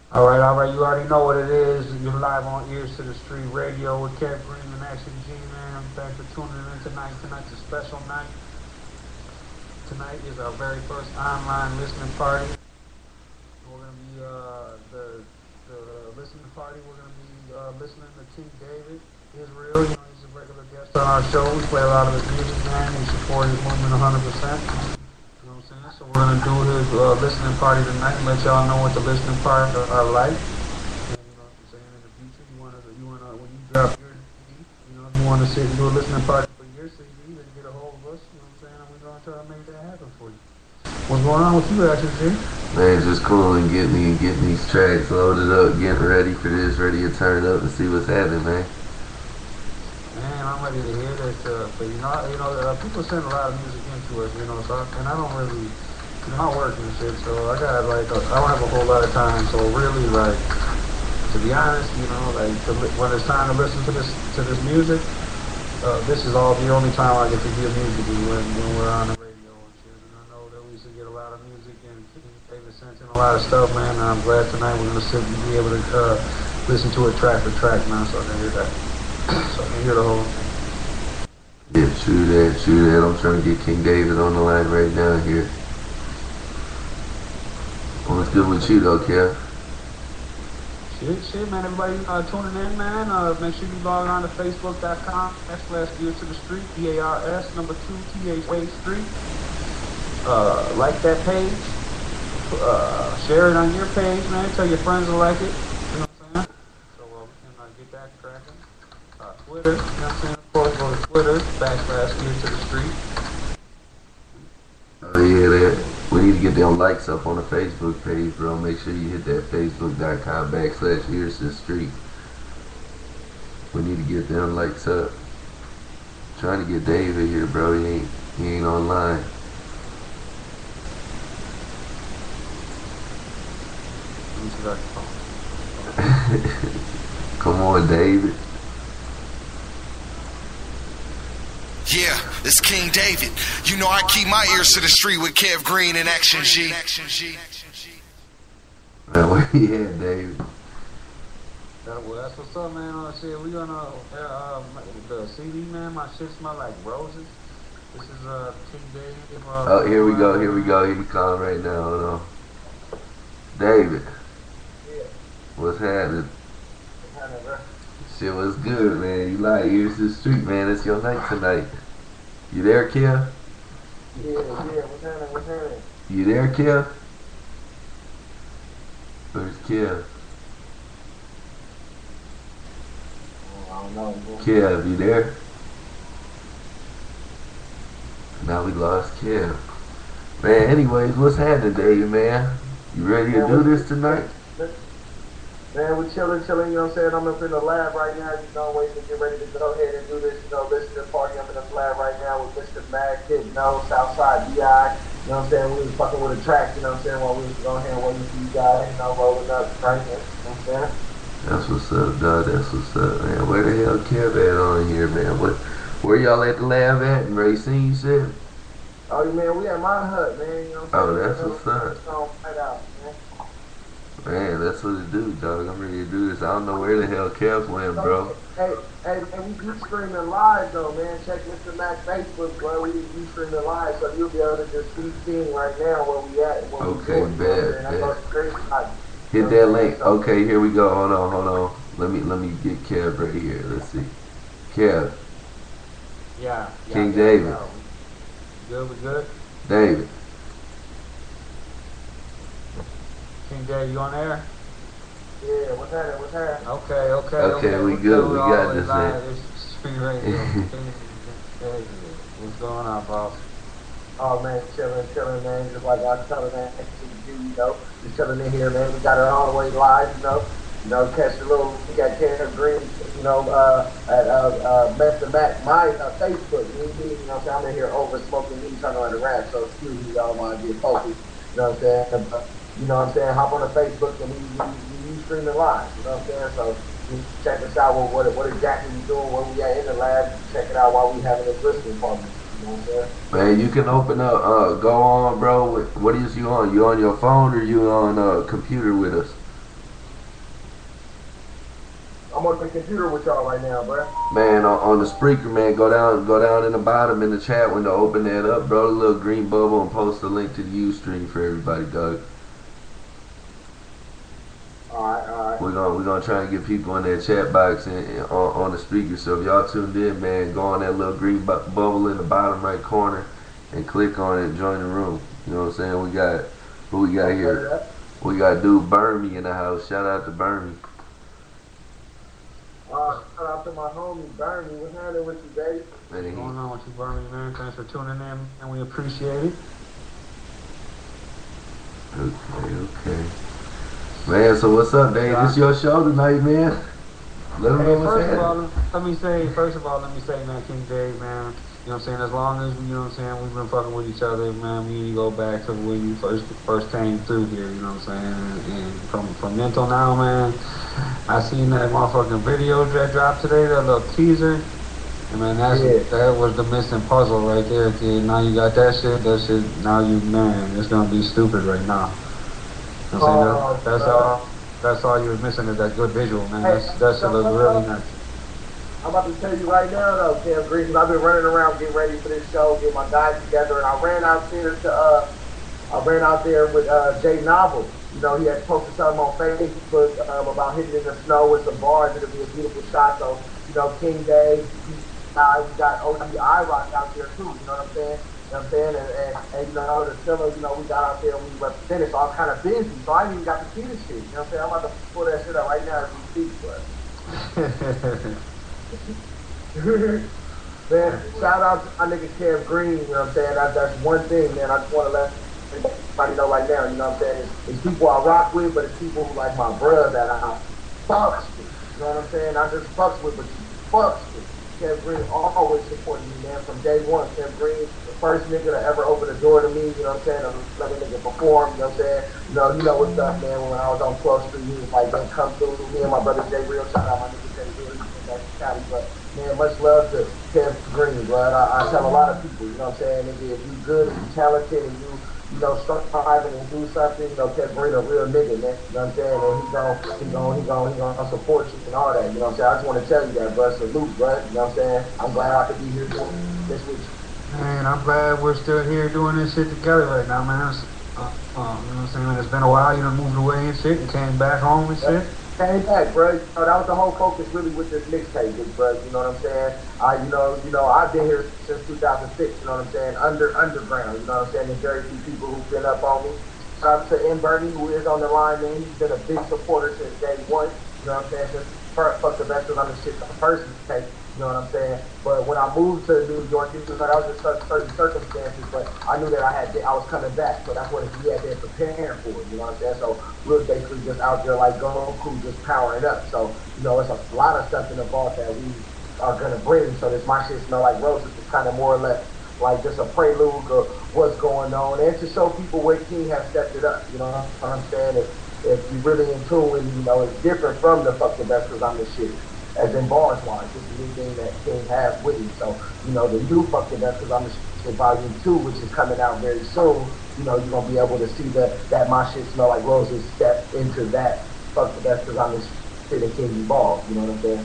All right, you already know what it is. You're live on Ears to the Street Radio with Kev Green and Action G, man. Thanks for tuning in tonight. Tonight's a special night. Tonight is our very first online listening party. We're going to be, the listening party, we're going to be listening to King David, Israel. You know, he's a regular guest on our show. We play a lot of his music, man. We support his movement 100%. You know what I'm saying? So we're going to do his listening party tonight and let y'all know what the listening party are like. And, you know what I'm saying? In the future, when you drop your CD, you know, if you want to sit and do a listening party for your CD, then get a hold of us. You know what I'm saying? And we're going to try to make that happen for you. What's going on with you, Action G? Man, it's just cool and getting these tracks loaded up, getting ready for this, ready to turn up and see what's happening, man. Man, I'm ready to hear this. But people send a lot of music into us, you know. So and I don't really, I work and shit, so I got I don't have a whole lot of time. So really, like, to be honest, you know, like when it's time to listen to this music, this is all the only time I get to hear music is when we're on the radio and shit. And I know that we used to get a lot of music and David sent in a lot of stuff, man. And I'm glad tonight we're gonna sit and be able to listen to it track for track, man, so I can hear that. So I can hear the whole thing. Yeah, true that. I'm trying to get King David on the line right now here. What's good with you though, Kev? Shit, man. Everybody tuning in, man. Make sure you log on to Facebook.com/Ears to the Street, EARS number 2 THA Street. Like that page. Share it on your page, man. Tell your friends to like it. You know what I'm saying? So we can get that cracking. Twitter, you know what I'm saying? Of course, go to Twitter /Ears to the Street. Oh yeah, we need to get them likes up on the Facebook page, bro. Make sure you hit that Facebook.com/Ears to the Street. We need to get them likes up. Trying to get David here, bro. He ain't online. Come on, David. Yeah, it's King David. You know I keep my ears to the street with Kev Green and Action G. Man, where you at, David? Well, that's what's up, man. Shit, we gonna the CD, man. My shit smell like roses. This is King David. Oh, here we go. He calling right now. Hold on. David. Yeah. What's happening? What's happening, bro? Shit was good, man. You like Ears to the Street, man. It's your night tonight. You there, Kev? Yeah. What's happening? You there, Kev? Where's Kev? I don't know. Kev, you there? Now we lost Kev. Man, anyways, what's happening, David, man? You ready to do this tonight? Man, we're chilling, you know what I'm saying? I'm up in the lab right now, you know, waiting to get ready to go ahead and do this, you know, listening party. I'm in the lab right now with Mr. Mag Kid, you know, Southside DI, you know what I'm saying? We was fucking with a track, you know what I'm saying, while we was going ahead and waiting for you guys, you know, rolling up, cranking, you know what I'm saying? That's what's up, dog. That's what's up, man. Where the hell Kev at on here, man? Where y'all at the lab at in Racine, you said? Oh, man, we at my hut, man, you know what I'm saying? Oh, that's what's up. Right out, man. Man, that's what it do, dog. I'm ready to do this. I don't know where the hell Kev went, bro. Hey, we streaming live though, man. Check Mr. Mac's Facebook, bro. We streaming live, so you'll be able to just see right now where we at. And Okay, bad. Hit that link. Okay, here we go. Hold on. Let me get Kev right here. Let's see. Kev. Yeah. King David. We good? David. King David, you on air? Yeah, what's happening? Okay. We good. We got this, man. It's Street Radio. What's going on, boss? Oh, man, chilling, man. Just like I was telling that you know, just chilling in here, man. We got it all the way live, you know. Catch the little, we got Kev Green, you know, at Mr. Mac, my Facebook. You know what I'm saying? I'm in here over smoking weed, turning on the rack, so excuse me, y'all want to get focused. You know what I'm saying? You know what I'm saying? Hop on the Facebook and we streaming live. You know what I'm saying? So you check us out. What exactly we doing? Where we at in the lab? Check it out while we having this listening party. You know what I'm saying? Man, you can open up. Go on, bro. What is you on? You on your phone or you on a computer with us? I'm on the computer with y'all right now, bro. Man, on the Spreaker, man, go down in the bottom in the chat window, open that up, bro, the little green bubble, and post a link to the Ustream for everybody, dog. Alright. We're gonna try and get people in that chat box and on the speaker. So if y'all tuned in, man, go on that little green bubble in the bottom right corner and click on it and join the room. You know what I'm saying? We got who we got here. We got dude Burmy in the house. Shout out to Burmy. Shout out to my homie Burmy. What's happening with you, baby? What's going on with you, Burmy, man? Thanks for tuning in, and we appreciate it. Okay. Man, so what's up, Dave? This your show tonight, man. Let them know what's happening. First of all, let me say, man, King Dave, man, you know what I'm saying, as long as, you know what I'm saying, we've been fucking with each other, man, me and you go back to when you first came through here, you know what I'm saying, and from then till now, man, I seen that motherfucking video that dropped today, that little teaser, and man, that was the missing puzzle right there, kid. Now you got that shit, now you, man, it's gonna be stupid right now. You know what I'm saying? That's all you was missing is that good visual, man. That shit looks really nice. I'm about to tell you right now, though, Kev Green, because I've been running around getting ready for this show, getting my guys together, and I ran out there with Jay Novel. You know, he had posted something on Facebook about hitting in the snow with some bars. It'll be a beautiful shot. So, you know, King Day, we got OG I-Rock out there too. You know what I'm saying? You know what I'm saying? And you know, the Silla, you know, we got out there and we represented. So I'm kind of busy. So I ain't even got to see this shit. You know what I'm saying? I'm about to pull that shit up right now as we speak, but. Man, shout out to my nigga Kev Green, you know what I'm saying? That's one thing, man. I just want to let everybody know right now, you know what I'm saying? It's people I rock with, but it's people who like my brother that I fucks with. You know what I'm saying? Not just fucks with, but fucks with. Kev Green always supported me, man, from day one. Kev Green, the first nigga to ever open the door to me, you know what I'm saying? Let a nigga perform, you know what I'm saying? You know what's up, man. When I was on 12th Street, he was like, don't come through. Me and my brother Jay Real, shout out my nigga Jay Real, that's Cali, but man, much love to Kev Green, bro. I tell a lot of people, you know what I'm saying? Nigga, if you good, if you talented, and you know, start striving and do something, you know, Kev Green a real nigga, man. You know what I'm saying? And he gonna support you and all that. You know what I'm saying? I just want to tell you that, bro. Salute, bro. You know what I'm saying? I'm glad I could be here doing this with you. Man, I'm glad we're still here doing this shit together right now, man. You know what I'm saying? It's been a while. You done moved away and shit, and came back home and shit. Came back, bro. You know, that was the whole focus really with this mixtape, bro. You know what I'm saying? You know, I've been here since 2006. You know what I'm saying? Underground. You know what I'm saying? There's very few people who've been up on me. Shout out to M. Bernie, who is on the line, man. He's been a big supporter since day one. You know what I'm saying? Since fuck the best on the shit the first mixtape. You know what I'm saying? But when I moved to New York, that was just certain circumstances, but I knew that I was coming back, so that's what he had been preparing for, you know what I'm saying? So we were basically just out there like Goku, just powering up. So, you know, it's a lot of stuff in the vault that we are going to bring. So this My Shit Smell Like Roses is kind of more or less like just a prelude of what's going on, and to show people where King has stepped it up, you know what I'm saying? If you're really in tune, and you know, it's different from the Fuck the Best because I'm the shit. As in bars wise, it's a new thing that King has with him. So, you know, the new Fuck the Best because I'm the shit volume 2, which is coming out very soon, you know, you're gonna be able to see that My Shit Smell Like Roses step into that Fuck the Best because I'm the shit and King evolved, you know what I'm saying?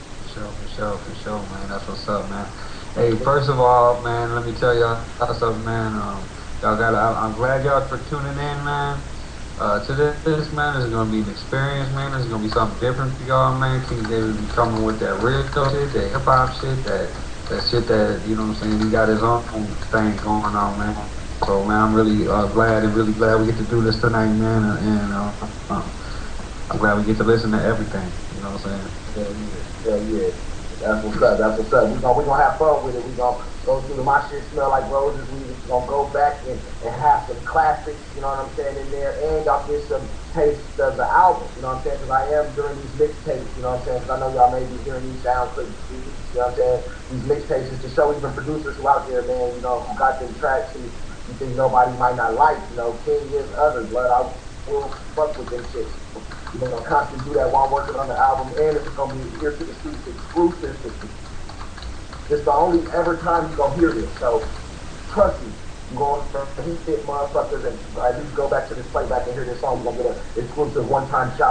For sure, man. That's what's up, man. Hey, first of all, man, let me tell y'all something, man. I'm glad y'all for tuning in, man. To this, man, is gonna be an experience, man. It's gonna be something different for y'all, man. King David be coming with that real shit, that hip hop shit, that shit that, you know what I'm saying, he got his own thing going on, man. So, man, I'm really glad we get to do this tonight, man, and I'm glad we get to listen to everything, you know what I'm saying? Yeah. That's what's up. We're gonna have fun with it. We're gonna go through the My Shit Smell Like Roses. We're gonna go back and have some classics, you know what I'm saying, in there, and y'all get some taste of the album, you know what I'm saying, because I am during these mixtapes, you know what I'm saying, because I know y'all may be hearing these sound clips, you know what I'm saying, these mixtapes is to show even producers who out there, man, you know, who got them tracks who you think nobody might not like, you know, King is others, but I will fuck with them shit. You know, constantly do that while I'm working on the album, and it's gonna be Ear to the Streets exclusive. It's the only ever time you're gonna hear this. So trust me, you're gonna hit motherfuckers and at least go back to this playback and hear this song. You're gonna get an exclusive one-time shot at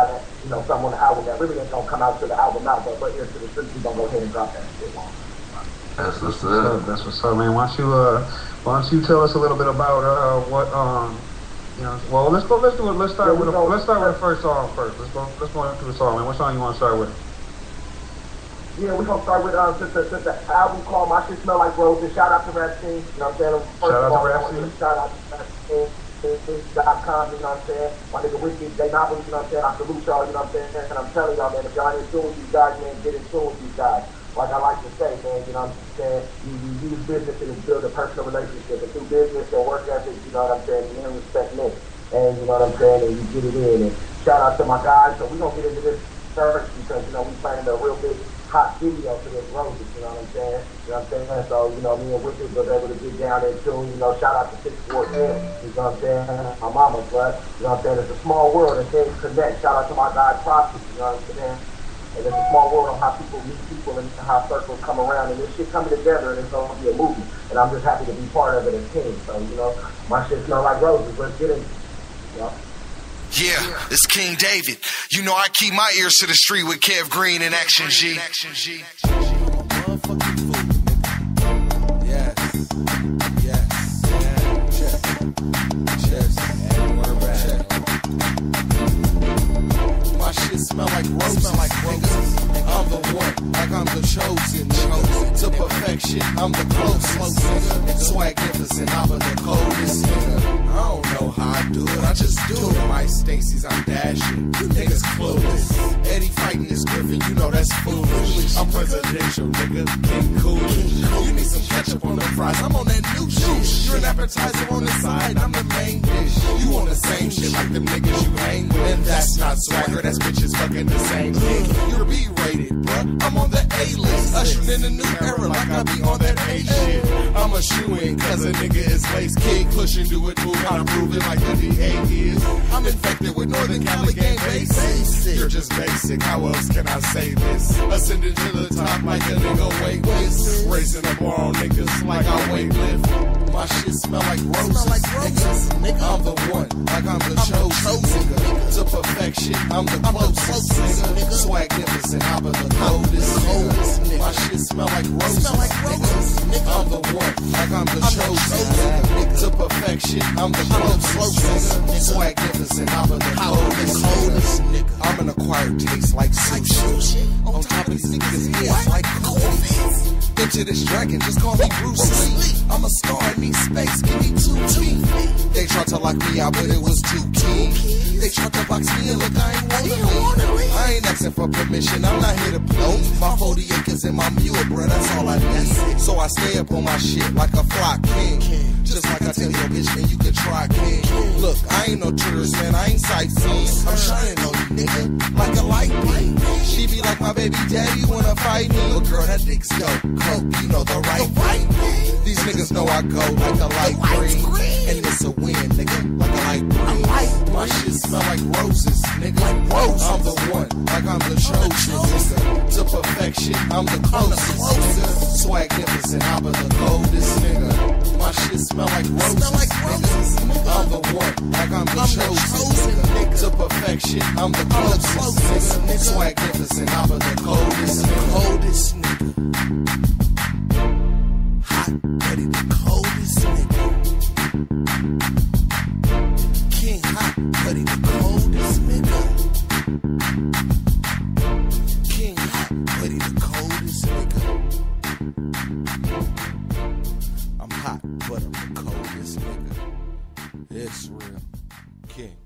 you know, something on the album that really ain't gonna come out to the album out, but Ears to the Street, we gonna go ahead and drop that shit. That's what's up. That's what's up, man. Why don't you tell us a little bit about what you know? Well, let's do it. Let's start with the first song first. Let's go through the song, man. What song you want to start with? Yeah, we're gonna start with since the album called My Shit Smell Like Roses. Shout out to Rap Scene, you know what I'm saying? Shout out to Rap Scene. Shout out to Rap Scene. .com, you know what I'm saying? My nigga Ricky, J Novel, you know what I'm saying? I salute y'all, you know what I'm saying? And I'm telling y'all, man, if y'all ain't in tune with these guys, man, get in tune with these guys. Like I like to say, man, you know what I'm saying? You use business to build a personal relationship. And through business and work ethic, you know what I'm saying? You respect me. And you know what I'm saying? And you get it in. And shout out to my guys. So we're going to get into this first because, you know, we playing a real big hot video for this Roses, you know what I'm saying? You know what I'm saying? So, you know, me and Wicked was able to get down there too, you know, shout out to 6 4 you know what I'm saying? My mama's blood, you know what I'm saying? It's a small world and things connect. Shout out to my guy Prophet, you know what I'm saying? And it's a small world on how people meet people and how circles come around and this shit coming together and it's gonna be a movement. And I'm just happy to be part of it as king. So, you know, my shit smell like roses. Let's get it. You know? Yeah, it's King David. You know I keep my ears to the street with Kev Green and Action G. My shit smell like roses, I'm the one, like I'm the chosen, to perfection, I'm the closest, swagnificent, I'm the coldest, I don't know how I do it, I just do it. My Stacy's, I'm dashing, you niggas clueless. Eddie fighting this Griffin, you know that's foolish. I'm presidential, nigga, King Coolish. You need some ketchup on the fries, I'm on that new shit. You're an appetizer on the side, I'm the main dish. You on the same shit like them niggas you hang with. And that's not swagger, that's bitches fucking the same dick. You're B-rated, bruh, I'm on the A-list. Ushered in a new era like I be on that A shit. I'm a shoe-in, cause a nigga is lace kid. Pushing, do it, move, how to prove it like the DA is. I'm infected with Northern Cali gang basic. You're just basic, how else can I say this? Ascending to the top like a nigga weightless. Raising the bar on niggas like I weightlift. My shit smell like roses, nigga. I'm the one, like I'm the chosen, nigga. To perfection, I'm the closest, nigga. Swagnificent, I'm the coldest, nigga. My shit smell like roses, nigga. I'm the one, like I'm the chosen, nigga. To perfection, I'm the closest, nigga. Swagnificent, I'm the coldest, nigga. I'm an acquired taste like sushi. On top of these niggas' heads like cookies. Into this dragon, just call me Bruce Lee. I'm a star in these space, give me 2 feet. They tried to lock me out, but it was too key. They tried to box me in, look, I ain't wanna leave. I ain't asking for permission, I'm not here to play. My 40 acres and my mule, bruh, that's all I need. So I stay up on my shit like a fly king. Just like I tell your bitch, man, you can try, king. Look, I ain't no tourist, man, I ain't sightseeing. I'm shining on you, nigga, like a light beam. She be like my baby daddy wanna fight me. But girl, that dick's dope, coke, you know the right way. These niggas know I go like a light green. And it's a win, nigga, like a light green. My shit smell like roses, nigga. I'm the one, like I'm the chosen, nigga. To perfection, I'm the closest, nigga. Swagnificent, I'm the coldest, nigga. My shit smell like roses, nigga. I'm the one, like I'm the chosen, nigga. To perfection, I'm the closest, nigga. Swagnificent, I'm the coldest, nigga. Hot, ready, the coldest, nigga. King hot, ready, the coldest, nigga. King hot, ready, the coldest, nigga. I'm hot, but I'm the coldest, nigga. It's real. King.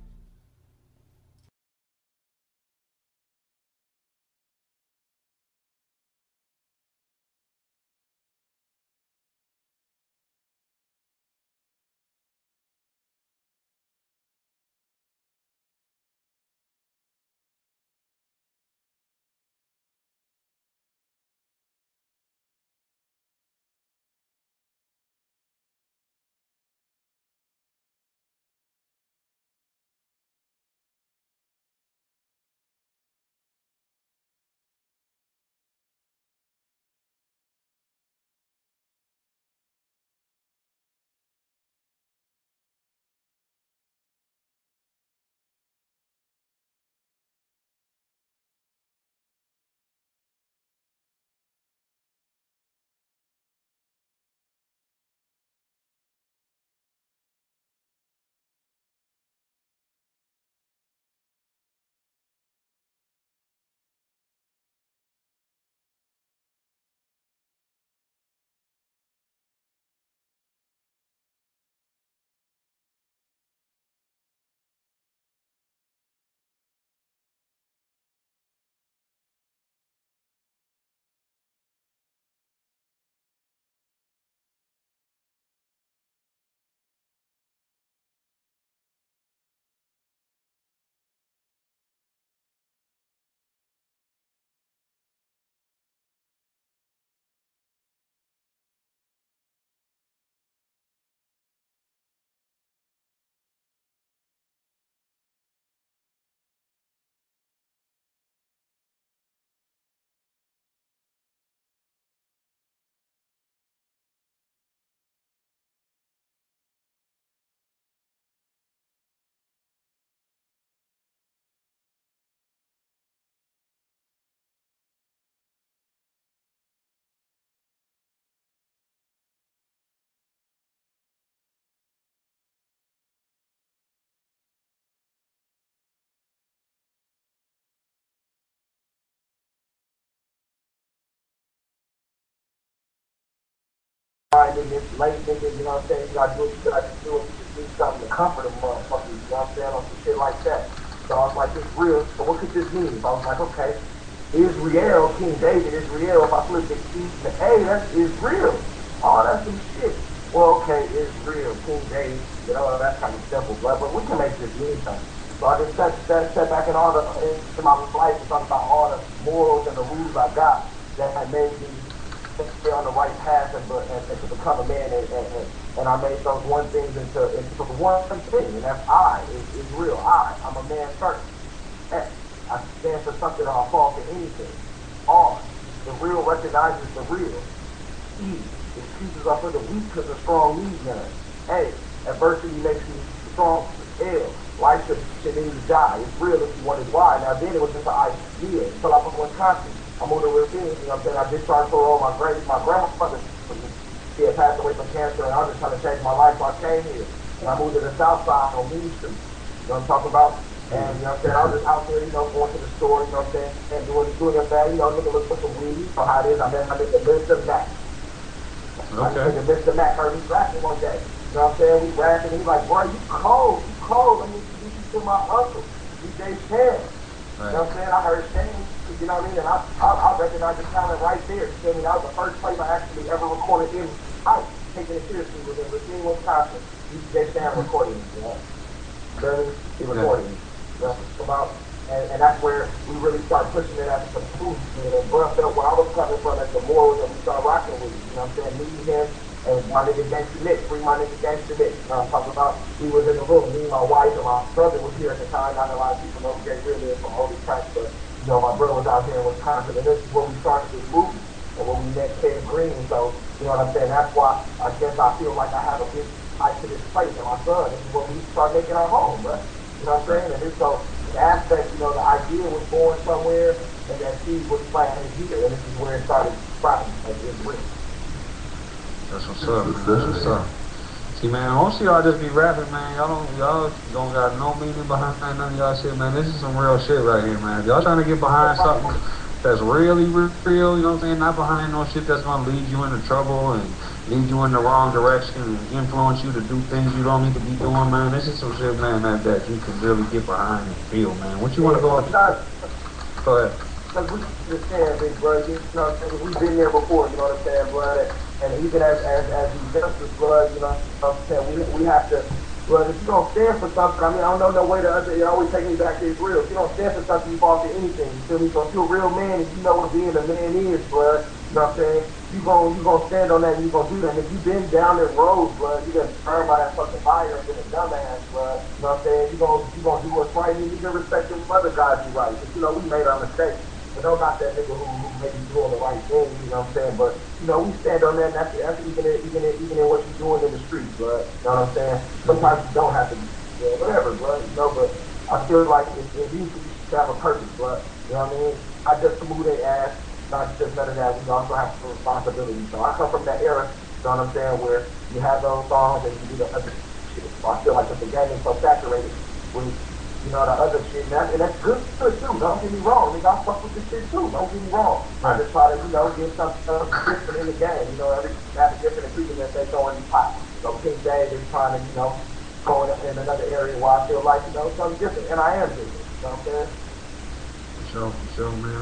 grinding, this late nigga, you know what I'm saying? You gotta do what you gotta do, and you just need something to comfort them motherfuckers, you know what I'm saying? On some shit like that. So I was like, it's real. So what could this mean? So I was like, okay, Israel, King David, Israel, if I flip the E to A, that's Israel. Oh, that's some shit. Well, okay, Israel, King David, you know, that's kind of simple, but we can make this mean something. So I just sat back in all into my life and talk about all the morals and the rules I got that had made me stay on the right path and to become a man. And I made those one things into one thing, and that's is real. I'm a man first. X, I stand for something or I fall for anything. R, the real recognizes the real. E, excuses are for the weak because the strong need none. A, adversity makes you strong. L, life should mean you die. It's real if you wanted why. Now then it was just an idea until I was Wisconsin. I moved over here, you know what I'm saying? I just started for all my grandmother. She had passed away from cancer, and I was just trying to change my life, so I came here. And I moved to the south side on Main Street. You know what I'm talking about? And, you know what I'm saying, I was just out there, you know, going to the store, you know what I'm saying, and doing your thing, you know, nigga look for some weed, you know how it is. I met my nigga Mr. Mac. My nigga Mr. Mac heard me rapping one day. You know what I'm saying? We rapping, he's like, bro, you cold. Let me introduce you to my uncle, DJ Shan. You know what I'm saying? I heard Shane, you know what I mean? And I recognize the talent right there. You feel me? That was the first place I actually ever recorded in life, taking it seriously, was in Racine, Wisconsin. DJ Shan recording me, you know? He recorded me. You know, about, and that's where we really started pushing it as a movement. And bro felt where I was coming from as the morals that we started rocking with. You know what I'm saying? Meeting him. And my nigga Gangsta Nick, free my nigga Gangsta Nick. You know what I'm talking about? We was in the room, me, my wife, and my brother was here at the time. Not a lot of people know Jay really is from Holy Tracks, but you know, my brother was out here in Wisconsin, and this is where we started this movement, and when we met Ted Green. So, you know what I'm saying? That's why I guess I feel like I have a big tie to this place, and my son, this is where we start making our home, bro. You know what I'm saying? And this, so the aspect, you know, the idea was born somewhere, and that seed was planted here, and this is where it started sprouting, like it's real. That's what's up, man. That's what's up. See, man, most of y'all just be rapping, man. Y'all don't got no meaning behind none of y'all shit, man. This is some real shit right here, man. If y'all trying to get behind something that's really real, you know what I'm saying? Not behind no shit that's gonna lead you into trouble and lead you in the wrong direction and influence you to do things you don't need to be doing, man. This is some shit, man, that you can really get behind and feel, man. What you want to go ahead? Because we understand, big bro, you know what I'm saying? We've been there before, you know what I'm saying, blood. And even as we justice, blood, you know what I'm saying? We have to, blood, if you don't stand for something, I mean, I don't know no way to other, it always take me back to Israel. If you don't stand for something, you fall for anything, you feel me? So if you're a real man and you know what being a man is, blood, you know what I'm saying? You gonna stand on that and you gonna do that. And if you've been down that road, blood, you get burned by that fucking fire and been a dumbass, blood. You know what I'm saying? You gonna do what's right, and you can respect them other guys you right. But you know, we made our mistakes. But don't knock that nigga who may be doing the right thing, you know what I'm saying? But you know, we stand on that, and that's even in what you're doing in the streets, blood. You know what I'm saying? Sometimes you don't have to be, whatever, blood. You know, but I feel like if you should have a purpose, blood. You know what I mean? I just move their ass. Not just none of that, we also have some responsibility. So I come from that era, you know what I'm saying, where you have those songs and you do the other shit. So I feel like the game is so saturated with, you know, the other shit. And that's good too, don't get me wrong. Nigga, I fuck with this shit too, don't get me wrong. I just try to, you know, get something different in the game. You know, every have a different ingredient that they throw in the pot. So King David is trying to, you know, go in another area where I feel like, you know, something different. And I am different, you know what I'm saying? For sure, man.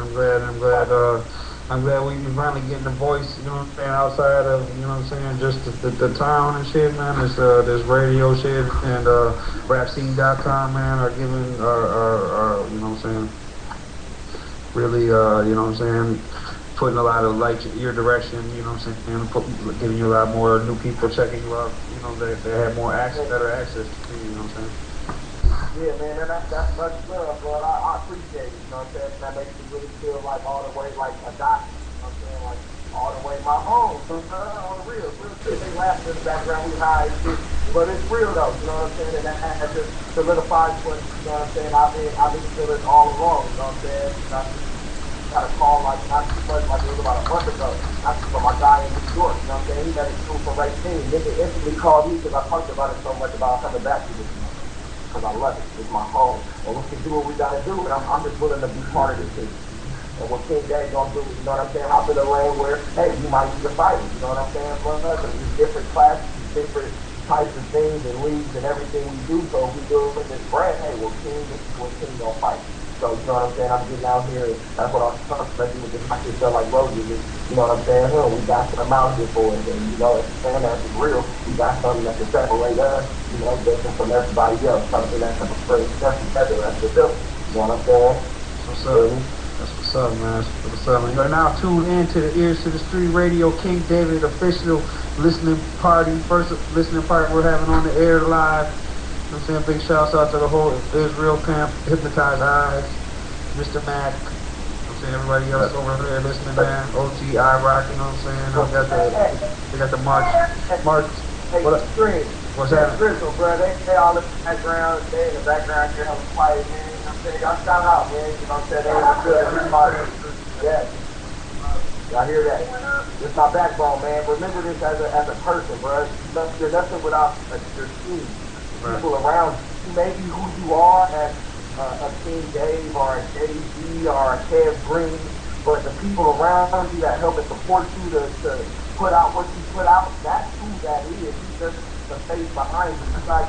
I'm glad we finally getting the voice, you know what I'm saying, outside of, you know what I'm saying, just the town and shit, man. This radio shit and rapscene.com, man, are giving, you know what I'm saying, really, you know what I'm saying, putting a lot of light in your direction, you know what I'm saying, giving you a lot more new people checking you out, you know, they have more access, better access to you, you know what I'm saying. Yeah, man, and that's much love, but I appreciate it, you know what I'm saying? That makes me really feel like all the way like a doctor, you know what I'm saying? Like all the way my home, on the real shit. They laugh in the background, we high and shit, but it's real though, you know what I'm saying? And that has just solidified what, you know what I'm saying? I've been feeling all along, you know what I'm saying? I got a call like not too much, like it was about a month ago. I from my guy in New York, you know what I'm saying? He got his school for right team. Nigga instantly called me because I talked about it so much about coming back to this. Because I love it. It's my home. And we can do what we gotta do, and I'm just willing to be part of this thing. And what King Dave gonna do, you know what I'm saying, hop in the lane where, hey, you might be the fighter, you know what I'm saying, for us. There's different classes, different types of things and leagues and everything we do. So if we do it in this brand, hey, well, King, this is what King gonna fight. So, you know what I'm saying, I'm getting out here, and that's what I'm talking about, with this I feel like Roses is, you know what I'm saying, we got something out here for it, and, you know, and that's real, we got something that can separate us, you know, different from everybody else, something that can separate us together as the building, you know what I'm saying? What's up? That's what's up, man. That's what's up. You're now tuned in to the Ears to the Street Radio, King David official listening party, first listening party we're having on the air live. You know what I'm saying? Big shouts out to the whole Israel camp, Hypnotized Eyes, Mr. Mac. You know what I'm saying? Everybody else over there listening, man. OTI Rock, you know what I'm saying? They got the March. Hey, What up? What's that? Drizzle, bro, they all in the background, they in the background, they're hella quiet, man. You know what I'm saying? Y'all shout out, man. You know what I'm saying? They was good. Everybody. Yeah. Y'all hear that? This is my backbone, man. Remember this as a person, bro. You're nothing without your team. People around you. Maybe who you are as a King Dave or a Jay-Z or a Kev Green, but the people around you that help and support you to put out what you put out, that's who that is. He's just the face behind you. You try to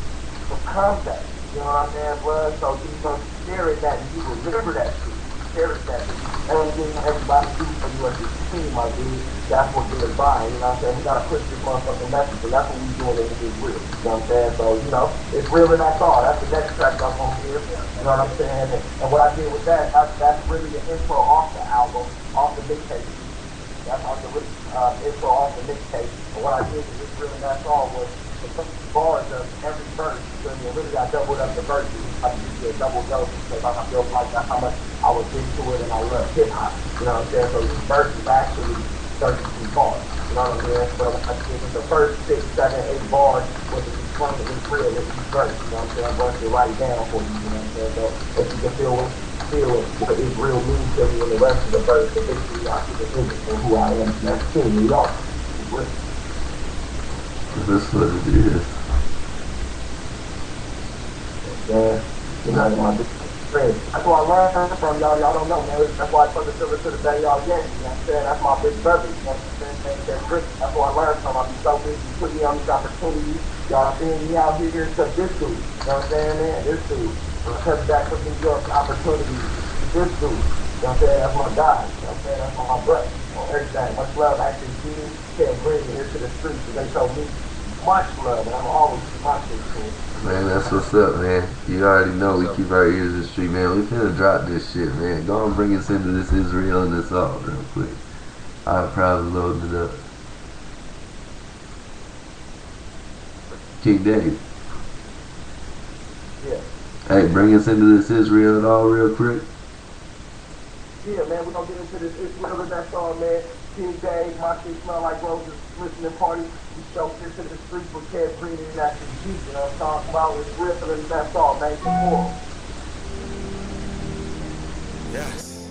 become that. You know what I'm saying, blood? So you know, cherish that and you remember that shit. Cherish that. Everything everybody do for you as a team, my dude, that's what gets by. You know what I'm saying? We gotta push this motherfucking message, and that's what we doing, and it's real. You know what I'm saying? So, you know, it's real and that's all. That's the next track I'm gonna hear. You know what I'm saying? And what I did with that, that's really the intro off the album, off the mixtape. That's off the intro off the mixtape. And what I did with this real and that's all was the bars of every verse. So you really got doubled up the verses. I can give you a double dose because I feel like that's how much I was into it and I love hip hop. You know what I'm saying? So these verses actually 32 bars. You know what I'm saying? So I think the first 6, 7, 8 bars was the explain it real in each verse. You know what I'm saying? I'm going to write it down for you. You know what I'm saying? So if you can feel what it real means to me in the rest of the verse, the victory I see the vision for who I am. That's King New York. That's what it is. Yeah, you know, my big friend. That's what I learned from y'all. Y'all don't know, man. That's why I put the silver to the day y'all get. You know what I'm saying? That's my big brother. You know what I'm saying? That's what I learned from. I'm so busy putting me on these opportunities. Y'all seeing me out here because this dude. You know what I'm saying, man? This dude. I'm coming back from New York opportunities. This dude. You know what I'm saying? That's my guy. You know what I'm saying? That's my brother. Everything. Much love. Actually, you can't bring me here to the streets because they show me much love, and I'm always my shit cool. Man, that's what's up, man. You already know we keep our ears to the street, man. We finna drop this shit, man. Go and bring us into this Israel and this all real quick. I'll probably load it up. King Dave. Yeah. Hey, bring us into this Israel and all real quick. Yeah, man, we're gonna get into this Israel and that's all, man. King Dave, my shit smell like roses, listening party. We show shit to the streets with Kev Green and that's the G. You know what I'm talking about? It's real and that's all, man. Support. Yes.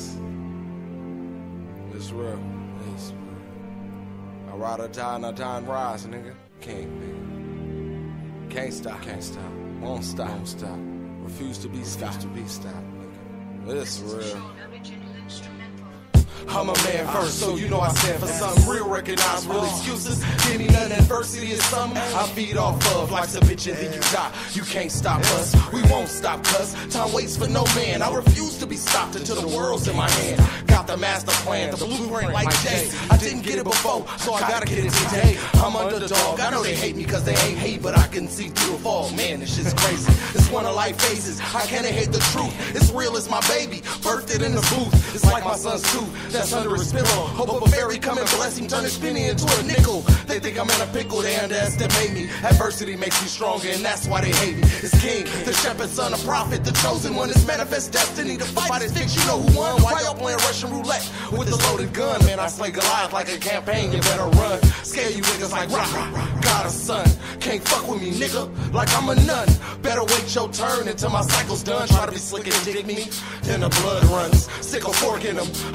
It's real. It's real. I ride or die and I die and rise, nigga. King, nigga. Can't stop. Can't stop. Won't stop. Won't stop. Refuse to be stopped. To be stopped, nigga. It's real. I'm a man first, so you know I stand for something real, recognize real excuses. Any none adversity is something I feed off of. Life's a bitch and then you die. You can't stop us. We won't stop, cuz time waits for no man. I refuse to be stopped until the world's in my hand. Got the master plan, the blueprint like Jay. I didn't get it before, so I gotta get it today. I'm underdog. I know they hate me cause they ain't hate, but I can see through the fall. Man, this shit's crazy. It's one of life phases. I can't hate the truth. It's real as my baby. Birthed it in the booth. It's like my son's too. That's under his pillow. Hope a fairy come and bless him, turn his penny into a nickel. They think I'm in a pickle, they underestimate me. Adversity makes me stronger, and that's why they hate me. It's King, the shepherd, son, a prophet, the chosen one. It's manifest destiny to fight his fix. You know who won? Why y'all playing Russian roulette with this loaded gun? Man, I slay Goliath like a campaign. You better run. Scare you niggas like rah rah. Got a son, can't fuck with me, nigga. Like I'm a nun. Better wait your turn until my cycle's done. Try to be slick and dig me, then the blood runs. Stick a fork in them. I think they're better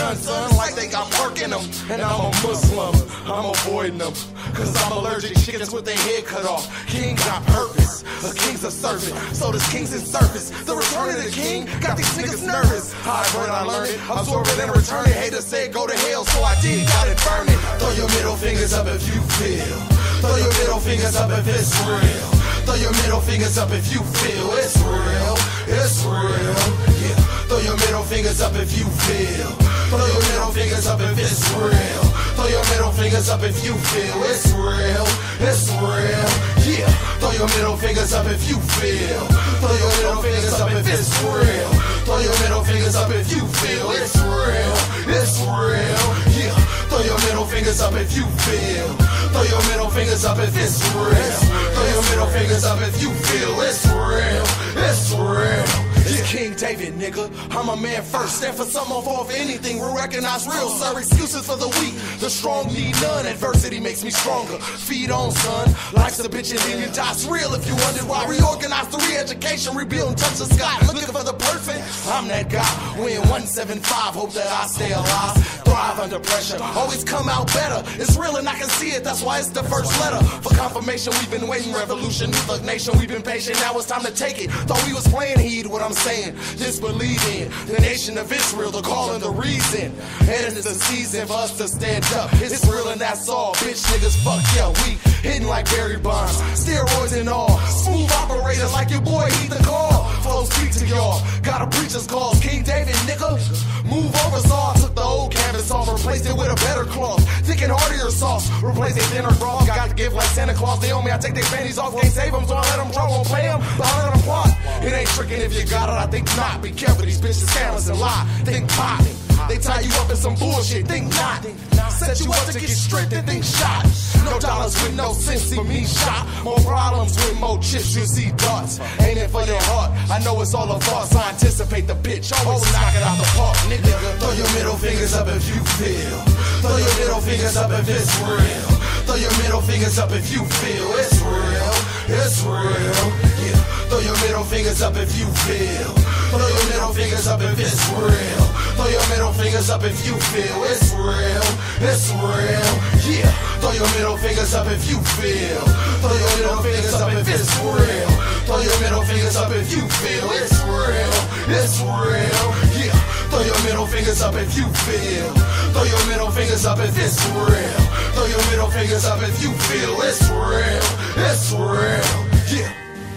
done, son, like they got pork in them. And I'm a Muslim, I'm avoiding them, cause I'm allergic to chickens with their head cut off. King got purpose, a king's a servant, so does kings in service. The return of the king got these niggas nervous. How I learned it, absorb it and return it. Haters said go to hell, so I did, got it burn it. Throw your middle fingers up if you feel. Throw your middle fingers up if it's real. Throw your middle fingers up if you feel it's real. It's real, yeah. Throw your middle fingers up if you feel. Throw your middle fingers up if it's real. Throw your middle fingers up if you feel it's real. It's real, yeah. Throw your middle fingers up if you feel. Throw your middle fingers up if it's real. Throw your middle fingers up if you feel it's real. It's real, yeah. Throw your middle fingers up if you feel. Throw your middle fingers up if it's real. Throw your middle fingers up if you feel it's real. It's real. It's King David, nigga. I'm a man first. Stand for something off anything. We'll recognize real, sir. Excuses for the weak. The strong need none. Adversity makes me stronger. Feed on, son. Life's a bitch and then you die. It's real if you wondered why. Reorganize the re-education. Rebuild and touch the sky. Looking for the perfect. I'm that guy. Win 175. Hope that I stay alive. Thrive under pressure. Always come out better. It's real and I can see it. That's why it's the first letter. For confirmation, we've been waiting. Revolution, New Thug Nation. We've been patient. Now it's time to take it. Thought we was playing, heed what I'm saying. Disbelieve in the nation of Israel, the call and the reason. And it's the season for us to stand up. It's real and that's all. Bitch niggas, fuck yeah, we hitting like Barry Bonds, steroids and all. Smooth operator like your boy, heed the call. Flow speak to y'all. Got a preacher's cause. King David, nigga. Move over, saw. Took the old canvas off, replaced it with a better cloth. Thick and heartier sauce. Replace it thinner broth. Got to give like Santa Claus. They owe me, I take their panties off. Can't save them, so I let them draw. Won't play them, but I let them plot. It ain't tricking if you got it, I think not. Be careful, these bitches scammers and lie. Think pop. They tie you up in some bullshit, think not. Set you up to get stripped and think shot. No dollars with no sense, see me shot. More problems with more chips, you see darts. Ain't it for your heart? I know it's all a farce. I anticipate the bitch, always knock it out the park. Nigga, throw your middle fingers up if you feel. Throw your middle fingers up if it's real. Throw your middle fingers up if you feel it's real. It's real, yeah. Throw your middle fingers up if you feel. Throw your middle fingers up if it's real. Throw your middle fingers up if you feel it's real. It's real, yeah. Throw your middle fingers up if you feel. Throw your middle fingers up if it's real. Throw your middle fingers up if you feel it's real. It's real, yeah. Throw your middle fingers up if you feel. Throw your middle fingers up if it's real. Throw your middle fingers up if you feel it's real. It's real, yeah.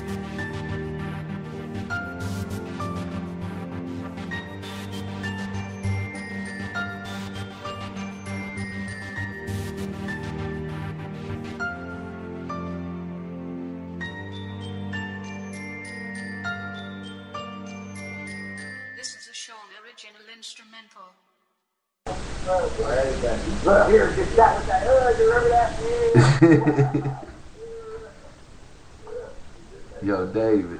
This is a Sean original instrumental. Look here, get shot with that. You remember that? Yo, David.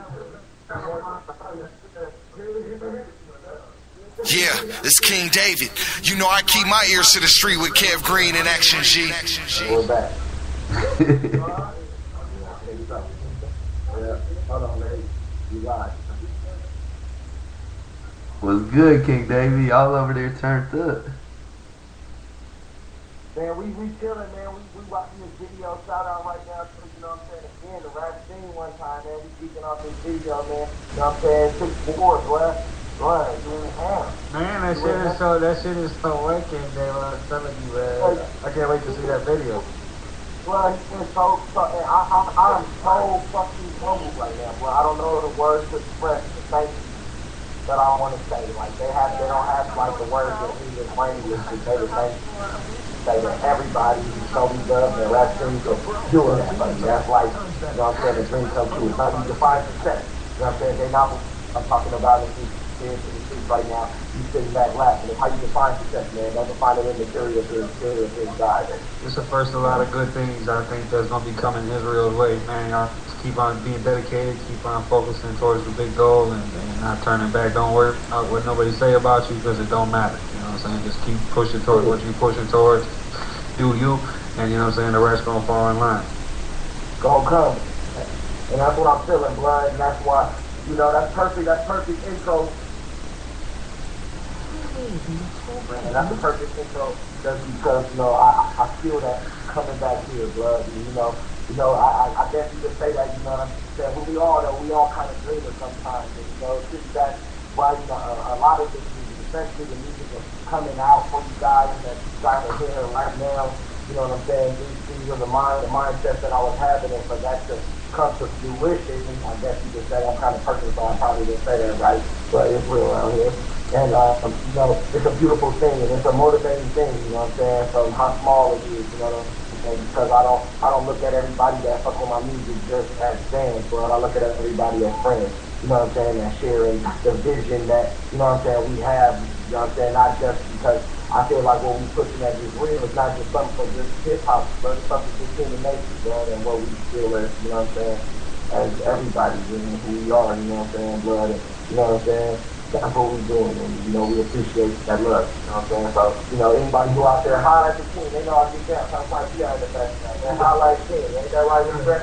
Yeah, it's King David. You know I keep my ears to the street with Kev Green and Action G. We're back. Yeah, hold on, man. You live. What's good, King David? Y'all over there turned up. Man, we chilling, man. We watching this video. Shout out right now to, you know what I'm saying, again, the rap scene one time, man. We geeking off this video, man. You know what I'm saying? 6'4", boy. Boy, doing ham. Man, that shit is so wicked, man. I'm telling you, man. I can't wait to see that video. Well, he's been so and I'm so fucking humble right now, bro. I don't know the words to express the thank you that I want to say. Like, they don't have, like, the words that English language to say the thank you. Say that everybody show me love and rap scene for doing that. But that's like, you know what I'm saying, the dream come true. It's not even defined success. You know what I'm saying? They're not what I'm talking about in the streets right now. You sitting back laughing. It's how you define success, man. Don't define it in material things, God. It's the first of a lot of good things I think that's going to be coming Israel's way, man. Y'all just keep on being dedicated, keep on focusing towards the big goal and not turning back. Don't worry about what nobody say about you because it don't matter. You know what I'm saying? Just keep pushing towards what you're pushing towards. Do you, and you know what I'm saying, the rest gonna fall in line. Gonna come. And that's what I'm feeling, blood, and that's why, you know, that's perfect intro. And that's the perfect intro just because, I feel that coming back here, blood. And, I guess you could say that, you know what I'm saying? When we all know, we all kind of dreamers sometimes. And, it's that why, a lot of this music, especially the music that's coming out for you guys that you guys are hearing right now, you know what I'm saying? These are the mindsets that I was having, and for that to come to fruition, I guess you could say I'm kind of personal, so I probably didn't say that right, but it's real around here. And, it's a beautiful thing, and it's a motivating thing, you know what I'm saying, from how small it is, you know what I'm saying, because I don't look at everybody that fuck with my music just as fans, but I look at everybody as friends, you know what I'm saying, and sharing the vision that, you know what I'm saying, we have, you know what I'm saying, not just because I feel like what we pushing as is real, it's not just something for just hip-hop, but it's something for human nature, man, and what we feel as, you know what I'm saying, as everybody, you know, who we are, you know what I'm saying, blood, and, you know what I'm saying, that's what we're doing, and, we appreciate that love, you know what I'm saying? So, anybody who out there, highlight the king, they know I get down, I'm like, yeah, the best, man, highlight the king, ain't that right, you man,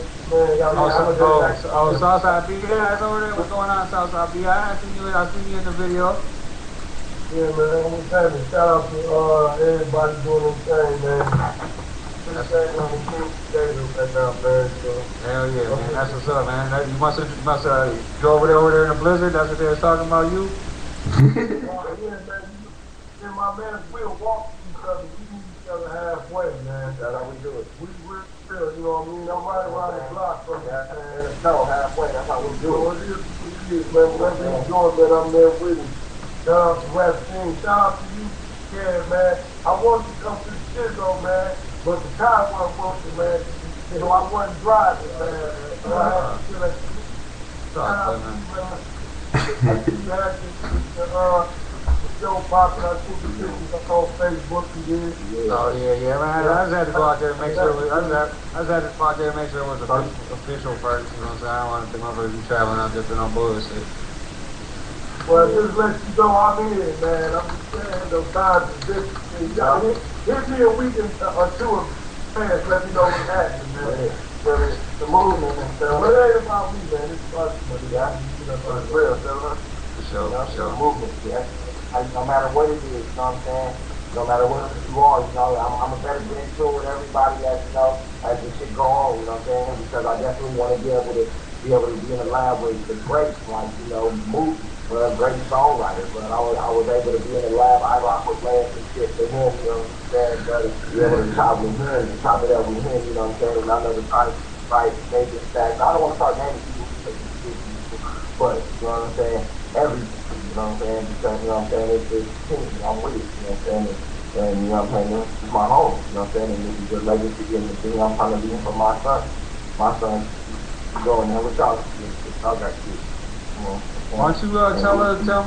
Southside B, yeah, it's over there, what's going on, Southside B? I seen you in the video. Yeah, man, I'm saying, shout out to everybody doing their thing, man. Just saying, I'm a cool schedule right now, man. So. Hell yeah, man, that's what's up, man. You must go over there in the blizzard. That's what they was talking about you. Yeah, man. And my man, we'll walk each other. We meet each other halfway, man. That's how we do it. We real, you know what I mean? I'm right around the block from that, man. No, halfway, that's how we do it. So it is, man. Whatever you're doing, man, I'm there with you. Shout out to Rap Team. Shout out to you, yeah, man. I wanted to come to the shit though, man, but the car wasn't working, man. So I wasn't driving, man. So I had to feel like, shout out to you, man. I see you had the show popping. I took the pictures on Facebook. You did. Oh yeah, man. I just had to go out there and make sure. I just had to go out there and make sure it was official first. You know what I'm saying? I don't want to think I'm going to be traveling out there for no bullshit. Well, just let you know I'm in, man. I'm just saying those times is different. Hit me a week or two of fans. Let me know what's happening, man. The movement and stuff. But it ain't about me, man. It's about you, man. It's real, fella. For sure, for sure. The movement, yeah. No matter what it is, you know what I'm saying? No matter what you are, I'm a better get into it with everybody as, as this shit go on, you know what I'm saying? Because I definitely want to be able to be in the lab with the greats, like, movies. Great songwriter, but I was able to be in the lab. I rock with Lance and shit for him, you know what I'm saying? But be able to chop with him and chop it up with him, you know what I'm saying? And I know the time, right, maybe stacks. I don't want to start naming people because but, you know what I'm saying? Everything, you know what I'm saying? Because, you know what I'm saying? It's team, I'm with it, you know what I'm saying? And, you know what I'm saying? This is my home, you know what I'm saying? And this is the legacy and the thing I'm trying to be for my son. My son going there with y'all. Y'all got kids, you know? Why don't you tell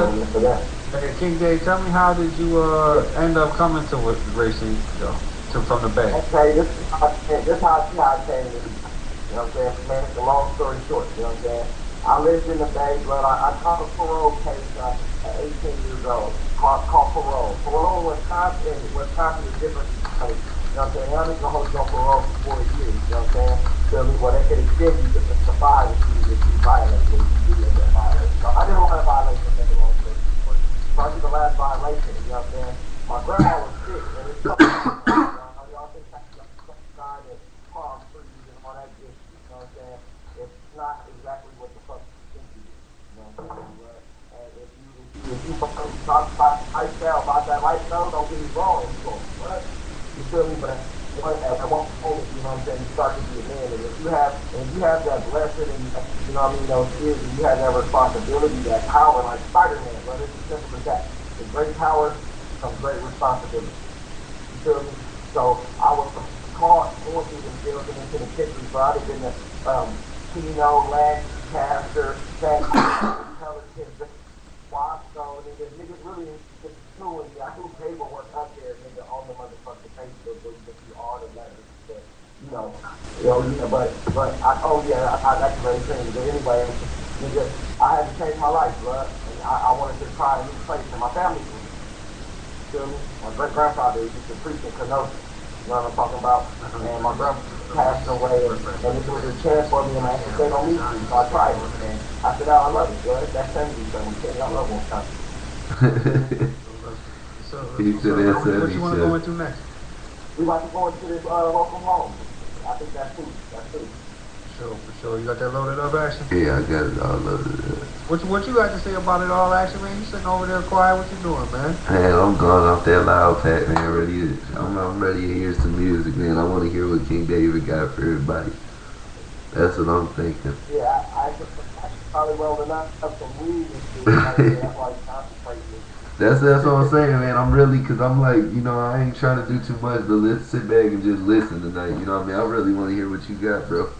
me, King Day, tell me how did you end up coming to racing, from the Bay? Okay, this is how I came. You know what I'm saying? Man, it's a long story short. You know what I'm saying? I lived in the Bay, but I caught a parole case at 18 years old. Called parole. Parole in Wisconsin is different. You know what I'm saying? I'm just gonna hold you on parole for 4 years. You know what I'm saying? Feel me? Well, they could extend you to 5 if you violate it. So I didn't want to violate the wrong thing. So I did the last violation, you know what I'm saying? My grandma was sick, and it's something, y'all think that's sign and palm trees and all that good shit, you know what I'm saying? It's not exactly what the fuck you think it is, you know what I'm saying? And if you talk about lifestyle, about that lifestyle, don't get me wrong, you go, what? You feel me? But at one point, you know what I'm saying, you start to be a man, and if you have that blessing, and you know what I mean, those kids, and you have that responsibility, that power, like Spider-Man, brother, it's as simple as that. With great power comes great responsibility. You feel me? So I was caught going through the jail and into the kitchen, so I'd have been a Keno, Lancaster, Pelican, Wasco, niggas really just doing Yahoo paperwork up there, nigga, on the motherfucking Facebook where you can see all the letters. But, but I that's very thing. But anyway, nigga, I had to change my life, bro. And I wanted to try a new place in my family. Feel me? My great-grandfather used to preach in Kenosha. You know what I'm talking about? And my grandpa passed away, and it was a chance for me, and I said, they don't need me, so I tried it. And I said, I love it, bro. That's family, so we can't, I love one time. He said that what you want to go into next? We about to go into this welcome home. I think that's cool. That's cool. For sure. You got that loaded up, Action? Yeah, I got it all loaded up. What you got to say about it all, Action, man? You sitting over there quiet. What you doing, man? Man, I'm going off that loud pack, man. I'm ready to hear some music, man. I want to hear what King David got for everybody. That's what I'm thinking. Yeah, I probably rolling up some weed and shit. That's why you concentrate. That's what I'm saying, man. I'm really, cause I'm like, you know, I ain't trying to do too much, but let's sit back and just listen tonight. You know what I mean? I really want to hear what you got, bro.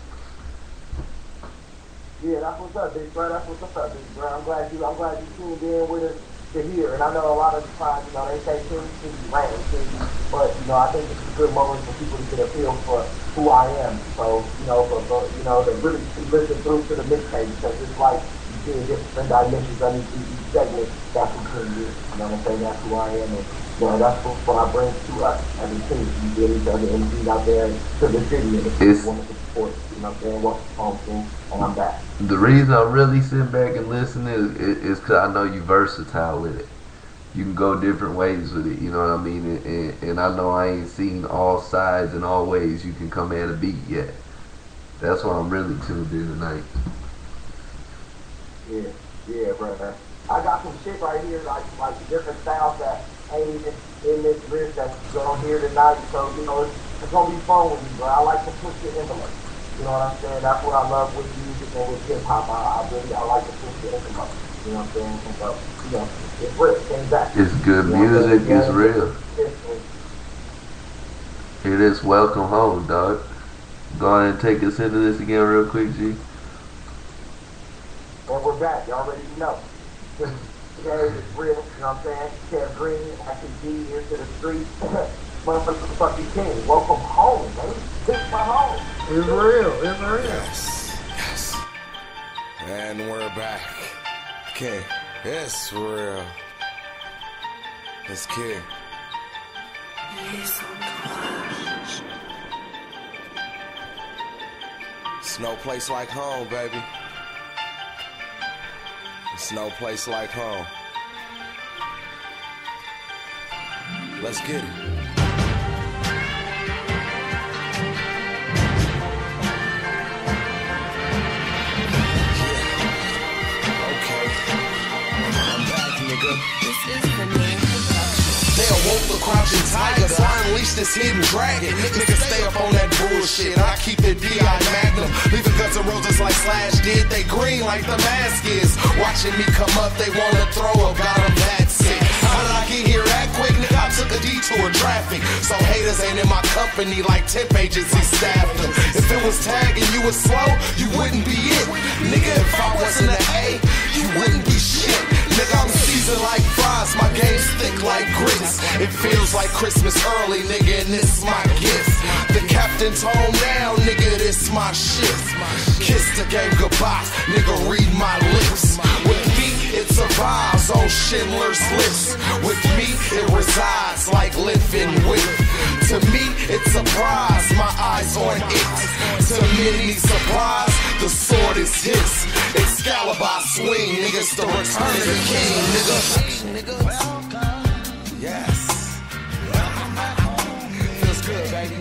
Yeah, that's what's up, big bro. That's what's up, big bro. I'm glad you tuned in with us to hear. And I know a lot of the times, you know, they say King Rain, but you know, I think it's a good moment for people to get a feel for who I am. So, you know, for you know, to really listen through to the mixtape, because it's like you see different dimensions underneath each segment. That's who King is. You know what I'm saying? That's who I am. And, you know, that's what I bring to us as a team. You get each other MCs out there to the city, and the people want to support. You know what I'm saying? What's the home thing? And I'm back. The reason I'm really sitting back and listening is because I know you versatile with it. You can go different ways with it, you know what I mean? And I know I ain't seen all sides and all ways you can come at a beat yet. That's why I'm really tuned in tonight. Yeah, brother. I got some shit right here, like different styles that ain't even in this list that you're gonna hear tonight. So, you know, it's gonna be fun with me, bro. I like to push the envelope. You know what I'm saying? That's what I love with music and with hip hop. I like to push the envelope. You know what I'm saying? And so, you know, it's real. Exactly. It's good music. It's real. It is welcome home, dog. Go ahead and take us into this again real quick, G. And we're back. Y'all already know. Today is real. You know what I'm saying? Kev Green, Acting G, here to the street. Motherfucking King. Welcome home, baby. This is my home. It's real. It's real. Yes. And we're back. King. It's real. It's King. It's no place like home, baby. It's no place like home. Let's get it. They awoke the crouching tiger to unleash this hidden dragon. Niggas stay up on that bullshit. I keep it D.I. Magnum. Leaving Guns N' Roses like Slash did. They green like the mask is. Watching me come up, they wanna throw up. Got them that sick. How did I get here that quick? Nigga, I took a detour traffic. So haters ain't in my company like temp agency staffed them. If it was tagging you was slow, you wouldn't be it. Nigga, if I wasn't an A, you wouldn't be shit. Nigga, I'm seasoned like fries, my game's thick like grits. It feels like Christmas early, nigga, and this my gift. The captain told now, nigga, this my shit. Kiss the game goodbye, nigga, read my lips. With me, it survives on Schindler's List. With me, it resides like living with. To me, it's a prize, my eyes on it. To many surprise, the sword is his. Excalibur swing, niggas, the return of the king, nigga. Yes. Feels good, baby.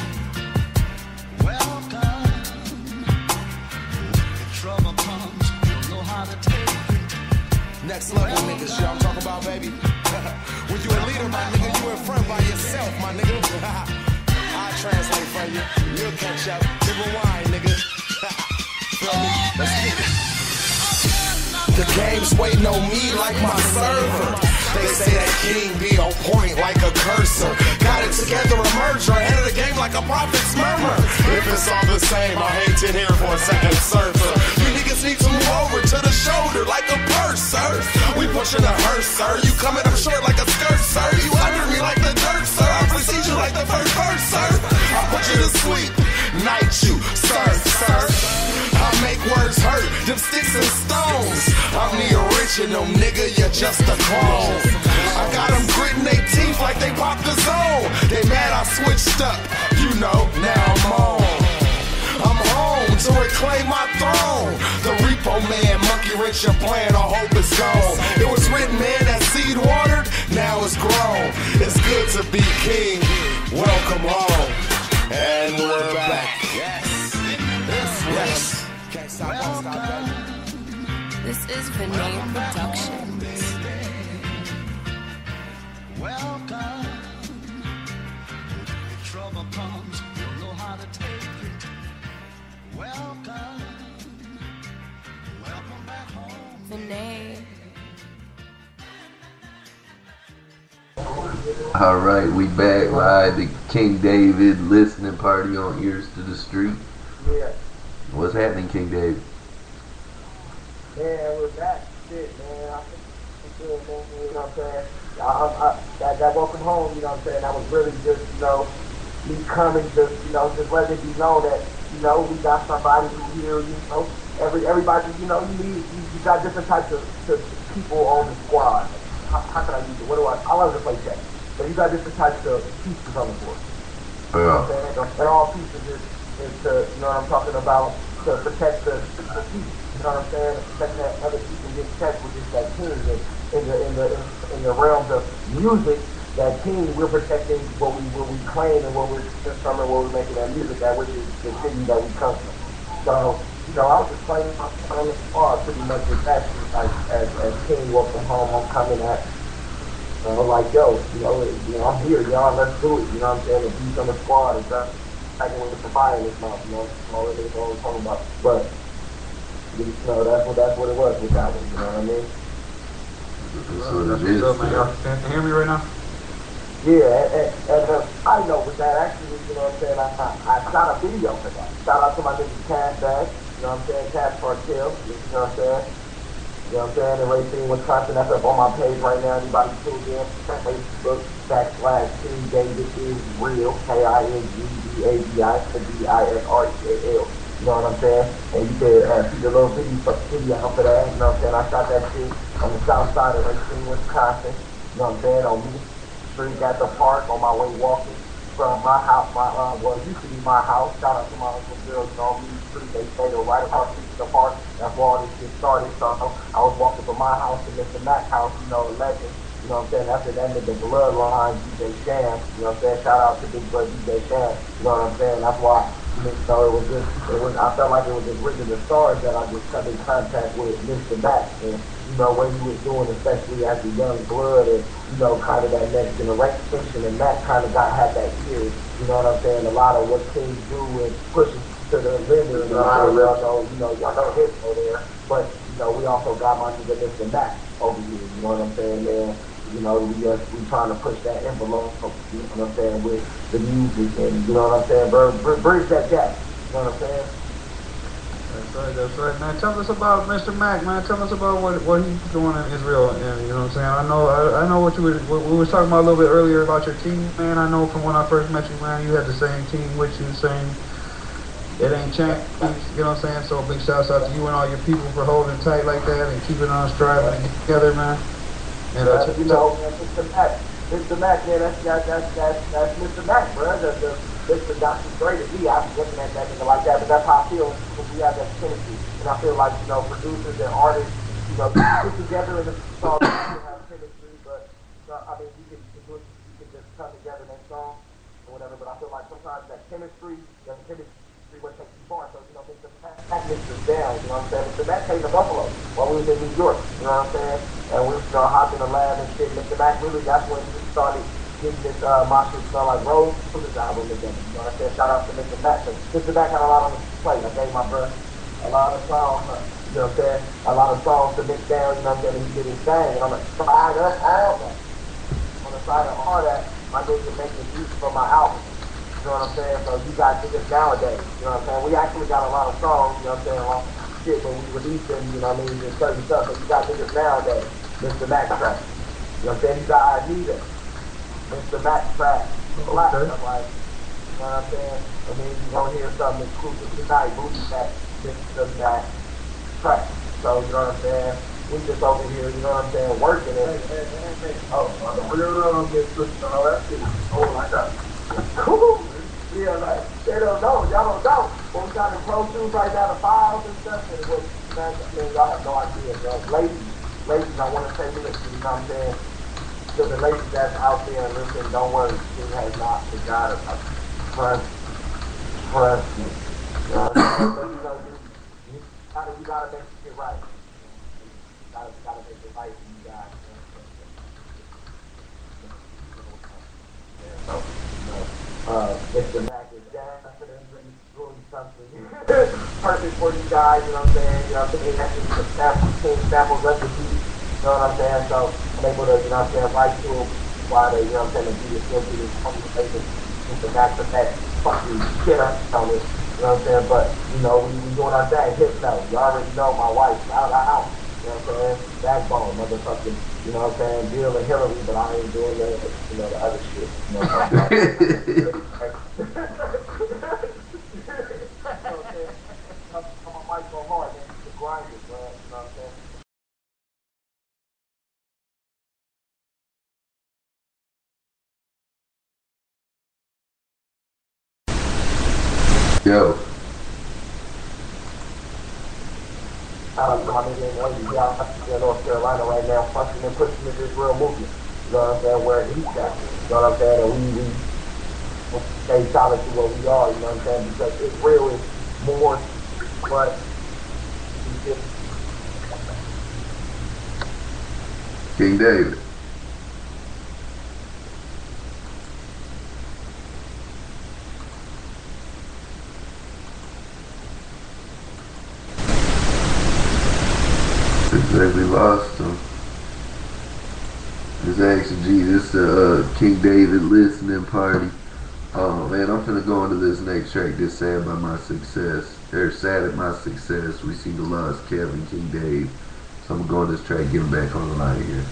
Next level niggas, y'all talking about, baby. When you a leader, my nigga, you in front by yourself, my nigga. I'll translate for you. You'll catch up. Give a wine, nigga. Feel me? Let's get it. The game's waiting on me like my server. They say that King be on point like a cursor. Got it together, a merger, ahead of the game like a prophet's murmur. If it's all the same, I hate to hear for a second surfer. You niggas need to move over to the shoulder like a purse, sir. We pushing a hearse, sir. You coming up short like a skirt, sir. You under me like the dirt, sir. I precede you like the first verse, sir. I put you to sleep, night you, sir. I make words hurt, them sticks and stones. I'm the original, nigga, you're just a clone. I got them gritting their teeth like they popped the zone. They mad I switched up, you know, now I'm on. I'm home to reclaim my throne. The repo man, monkey rich, your plan, I hope it's gone. It was written, man, that seed watered, now it's grown. It's good to be king. Welcome home. And we're back. Yes. Yes. Can't stop, won't stop, baby. This is Vinay Productions. Welcome. If trouble comes, you'll know how to take it. Welcome. Welcome back home. Vinay. All right, we back live the King David listening party on Ears to the Street. Yeah. What's happening, King David? Man, we're back. Shit, man. I think it's good, man. You know what I'm saying? That welcome home, you know what I'm saying? That was really just, you know, me coming, just letting it be known that, you know, we got somebody who here, you know, everybody, you know, you got different types of people on the squad. How can I use it? I love to play chess. So you got different types of pieces on the board. You know what I'm saying? And all pieces is to, you know what I'm talking about, to protect the piece. You know what I'm saying? Protect that other people get checked with just that team. In the realms of music, that team, we're protecting what we claim and what we're from and what we're making that music at, which is the city that we come from. So, you know, I was just playing on the spot pretty much with that, like, as King welcome home, I'm coming at. Like, yo, you know, I'm here, y'all, let's do it. You know what I'm saying? The beats on the squad and stuff. I can with the fire in this mouth, you know, already know what I'm talking about. But, you know, that's what it was with that one, you know what I mean? That's what it is. Up, man. Y'all can hear me right now? Yeah, and I know with that, actually, you know what I'm saying, I shot a video for that. Shout out to my nigga Cash Bag, you know what I'm saying, Cash Cartel, you know what I'm saying? You know what I'm saying? And Racine, Wisconsin, that's up on my page right now. Anybody tuned in, Facebook, /King David is real, KINGDAVIDISREAL. You know what I'm saying? And you can see the little video out for that. You know what I'm saying? I shot that shit on the south side of Racine, Wisconsin. You know what I'm saying? On me street at the park on my way walking from my house, well, it used to be my house. Shout out to my Uncle Bill, you know, me street, they stayed right across the street from the park. That's where all this shit started. So I was walking from my house to Mr. Mac's house, you know, legend. You know what I'm saying? After that nigga Bloodline, DJ Sham, you know what I'm saying? Shout out to Big Brother DJ Sham, you know what I'm saying? That's why, you know, I felt like it was just written in the stars that I just come in contact with Mr. Mac and, you know, what he was doing, especially as the young blood and, you know, kind of that next generation, and Mac kind of had that ear, you know what I'm saying? A lot of what Kings do and pushes to the limit, and a lot of y'all know his over there, but, you know, we also got my nigga Mr. Mac over here, you know what I'm saying, man? You know, we trying to push that envelope, you know what I'm saying, with the music and, you know what I'm saying, bridge that gap, you know what I'm saying? That's right, man. Tell us about Mr. Mac, man. Tell us about what he's doing in Israel, and you know what I'm saying. I know what we were talking about a little bit earlier about your team, man. I know from when I first met you, man, you had the same team with you, it ain't changed, you know what I'm saying. So big shouts out to you and all your people for holding tight like that and keeping on striving together, man. And you know, Mr. Mac, man, that's Mr. Mac, bro. Mr. Dr. Dre to me, I was looking at that nigga like that, but that's how I feel when we have that chemistry. And I feel like, you know, producers and artists, you know, put together in the song, you have chemistry, but, I mean, you can just come together in that song or whatever, but I feel like sometimes that chemistry what takes you far. So, you know, Mr. Mac mixed us down, you know what I'm saying? Mr. Mac came to Buffalo while we was in New York, you know what I'm saying? And we, you know, hopped in the lab and shit. Mr. Mac really, that's when we started getting this Monster Smell Like Rose for this album together, you know what I'm saying? Shout out to Mr. Mac. Mr. Mac had a lot on his plate. I gave my brother a lot of songs, you know what I'm saying? A lot of songs to mix down, you know what I'm saying? And he did his thing. And on the side of all that, my nigga making music for my album. You know what I'm saying? So you got niggas nowadays, you know what I'm saying? We actually got a lot of songs, you know what I'm saying, like shit when we release them, you know what I mean, and certain stuff, but you got niggas nowadays, Mr. Mac track. You know what I'm saying? You got Anita, Mr. Mac track, Black, like, you know what I'm saying? I mean, you gonna hear something exclusive tonight, Booty Mac, Mr. Mac track. So, you know what I'm saying? We just over here, you know what I'm saying, working it. Oh, the real get switched on all that shit. Oh my God. Cool. Yeah, like, they don't know, y'all don't know. When we got the Pro Tools right now, the files and stuff, and man, y'all have no idea, bro. Ladies, I want to say this, you know what I'm saying? To the ladies that's out there and listen, don't worry, she has not forgot about you. Trust me. You know what I'm saying? You gotta make it right. You gotta make it right for you guys. So, Mr. Mac is definitely doing something perfect for you guys, you know what I'm saying? You know what I'm saying? That's just a sample recipe, you know what I'm saying? So I'm able to, you know what I'm saying, write to them while they, you know what I'm saying, the beat is still being conversation. Mr. Mac for that fucking shit on this, you know what I'm saying? But, you know, we doing our thing, hip note. You already know my wife, out of the house, you know what I'm saying? Backbone, motherfucking, you know what I'm saying, Bill and Hillary, but I ain't doing the, you know, the other shit. You know what I'm saying? I'm a mic so hard, man. You can grind it, bro. You know what I'm saying? Yo. My nigga in Wendy, in North Carolina right now, fucking and pushing this real movement. You know what I'm saying? Where he's at. You know what I'm saying? And we stay solid to what we are, you know what I'm saying? Because it's real is more, but we just. King David. Exactly lost him. It's actually, gee, this King David listening party. Oh man, I'm finna go into this next track. This sad by my success. They're sad at my success. We see the lost Kevin King Dave. So I'm gonna go on this track, get him back on the line here.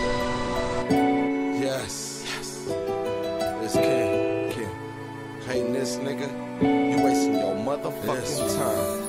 Yes. It's King. Hating this nigga, you wasting your motherfucking time.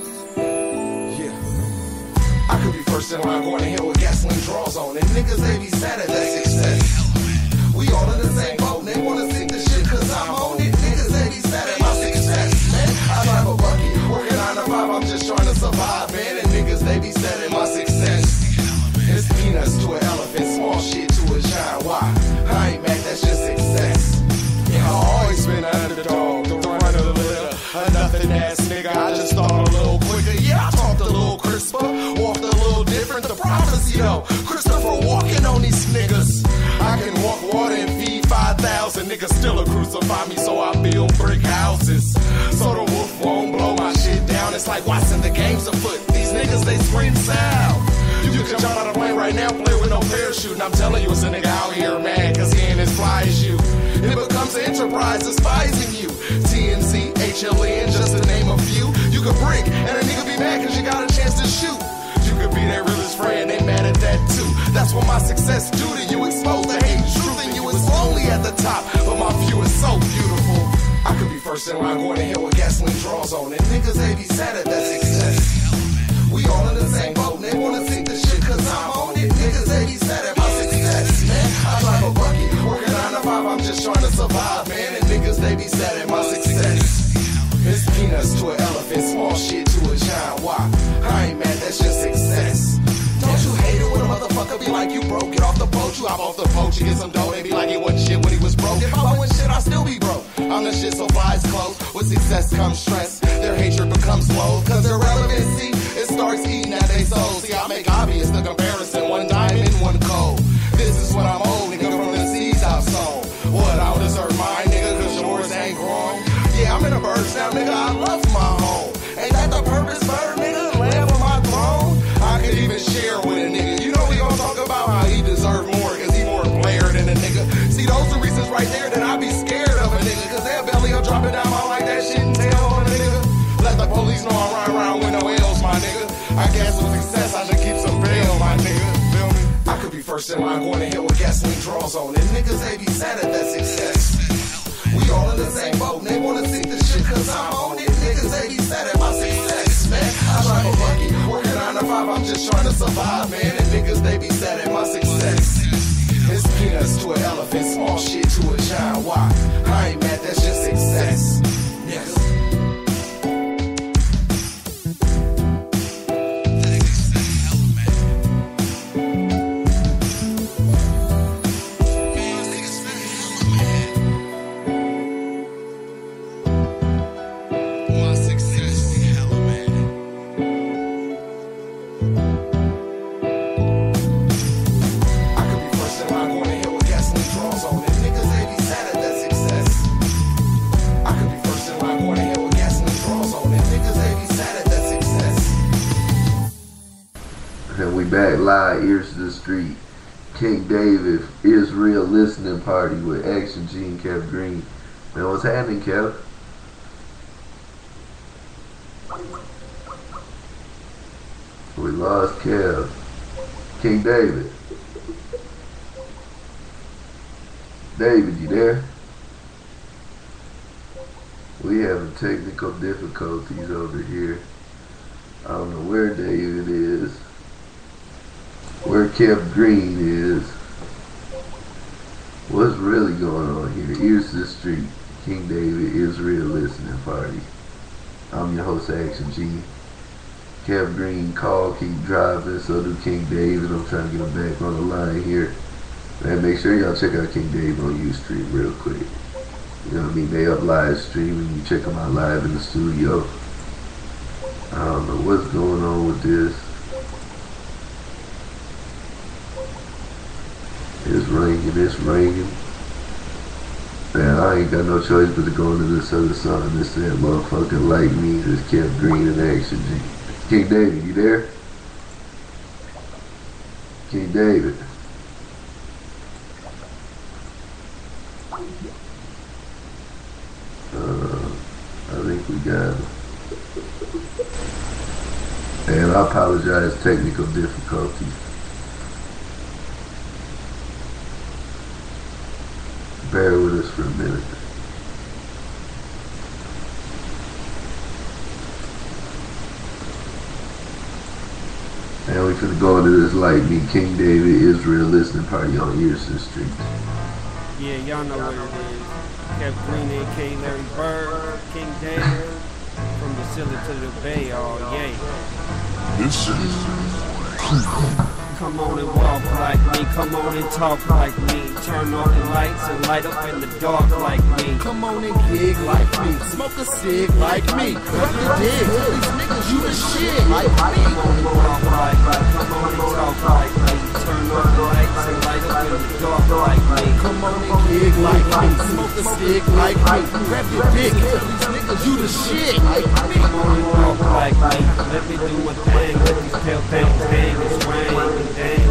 I could be first in line going to hell with gasoline draws on. And niggas, they be sad at that success. We all in the same boat, and they wanna see the shit cause I'm on it. Niggas, they be sad at my success, man. I drive a bucket, working 9 to 5, I'm just trying to survive, man. And niggas, they be sad at my success. It's peanuts to an elephant, small shit to a giant. Why? I ain't mad, that's just success. Yeah, I've always been an underdog, the run of the litter. A nothing ass nigga, I just thought a little quicker. Yeah, I talked a little crisper, walked a little different. The prophecy though, Christopher walking on these niggas. I can walk water and feed 5,000 niggas, still a crucify me, so I build brick houses. So the wolf won't blow my shit down. It's like watching the games afoot. These niggas, they scream sound. You can jump out of a plane right now, play with no parachute. And I'm telling you, it's a nigga out here mad, cause he ain't as fly as you. It becomes an enterprise despising you. TNC, HLN, just to name a few. You could brick, and a nigga be mad cause you got a chance to shoot. You could be their realest friend, they mad at that too. That's what my success do to you. Expose the hate and truth in you. It's lonely at the top, but my view is so beautiful. I could be first in line going to hell with gasoline draws on. And niggas, they be sad at that success. We all in the same boat, and they wanna see the shit cause I'm on it. Niggas, they be sad at my success, man. I drive a bucket, working 9 to 5, I'm just trying to survive, man. And niggas, they be sad at my success. It's peanuts to an elephant, small shit to a giant. Why? I ain't mad, that's just success. Don't you hate it when a motherfucker be like you broke? Get off the boat, you hop off the boat, you get some dough. They be like it wasn't shit when he was broke. If I wasn't shit, I'd still be broke. I'm the shit, so flies close. With success comes stress. Their hatred becomes low, cause their relevancy, it starts eating at their soul. See, I make obvious the comparison, one diamond, one coal. This is what I'm old, nigga, from the seeds I've sown. What, I don't deserve mine, nigga, cause yours ain't grown. Yeah, I'm in a bird now, nigga, I love my home. Ain't that the purpose, bird, nigga? Land on my throne. I could even share with a nigga. You know we gon' talk about how he deserve more, cause he more player than a nigga. See, those are reasons right there that I be scared of a nigga, cause they'll belly up dropping down my like that shit and tell on a nigga. Let the police know I ride around with no L's, my nigga. I guess with success I should keep some bail, my nigga. Feel me? I could be first in line going to hell with gasoline draws on. And niggas, they be sad at that success. We all in the same boat, and they wanna see the shit cause I'm on it. Niggas, they be sad at my success, man. I drive a bucket, working 9 to 5, I'm just trying to survive, man. And niggas, they be sad at my success. It's peanuts to an elephant, small shit to a giant. Why? I ain't mad, that's just success. Yes. back live, ears to the street. King David, Israel listening party with Action G and Kev Green. Man, what's happening, Kev? We lost Kev. King David. David, you there? We having technical difficulties over here. I don't know where David is. Where Kev Green is. What's really going on here? Ears to the street. King David, Israel listening party. I'm your host, Action G. Kev Green, call, keep driving, so do King David. I'm trying to get him back on the line here. Man, make sure y'all check out King David on Ustream real quick. You know what I mean? They up live streaming. You check them out live in the studio. I don't know what's going on with this. It's ringing. Man, I ain't got no choice but to go into this other song. This said, motherfucking like me. This Kev Green in Action G. King David, you there? King David. I think we got him. And I apologize, technical difficulties. Bear with us for a minute. And we finna go into this like me, King David, Israel listening party on Ears to the Street. Yeah, y'all know what it is. Kev Green, A.K. Larry Bird, King David, from the Silly to the Bay, all yay. This is Come on and walk like me, come on and talk like me. Turn on the lights and light up in the dark like me. Come on and gig like me, smoke a cig like me. Cut the dig, these niggas you the shit like me. Come on and walk like me, come on and talk like me. Turn on the lights and light up in the dark like me. Come on and gig like me, smoke a cig like me. Grab your dick, these niggas you the shit like me. Come on and walk like me, let me do a thing. Let these pale things hang and swing.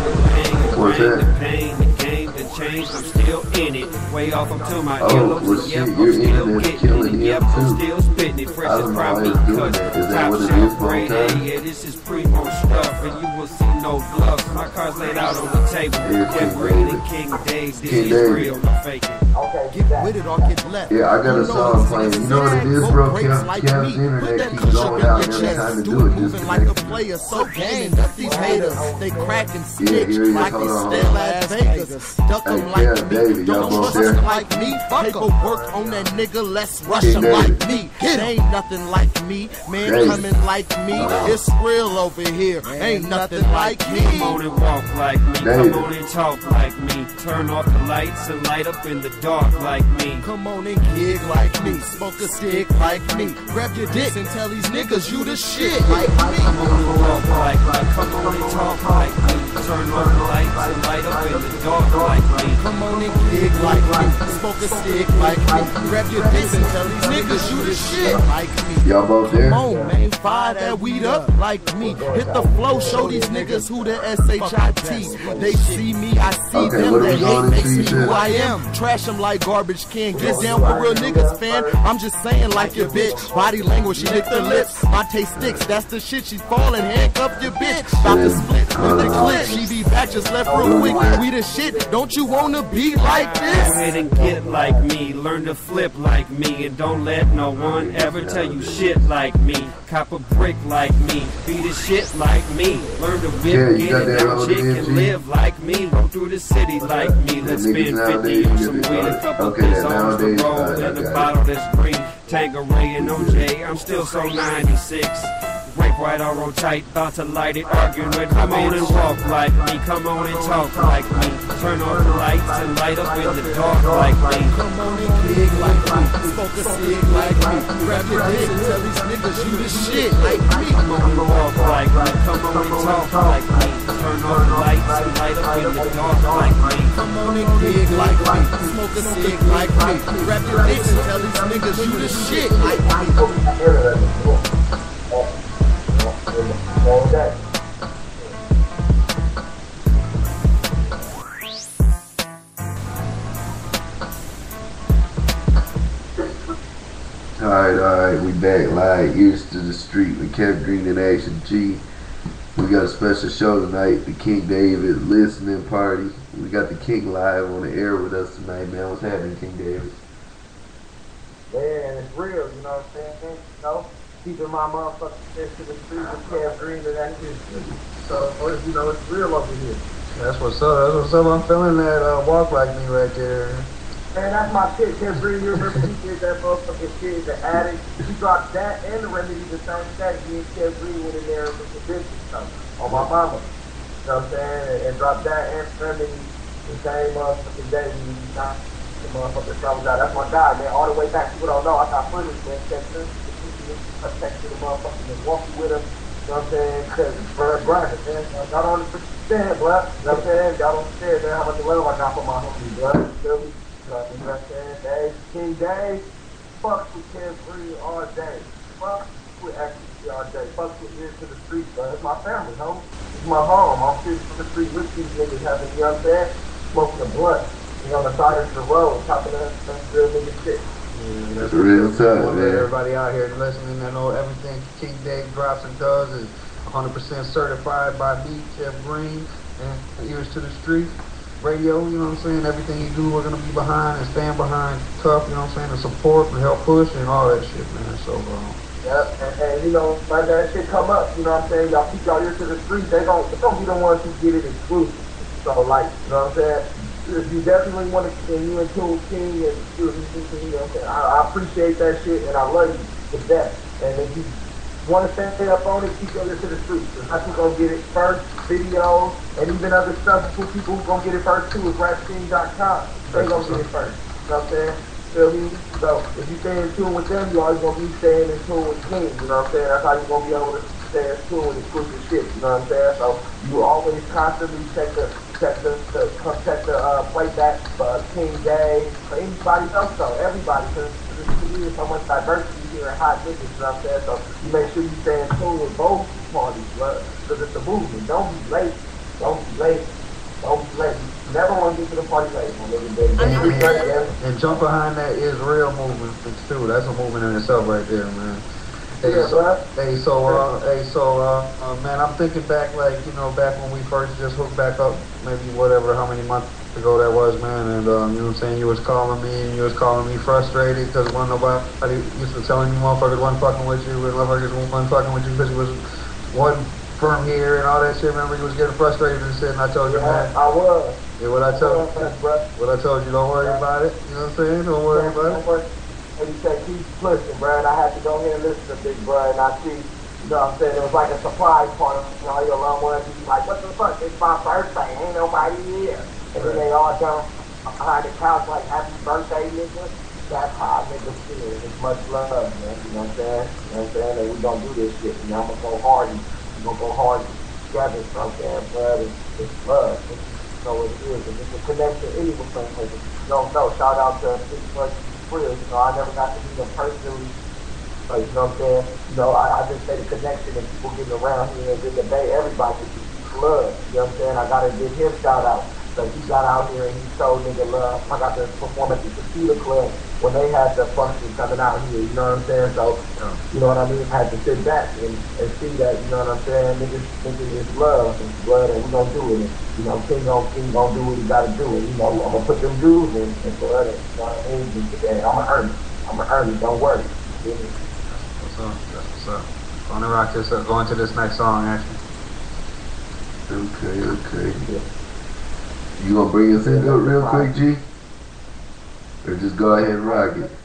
What's that? The pain, the game, the change, I'm still in it. Way off up to my Oh, well shit, your internet's killing him too. Still spitting it, fresh I as don't know prime how meat it's doing cut. that. Is that Top what it shelf is for grade time? A, yeah, this is primo stuff, and you will see no bluff. My car's laid out on the table. Here's Kev King Green David. and King Dave, this King is David. real, no faking. Okay, Get with it or get left. Yeah, I got a You know song these playing. niggas You know what it sad, is, go bro? breaks Kev's like me. Put internet that keeps kush going up in out your every chest. time to Do do it it. moving like a player, so gang. That these haters, they crack and Yeah, snitch here he is. like Hold they on, still hold on. Las Vegas. Duck them Hey, like Kev, me. David, y'all Don't both trust there? like me. Paperwork on that nigga, let's rush King him David. like me. It ain't nothing like me. Man David. coming like me. It's real over here. Ain't nothing like me. Come on and walk like me, David. come on and talk like me. Turn off the lights and light up in the dark like me. Come on and gig like me, smoke a stick like me. Grab your dick and tell these niggas you the shit like me. Come on and walk like me, come on and talk like me. Turn off the lights and light up in the dark like me. Come on and gig like me, smoke a stick like me. Grab your dick and tell these niggas you the shit like me. Y'all both there? Come on, man, fire that weed up like me. Hit the flow, show these niggas who the S-H-I-T. They see me, I see Okay, them. what are we They going hate, into, they you see said? who I am. Trash them like garbage can. Get down for real niggas, fan. I'm just saying like your bitch. Body language, she lick the lips. My taste sticks, that's the shit. She's falling, handcuff your bitch. About to split with the clip. She be back, just left real quick. We the shit. Don't you wanna be like Go this? ahead and get like me, learn to flip like me, and don't let no one ever tell you shit like me. Cop a brick like me, be the shit like me. Learn to Yeah, whip, you get got it that down, road chick, in, and G? live like me. Roll through the city like me. Let's niggas spend nowadays 50 on get some it weed, a right. couple Okay, piss that on the nowadays, road, I and a got it. bottle that's green. Tangeray and OJ, I'm still so 96. Grape white, I roll tight, about to light it, arguing with come on and walk like me, come on and talk like me. Turn off the lights and light up in the dark like me. Come on and gig like me, smoke a cig like me. Grab your dick and tell these niggas you the shit like me. Come on and walk like me, come on and talk like me. Turn off the lights and light up in the dark like me. Come on and gig like me, smoke a cig like me. Grab your dick and tell these niggas you the shit like me. Alright, Ears to the Street with Kev Green and Action G. We got a special show tonight, the King David listening party. We got the King live on the air with us tonight, man. What's happening, King David? Man, it's real, you know what I'm saying? You know, keeping my motherfucking ears to the street with Kev Green and Action G. So, you know, it's real over here. That's what's up. That's what's up. I'm feeling that Walk Like Me right there. Man, that's my shit. Kev Green, you remember he did that motherfucking shit, the Addict. He dropped that and the Remedy the same day. Me and Kev Green went in there with the business stuff on my mama. You know what I'm saying? And dropped that and Remedy the same motherfucking day. We knocked the motherfucking songs out. That's my guy, man. All the way back. People don't know. I got footage, man. Texas. I texted the motherfucking Milwaukee with him. You know what I'm saying? Because Brad Bryant, man. Y'all don't understand, bro. You know what I'm saying? Y'all don't understand, man, how much love I got for my homie, bro. You feel me? You know what I'm saying? Dave, King Dave, fuck with Kev Green all day. Fuck with Action all day. Fuck with Ears to the Street, bro. It's my family, homie. It's my home. I'm sitting on the street with these niggas having, you know what I'm saying? Smoking a blunt. You know, on the side of the road, talking to that real nigga shit. Yeah, that's real tough, man. Everybody out here listening, I know everything King Dave drops and does is 100% certified by me, Kev Green, and Ears to the Street Radio. You know what I'm saying? Everything you do, we're gonna be behind and stand behind tough. You know what I'm saying? And support and help push and all that shit, man. So, yeah, and you know, like that shit come up. You know what I'm saying? Y'all keep y'all ears to the street. They're gonna be the ones who get it exclusive. So, like, you know what I'm saying? If you definitely want to, and you and King and you know what I'm saying? I appreciate that shit and I love you to death. And if you want to stay up on it, keep your ears to the street. That's who's gonna get it first. Videos and even other stuff. People who gonna get it first too is rapscene.com. They gonna get it first. You know what I'm saying? Feel me? So if you stay in tune with them, you always gonna be staying in tune with King. You know what I'm saying? That's how you gonna be able to stay in tune with exclusive shit. You know what I'm saying? So you always constantly check the playback for King Day, for anybody else though, everybody, because there's so much diversity here in hot niggas, you know what I'm saying? So you make sure you stay in tune with both parties, because it's a movement. Don't be late. Don't be late. Don't be late. You never want to get to the party late, my nigga. and jump behind that is real movement too. That's a movement in itself right there, man. Hey, man, I'm thinking back, like, you know, back when we first just hooked back up, maybe whatever, how many months ago that was, man, and, you know what I'm saying, you was calling me, and you was calling me frustrated, because when nobody used to telling you motherfuckers wasn't fucking with you, and motherfuckers wasn't fucking with you, because you was one from here, and all that shit, remember, you was getting frustrated and shit, and I told you, man. I was. Yeah, what I told you, don't worry about it, you know what I'm saying, don't worry about it. And you say, keep pushing, bro, and I had to go ahead and listen to Big Bro, and I see, you know what I'm saying, it was like a surprise party, you know, your loved ones, you be like, what the fuck, it's my birthday, ain't nobody here. And then they all down behind the couch like, happy birthday, nigga. That's how niggas feel. It's much love, man, you know what I'm saying? You know what I'm saying? And we gonna do this shit, you know, I'm gonna go hard, we gonna go hard together, you know what I'm saying, bro, it's love. So it is, and it's a connection anyway, you don't know, shout out to Big Bro. You know, I never got to meet them personally. Like, you know what I'm saying? You know, I just say the connection and people getting around here in the Bay, everybody is love. You know what I'm saying? I gotta give him shout out. So he got out here and he showed nigga love. I got to perform at the Tequila Club when they had the function coming out here, you know what I'm saying? So, you know what I mean? I had to sit back and see that, you know what I'm saying? Niggas is love and blood, and we gonna do it. You know, King gonna do what he gotta do. And, you know, I'm gonna put them dudes in blood, and, you know what I mean? And I'm gonna earn it, don't worry. What's up? What's up? Gonna rock this up, go into this next song, actually. Okay. Yeah. You gonna bring us in real quick, G? Or just go ahead and rock it?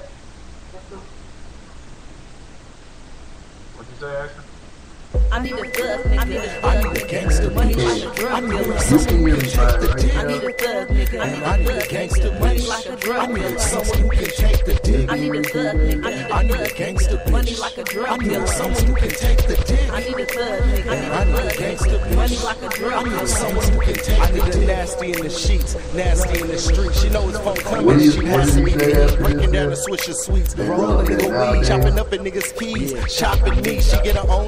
What you say, Ashton? I need a thug nigga. I need a gangster money like a drug dealer. Someone who can take the dick. I need a thug nigga. I need a gangster money like a drug dealer. Someone who can take the dick. I need a thug nigga. I need a gangster money like a drug dealer. Someone who can take the dick. I need a thug nigga. I need a gangster money like a drug dealer. Someone who can take I need a nasty in the sheets, nasty in the streets. She knows phone coming. She has me breaking down the Swisher Sweets, rolling nigga weed, chopping up a nigga's keys, chopping me. She get her own cheese. It's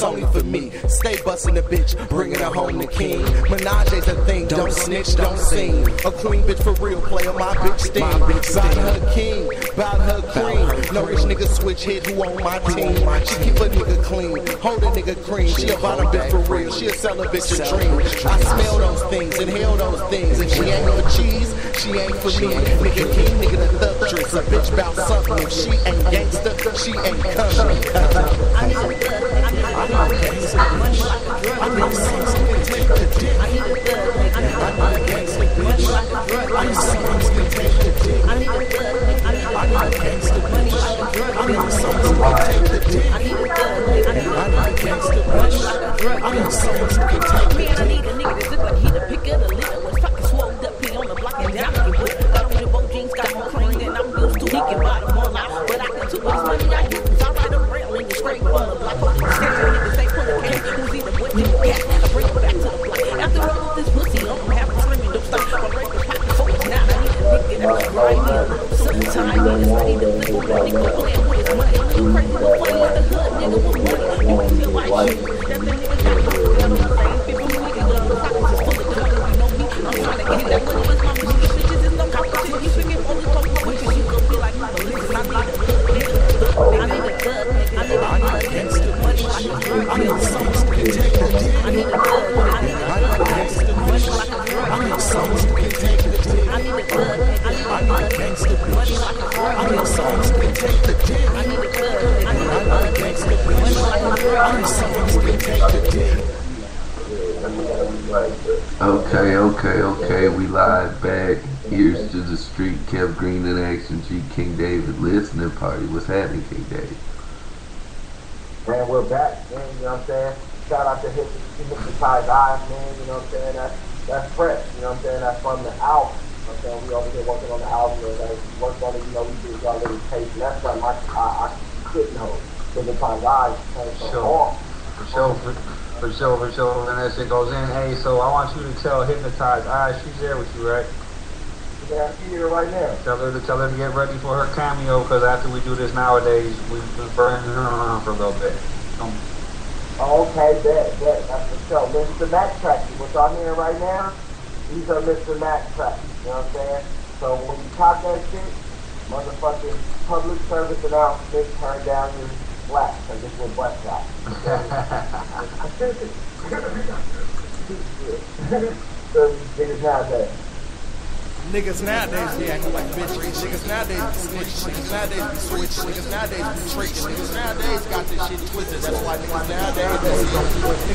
only for me. Stay busting the bitch, bringing her home to king. Menage a thing, don't snitch, don't sing. A queen bitch for real, play on my bitch sting. Bout her king, bout her queen. No rich nigga switch hit who on my team. She keep a nigga clean, hold a nigga cream. She a bottom bitch for real, she'll sell a bitch a dream. I smell those things, inhale those things. And she ain't for cheese, she ain't for me. Nigga king, nigga the thugtress. A bitch bout something, if she ain't gangster, she ain't coming. I need a thug, I need a gangster, money like a drug. I need a gangster, take the dick. I need a thug, I need a gangster, money like a drug. I need a gangster, take the dick. I need a thug, I need a gangster, money like a drug. I need a gangster, take the dick. I need a thug, I need a gangster, money like a drug. I need a gangster, take the dick. Man, I need a nigga that's look like he the pick of the litter. Was fucking swolled up, he on the block and down the wood. Got on the boat jeans, got more cream than I'm used to. He can buy them all out, but I can too much money I use. I ride a rail in the straight from the block. Scary niggas say pull a cake, who's either with the cat. I bring it back to the block. After all of this pussy, I'm having screaming, don't stop. I'm breaking pocket focus now. I need a nigga that's right here. Sometimes niggas ready to flip on that nigga playing with his money. You crazy little funny like a hood nigga with money. You ain't see white shoes. That's the nigga got me. I'm the same people who nigga love the pockets is full of dough. You know me, I'm trying to get that money. What's my machine? Bitches is no competition. You figure all the talk switches. You gon' be like my religion. I need a hood nigga. I need a thug nigga. I need a gangster money like a drug. I need a songs to take the dick. I need a thug. I need a gangster money like a drug. I need songs to take the dick. I need a thug. I need a gangster money like a drug. I need songs to take the dick. I need a thug. I need a gangster money like a drug. I need songs to take the dick. Okay, we live back. Here's to the street, Kev Green in action, G King David listening party. What's happening, King David? Man, we're back, man, you know what I'm saying? Shout out to Hypnotized Eyes, man, you know what I'm saying? That's fresh, you know what I'm saying? That's from the album, you know what I'm saying? We over here working on the album, and we worked on it, you know, we did our little tape, and that's something I couldn't hold. Hypnotized Eyes came so hard. For sure, when that shit goes in. Hey, so I want you to tell Hypnotized Eyes, she's there with you, right? Yeah, she's here right now. Tell her to get ready for her cameo, because after we do this nowadays, we've been burning her around for a little bit. Okay, that's for sure. Mr. Mac Tracky, what y'all hearing right now, these are Mr. Mac Tracky, you know what I'm saying? So when you cop that shit, motherfucking public service announcement, turn down your black, because this was black guy. So niggas nowadays. Niggas nowadays be acting like bitches. Niggas nowadays be snitching. Niggas nowadays be switching. Niggas nowadays be tricking. Niggas nowadays got this shit twisted. That's why niggas nowadays bring that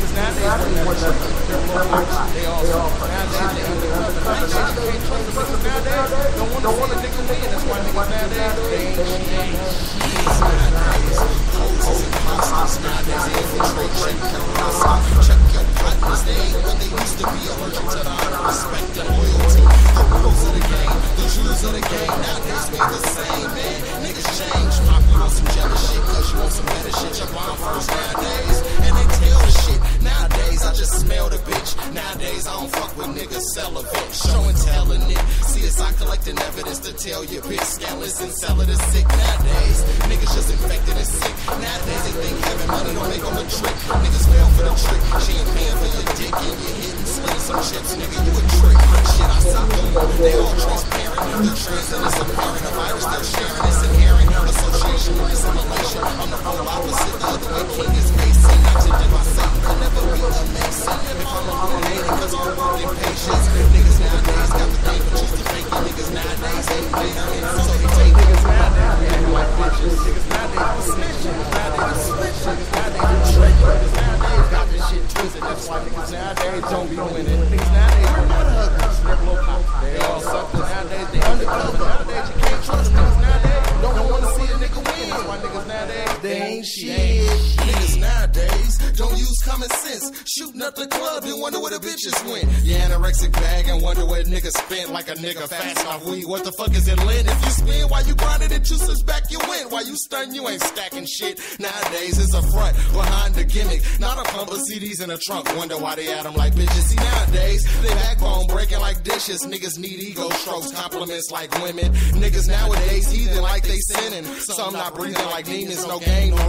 shit. They all nowadays they undercover. Nowadays you can't trust the niggas nowadays. Don't want a nigga win. That's why niggas nowadays they ain't shit. Nowadays, hoes and hustlers nowadays they infiltrate, check your hustle, check your partners. They ain't what they used to be. Allergic to the honor, respect, and loyalty. The rules of the game, the jewels of the game. Nowadays we the same, man. Niggas change. Pop you on some jealous shit, cause you want some better shit. Your bomb first nowadays, and they tell the shit. Nowadays I just smell the bitch. Nowadays I don't fuck with niggas celibate. Show and telling it. CSI collecting evidence to tell your bitch scandalous and sell it as sick. Nowadays niggas just infected and sick. Nowadays they think having money don't make them a trick. Niggas fell for the trick. She ain't paying for your dick and you hitting slitting some chips. Nigga, you a trick. Shit, I suck them. They all transparent. They're trans and it's apparent. A virus they're sharing. It's inherent. Association with assimilation. I'm the full opposite. The other way king is facing. Not tempted by Satan. Could never be a mason. If I'm illuminating, cause I'm building patience. Niggas nowadays got the game for just to fake it. Niggas nowadays ain't playing. So they take niggas nowadays acting like bitches. Niggas nowadays be snitching. Niggas nowadays be switching. Niggas nowadays be tricking. Niggas nowadays got this shit twisted. That's why niggas nowadays don't be winning. Niggas nowadays are not huggers. They're low cops. They all suckers. Nowadays they undercover. Nowadays you can't trust niggas nowadays. Don't want to see a nigga win. That's why niggas nowadays they ain't shit. Niggas nowadays don't use common sense. Shooting up the club and wonder where the bitches went. You anorexic bag and wonder where niggas spent. Like a nigga fast off weed. What the fuck is it lit? If you spin while you grinded it 2 cents back, you win. While you stun, you ain't stacking shit. Nowadays it's a front behind the gimmick. Not a pump of CDs in the trunk. Wonder why they at them like bitches. See nowadays they backbone breaking like dishes. Niggas need ego strokes, compliments like women. Niggas nowadays heathen like they sinning. Some not breathing like demons. No game, no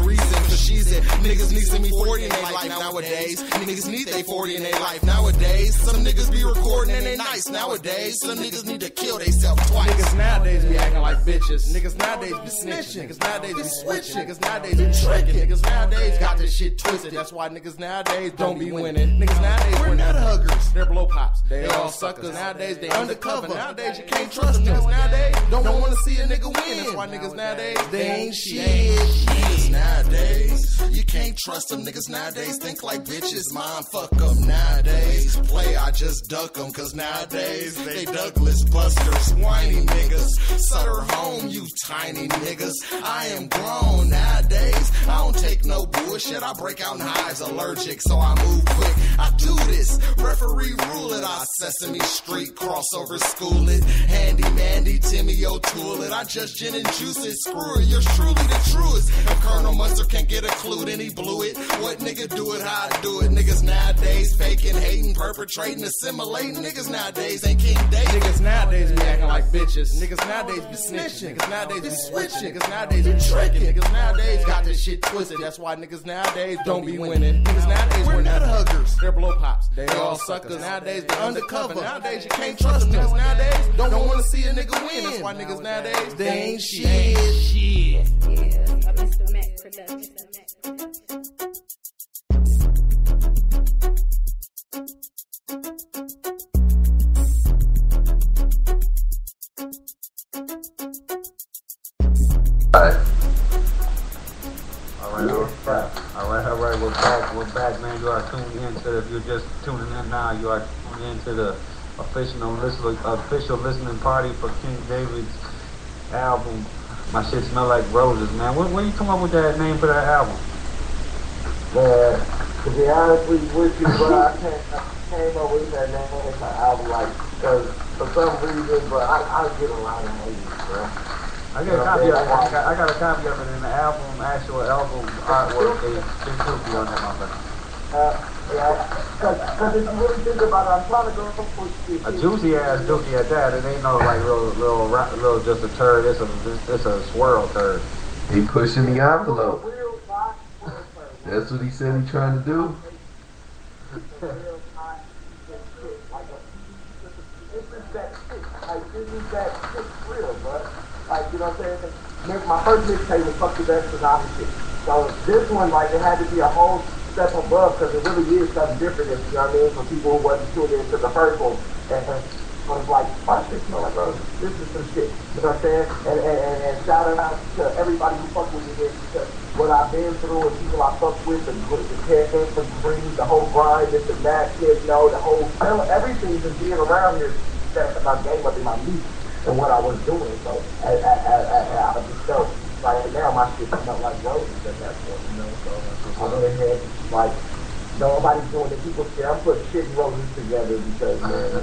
no reason, cause she's it. Niggas need to be 40 in their life nowadays. Niggas need they 40 in their life nowadays. Some niggas be recording and they nice nowadays. Some niggas need to kill theyself twice. Niggas nowadays be acting like bitches. Niggas nowadays be snitching. Niggas nowadays be switching. Niggas nowadays be tricking. Niggas nowadays got this shit twisted. That's why niggas nowadays don't be winning. Niggas nowadays we're not huggers. They're blow pops. They all suckers. Nowadays they undercover. Nowadays you can't trust niggas. Nowadays don't want to see a nigga win. That's why niggas nowadays they ain't shit. Niggas nowadays, you can't trust them. Niggas nowadays think like bitches. Mine fuck up nowadays. Play, I just duck them. Cause nowadays they Douglas busters. Whiny niggas. Sutter home, you tiny niggas. I am grown nowadays. I don't take no bullshit. I break out in hives allergic, so I move quick. I do this. Referee rule it. I Sesame Street crossover school it. Handy Mandy, Timmy O'Toole it. I just gin and juice it. Screw it, you're truly the truest. If Colonel Mustard can't get a clue, then he blew it. What nigga do it, how I do it. Niggas nowadays faking, hating, perpetrating, assimilating. Niggas nowadays ain't King David. Niggas nowadays be acting like bitches. Niggas nowadays be snitching. Niggas nowadays be switching. Niggas nowadays be tricking. Niggas nowadays got this shit twisted. That's why niggas nowadays don't be winning. Niggas nowadays we're not huggers. They're blow pops. They all suckers. Nowadays they undercover. Nowadays you can't trust them. Niggas nowadays don't want to see a nigga win. That's why niggas nowadays they ain't shit. Yeah, Mr. Mac Production. Alright, we're back, man. You are tuned in to, if you're just tuning in now, you are tuned in to the official listening party for King David's album, My Shit Smell Like Roses, man. When you come up with that name for that album? Man, to be honest with you, bro, I came up with that name for my album, like, because for some reason, but I get a lot of hate, bro. I got a copy of it. I got a copy of it in the actual album artwork. They took me on that motherfucker. Yeah, because if you really think about it, I'm trying to go for a juicy ass dookie at that. It ain't no like little just a turd. It's a swirl turd. He pushing the envelope. That's what he said he trying to do. Like, you know what I'm saying? My first mixtape was Fuck the Best and Opposite. So this one, like, it had to be a whole step above because it really is something different, you know what I mean, for people who wasn't tuned into the first one. And I was like, my shit smell like roses. This is some shit. You know what I'm saying? And shout out to everybody who fuck with me here because what I've been through and people I fuck with, the campaign for Green, the whole grind, the mad kid, you know, the whole, everything just being around here that my game up in my music and what I was doing. So I just felt right now my shit smelled like roses at that point, you know. So I'm in here like nobody's doing it. People say I'm putting shit and roses together because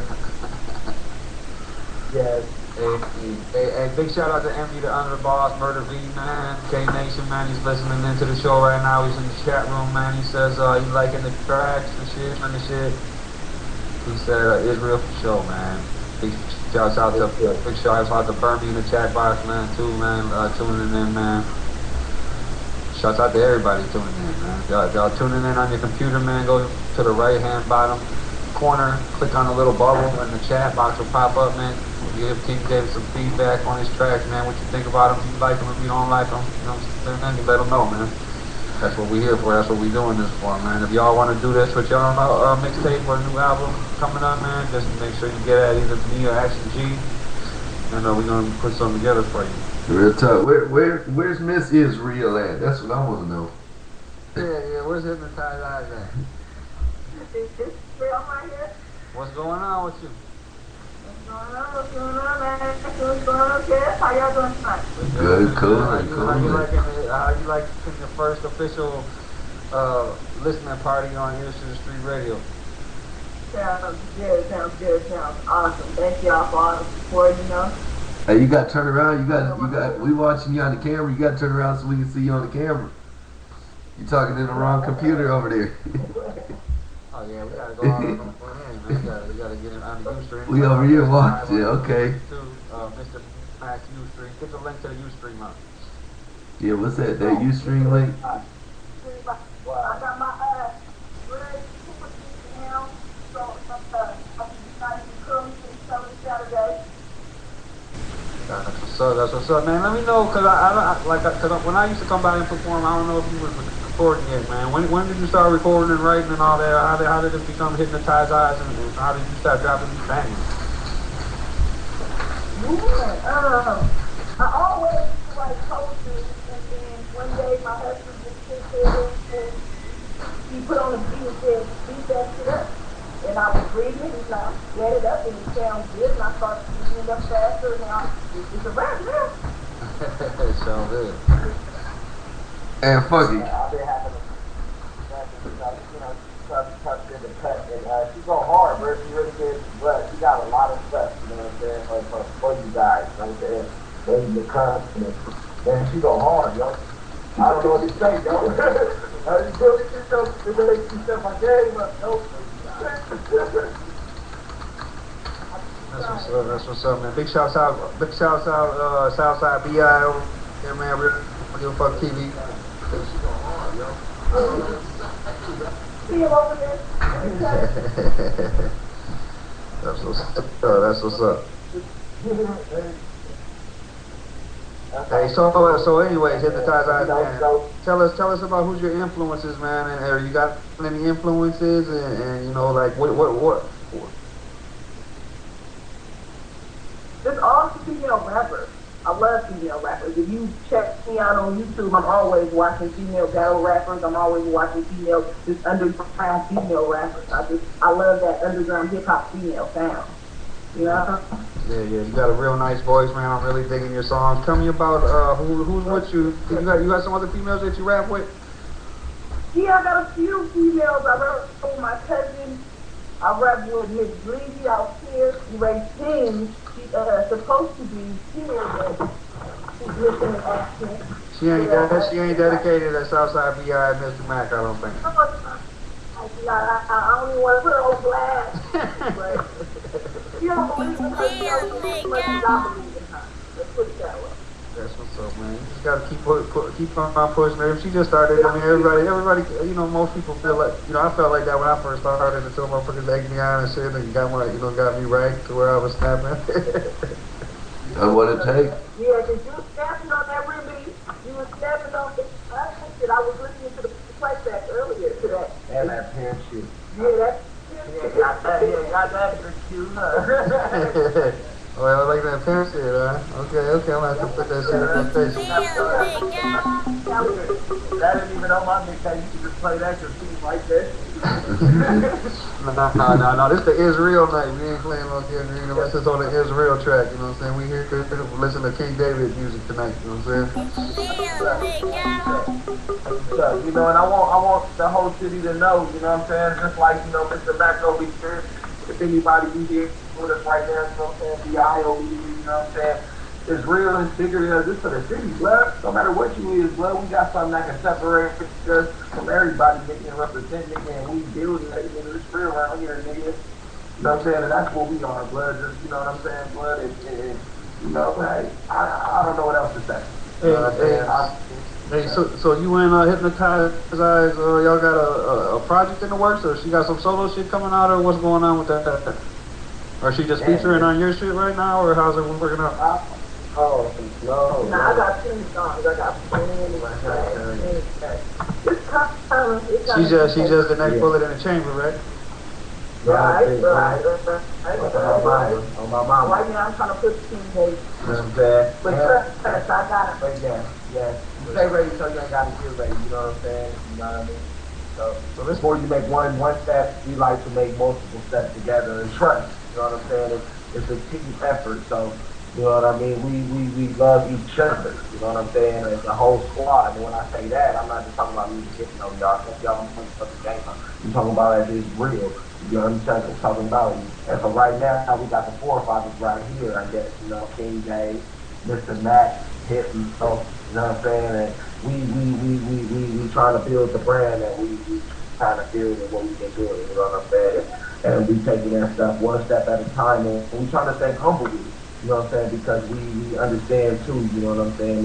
yes. Hey, big shout out to Envy, the Under Boss, Murder V, man, K Nation, man. He's listening into the show right now. He's in the chat room, man. He says he's liking the tracks and shit and the shit. He said Israel for sure, man. Big shouts out to Burmy in the chat box, man, too, man, tuning in, man. Shouts out to everybody tuning in, man. Y'all tuning in on your computer, man, go to the right-hand bottom corner, click on the little bubble, and the chat box will pop up, man. Give King David some feedback on his tracks, man, what you think about them, if you like them, if you don't like them, you know what I'm saying, you let them know, man. That's what we're here for. That's what we're doing this for, man. If y'all want to do this with y'all mixtape or a new album coming up, man, just make sure you get at either me or Action G. And we're going to put something together for you. Real talk. Where's Miss Israel at? That's what I want to know. Yeah. Where's Hypnotized Eyes at? Israel right here. What's going on with you? What's going on, man? What's going on, kids? How y'all doing tonight? Good, cool. How you like your first official listening party on Ears to the Street Radio? Sounds good. Sounds awesome. Thank y'all for all the support, you know. Hey, you got to turn around. We watching you on the camera. You got to turn around so we can see you on the camera. You talking to the wrong computer over there. Oh yeah, we gotta go all over man. We gotta get it on the Ustream. We over here watching, okay. Mr. Max Ustream. Get the link to the Ustream up. Yeah, what's that Ustream link? I got my Greg Super now, so I'm deciding to come to Saturday. That's what's up. That's what's up, man. Let me know, cause cause when I used to come by and perform, I don't know if you was recording yet, man. When did you start recording and writing and all that? How did it become Hypnotized Eyes, and how did you start dropping these bangers? Yeah, I always write poetry, and then one day my husband just sits there and he put on a beat and said, beat that shit up. And I was reading it, and I get it up, and it sounds good, and I started beating it up faster, and now it's a rap now. It sounds good. And fuck it. I've been having touch in the cut, and she go hard, bro. She really good, but she got a lot of stuff, you know what I'm saying, for you guys, you know what I'm saying? Baby the confidence. And she go hard, yo. I don't know what to say, yo. I just really just don't really step my game up, yo. That's what's up, man. Big shouts out, Southside BI over here, man. Real give a fuck TV. See him over there. That's what's up. Hey, so anyways, Hypnotized Eyes, man. Tell us about who's your influences, man, and or you got any influences, and you know, like what? There's all female rappers. I love female rappers. If you check me out on YouTube, I'm always watching female battle rappers. I'm always watching female, just underground female rappers. I love that underground hip hop female sound. You know? Yeah, you got a real nice voice, man. I'm really digging your songs. Tell me about who's with you. You got some other females that you rap with? Yeah, I got a few females. I rap with my cousin. I rap with Miss Breezy out here. Ray King. She's supposed to be here, but she's missing an accent. She ain't dedicated at Southside BI and Mr. Mac, I don't think. I don't even want to put her on blast. But you don't believe in her. You don't believe in her. Let's put it that way. That's what's up, man. You just gotta keep on pushing her. If she just started, I mean, everybody, you know, most people feel like, you know, I felt like that when I first started until motherfuckers egged me on and shit, and got me right to where I was snapping. That's what it takes. Yeah, because you was snapping on that remedy. You was snapping on the shit. I was listening to the playback earlier to that. And that parent shit. Yeah, got that excuse, huh? Oh, I like that parent shit, huh? Okay, I'm gonna have to put that shit in my face. That didn't even on my mixtape. You can just play that because she's like that. No, this the Israel night. We ain't playing on Kendrick unless it's on the Israel track, you know what I'm saying? We here to listen to King David music tonight, you know what I'm saying? You know, and I want the whole city to know, you know what I'm saying? Just like, you know, Mr. Mac will be here. If anybody be here with us right now, you know what I'm saying? B.I. will be here, you know what I'm saying? It's real and bigger than this for the city, blood. No matter what you is, blood, we got something that can separate us from everybody, nigga, and represent, nigga, and we build it, nigga. It's real around here, nigga. You know what I'm saying? And that's what we are, blood. Just, you know what I'm saying, blood? You know, hey, I don't know what else to say. You know what I'm saying? Hey, so you and Hypnotized Eyes, y'all got a project in the works, or she got some solo shit coming out, or what's going on with that? Or she just featuring on your shit right now, or how's it working out? Oh, no. I got 2 songs. I got plenty. She's just the next bullet in the chamber, right? Right. On my mama. Right now I'm trying to put the team days. You know what I'm saying? But I got it. But yeah. You stay ready so you ain't got to get ready. You know what I'm saying? You know what I mean? So before you make one step, we like to make multiple steps together and trust. You know what I'm saying? It's a team effort. So, you know what I mean? We love each other. You know what I'm saying? It's a whole squad. And when I say that, I'm not just talking about me getting on y'all. Y'all put the game on. I'm talking about it is real. You know what I'm talking about? And so right now, we got the 4 or 5 right here, I guess. You know, King Day, Mr. Mac, Hippie, so, you know what I'm saying? And we trying to build the brand, and we trying to build it what we can do it, you know what I'm saying? And we taking that stuff one step at a time, and we trying to stay humble with it, you know what I'm saying? Because we understand too, you know what I'm saying, that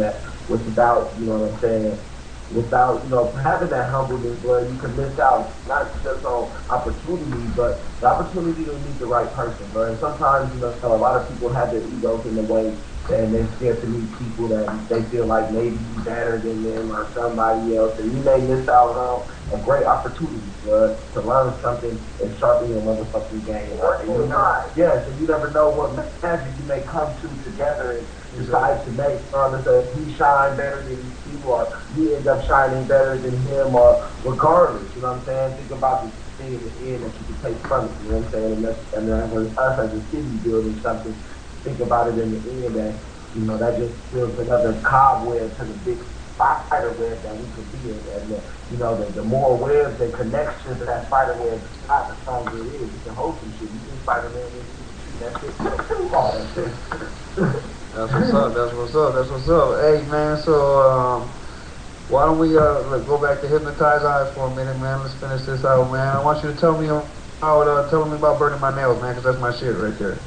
without, you know what I'm saying, without, you know, having that humbleness, where you can miss out not just on opportunity, but the opportunity to meet the right person, bro. And sometimes, you know, a lot of people have their egos in the way, and they're scared to meet people that they feel like maybe better than them or somebody else, and you may miss out on a great opportunity, bro, to learn something and sharpen your motherfucking game. And you know, yes, and you never know what magic you may come to together and decide to make. Let's say he shine better than these people, or you end up shining better than him, or regardless, you know what I'm saying? Think about the thing in the end that you can take from it, you know what I'm saying? And then as us as a city building something, think about it in the end that, you know, that just builds another cobweb to the big spider web that we could be in. And, you know, the more webs and connections to that spider web, the stronger it is. You can hold some shit. You can Spider-Man, that shit, all that shit. That's what's up. That's what's up. That's what's up. Hey, man. So, why don't we go back to Hypnotize Eyes for a minute, man? Let's finish this out, man. I want you to tell me tell me about Burning My Nails, man, because that's my shit right there.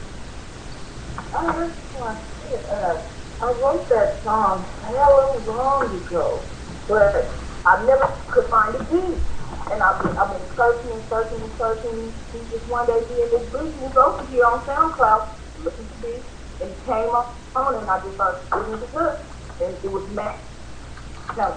I wrote that song hell long ago, but I never could find a beat. And I've been searching. He just one day be in this booth, and he's over here on SoundCloud, looking to beats, and he came up on it, and I just started spitting the hook, and it was Matt. Now,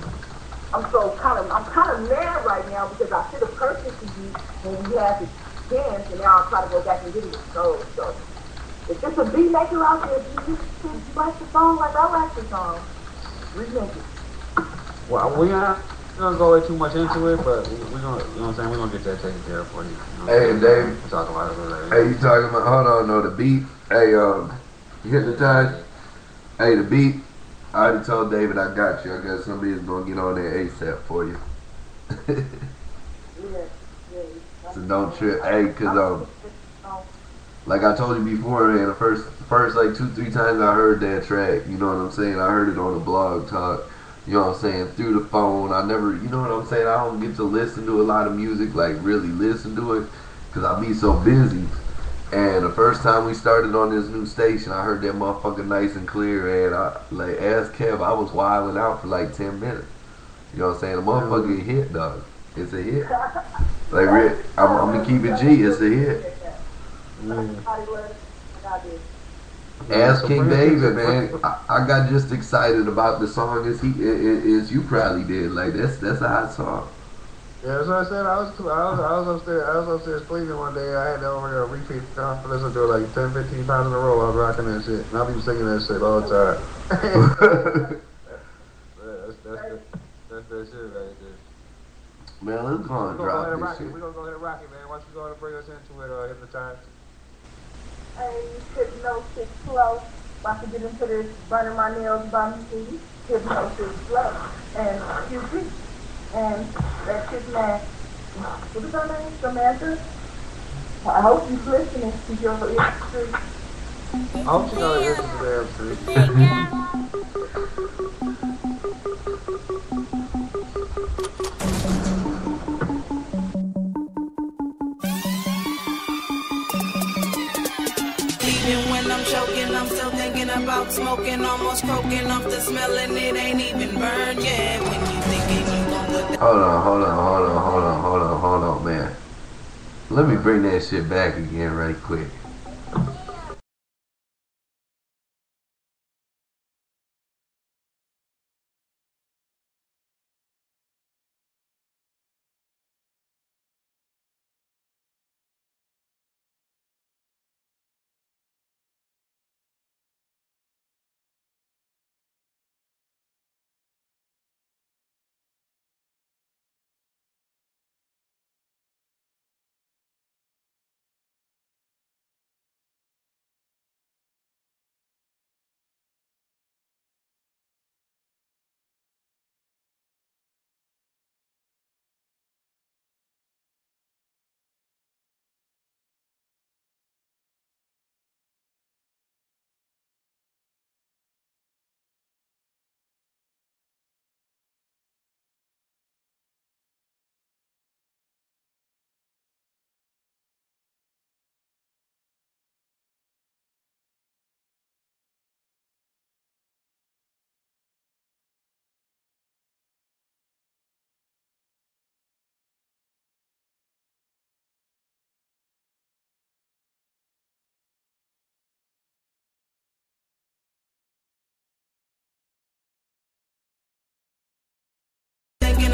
I'm kind of mad right now because I should have purchased the beat when we had the chance, and now I'm trying to go back and get it sold. So if there's a beat maker out there, if you like the song like I like the song, remake it. Well, we're not gonna go way too much into it, but we're gonna, you know what I'm saying, we're gonna get that taken care of for you. You know Hey, Dave. We'll talk about it later. Hey, you talking about? Hold on, no, the beat. Hey, you Hypnotize. Hey, the beat. I already told David I got you. I got somebody's gonna get on there ASAP for you. So don't trip. Hey, cause like I told you before, man, the first like 2-3 times I heard that track, you know what I'm saying? I heard it on the blog talk, you know what I'm saying, through the phone. I never, you know what I'm saying? I don't get to listen to a lot of music, like really listen to it, cause I be so busy. And the first time we started on this new station, I heard that motherfucker nice and clear, and I, like, as Kev, I was wilding out for like 10 minutes. You know what I'm saying? The motherfucker hit, dog. It's a hit. Like, I'm gonna keep it G, it's a hit. Ask King David, man. I got just excited about the song as you probably did. Like, that's a hot song. Yeah, that's what I said. I was upstairs cleaning one day. I had that over there repeat listen to it like 10-15 times in a row. I was rocking that shit. And I'll be singing that shit all the time. that's that shit right there. Man, let's go and drop this shit. We're gonna go ahead and rock it, man. Why don't you go ahead and bring us into it, Hypnotize? Hey, Hypnosis Flow. About to get into this Burning My Nails by me. Hypnosis Flow. And QG. And that shit, man. What is her name? Samantha? I hope she's listening to your industry. I hope she knows this is the MC. Even when I'm choking, I'm still thinking about smoking, almost croaking off the smell, and it ain't even burned yet. When you thinking you gon' put that. Hold on, man. Let me bring that shit back again right quick.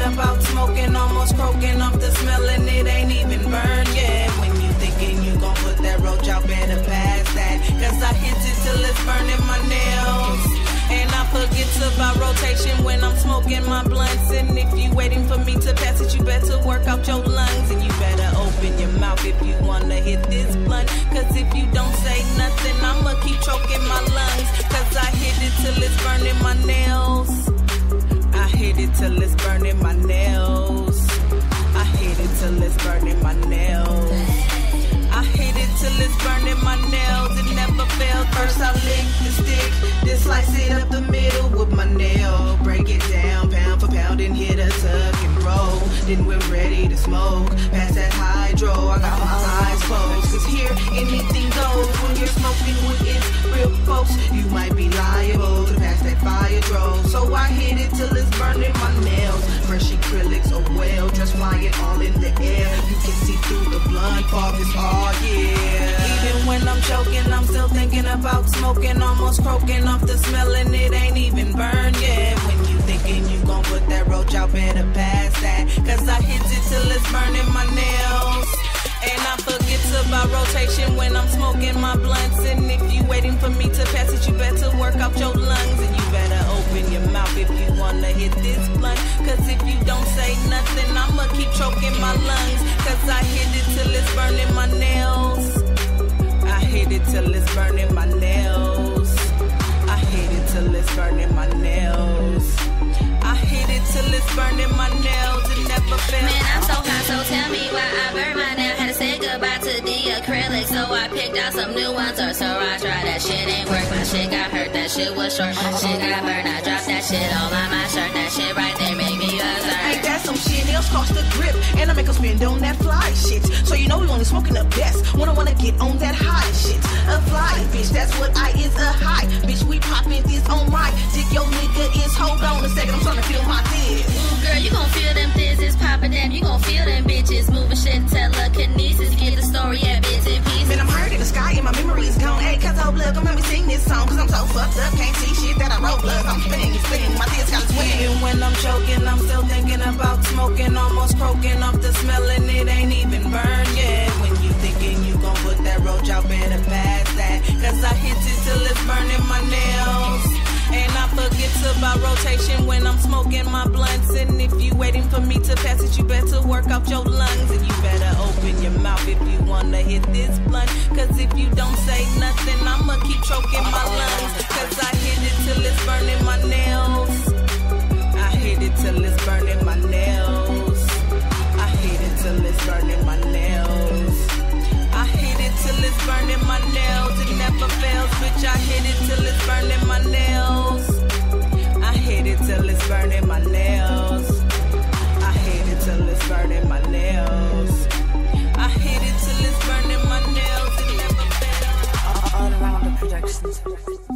about smoking, almost croaking off the smell, and it ain't even burned yet. When you thinking you gon' put that roach out, better pass that, cause I hit it till it's burning my nails. And I forget about rotation when I'm smoking my blunts. And if you waiting for me to pass it, you better work out your lungs. And you better open your mouth if you wanna hit this blunt, cause if you don't say nothing, I'ma keep choking my lungs. Cause I hit it till it's burning my nails. I hit it till it's burning my nails. I hit it till it's burning my nails. I hit it till it's burning my nails. It never fails. First I lick the stick, then slice it up the middle with my nail. Break it down pound for pound and hit a tuck and roll. Then we're ready to smoke. Pass that hydro, I got my eyes closed. Cause here anything goes when you're smoking with it's real folks. You might be liable to pass that fire draw. So I hit it till it's burning my nails. Fresh acrylics or well, just flying all in the air. You can see through the blood fog, it's all yeah. Even when I'm choking, I'm still thinking about smoking, almost croaking off the smell, and it ain't even burned yet. When you thinking you gon' put that roach out, better pass that, cause I hit it till it's burning my nails. And I forget about rotation when I'm smoking my blunts. And if you waiting for me to pass it, you better work out your lungs. And you better open your mouth if you wanna hit this blunt, cause if you don't say nothing, I'ma keep choking my lungs. Cause I hit it till it's burning my nails. I hit it till it's burning my nails. I hit it till it's burning my nails. I hit it till it's burning my nails. It never fails. Man, I'm so hot, so tell me why I burn my nail. Had to say goodbye to the acrylic, so I picked out some new ones. Or so I tried. That shit ain't work. My shit got hurt. That shit was short. Shit got burned. I dropped that shit all on my shirt. That shit right there make me absurd. Ain't that some shit? Nails cost the grip, and I make them spend on that fly shit. So you know we only smoking the best when I wanna get on that high shit. A fly bitch, that's what I is, a high bitch. We poppin' this on my dick. Yo nigga is, hold on a second, I'm trying to feel my dick. Ooh, girl, you gon' feel them thizzes poppin' them. You gon' feel them bitches moving shit, telekinesis. Get the story at bits and pieces. Man, I'm hurt in the sky and my memory's gone. Hey, cause oh look, I'm let me sing this song, cause I'm so fucked up, can't see shit that I wrote. Plus I'm spinning, my tears got swing. Even when I'm choking, I'm still thinking about smoking, almost croaking off the smell, and it ain't even burned yet. When you thinking you gon' put that roach out, better pass that, cause I hit it till it's burning my nails. And I forget about rotation when I'm smoking my blunts. And if you waiting for me to pass it, you better work out your lungs. And you better open your mouth if you wanna hit this blunt, cause if you don't say nothing, I'ma keep choking my lungs. Cause I hit it till it's burning my nails. I hit it till it's burning my nails. I hit it till it's burning my nails. I hit it till it's burning my nails. It never fails, bitch. I hit it till it's burning my nails. I hit it till it's burning my nails. I hit it till it's burning my nails. I hit it till it's burning my nails. It never fails. All around the productions.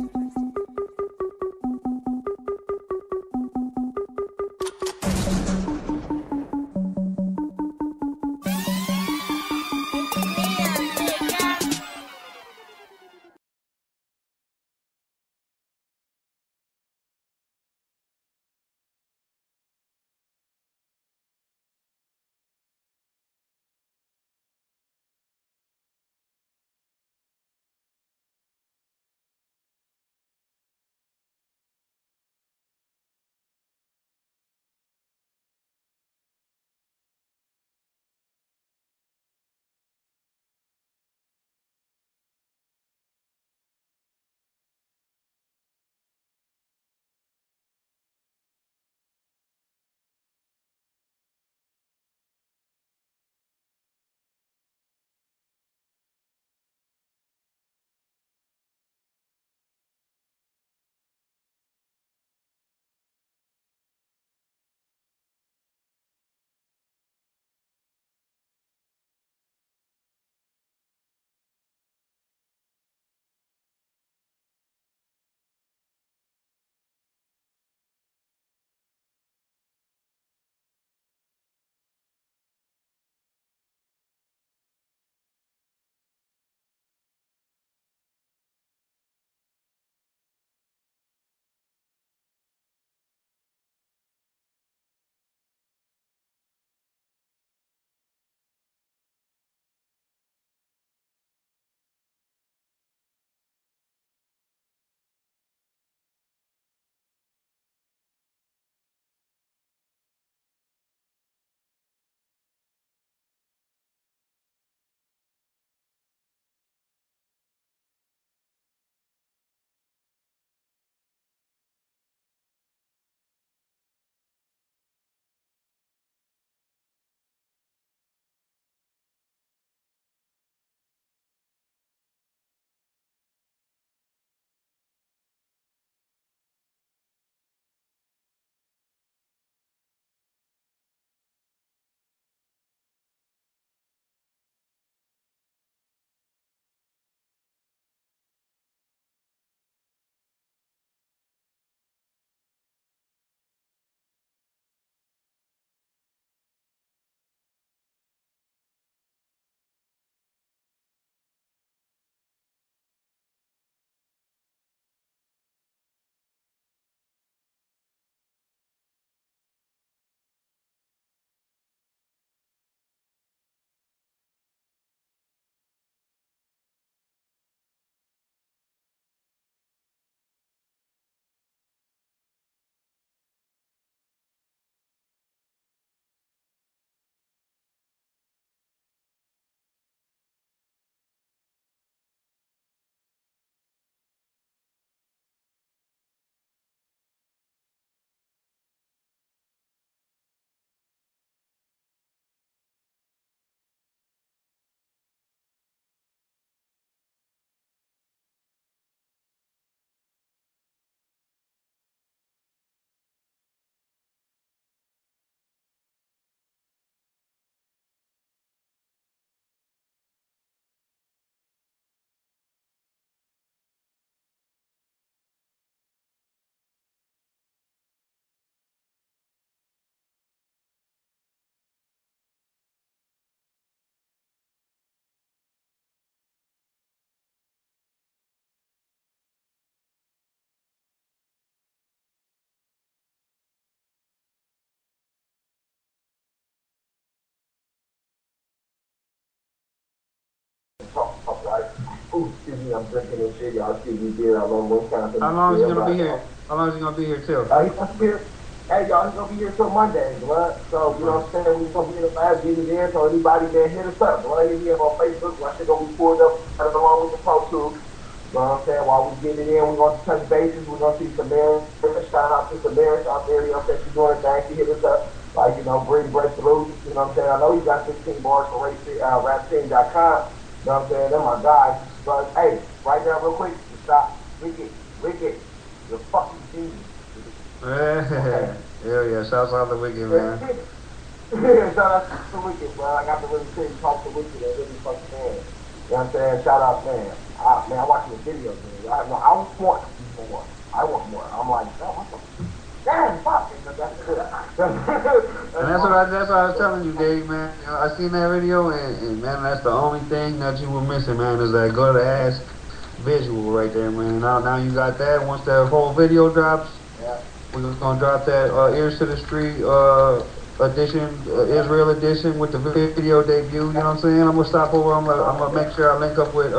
Ooh, excuse me, I'm drinking and shit. Y'all excuse me, beer. I love Wisconsin. How long is he gonna be here? How long is he gonna be here till? He's gonna be here. Hey, y'all, he's gonna be here till Monday, blood. So, you know what I'm saying? We're gonna be in the last get it in. So anybody there, hit us up, blood. Hit me up on Facebook. My shit gonna be pulled up along with the Pro Tools. You know what I'm saying? While we get it in, we're gonna touch bases. We're gonna see Samaris. Shout out to Samaris out there. You know what I'm saying? She's doing a thing. She hit us up. Like, you know, bring breakthrough. You know what I'm saying? I know you got 16 bars for rapteam.com. You know what I'm saying? They're my guys. But hey, right now, real quick, stop. Wicked, you're fucking genius. Okay. Hell yeah, shouts out to Wicked, man. Shout out to Wicked, bro. I got to really sit and talk to Wicked and really fucking man. You know what I'm saying? Shout out, man. Man, I watch your videos, man. I want more. I want more. I'm like, oh, what the damn, fuck. And that's what I was telling you, Dave, man. You know, I seen that video, and man, that's the only thing that you were missing, man, is that good ass visual right there, man. Now you got that. Once that whole video drops, we're gonna drop that Ears to the Street edition, Israel edition with the video debut. You know what I'm saying? I'm gonna stop over. I'm gonna make sure I link up with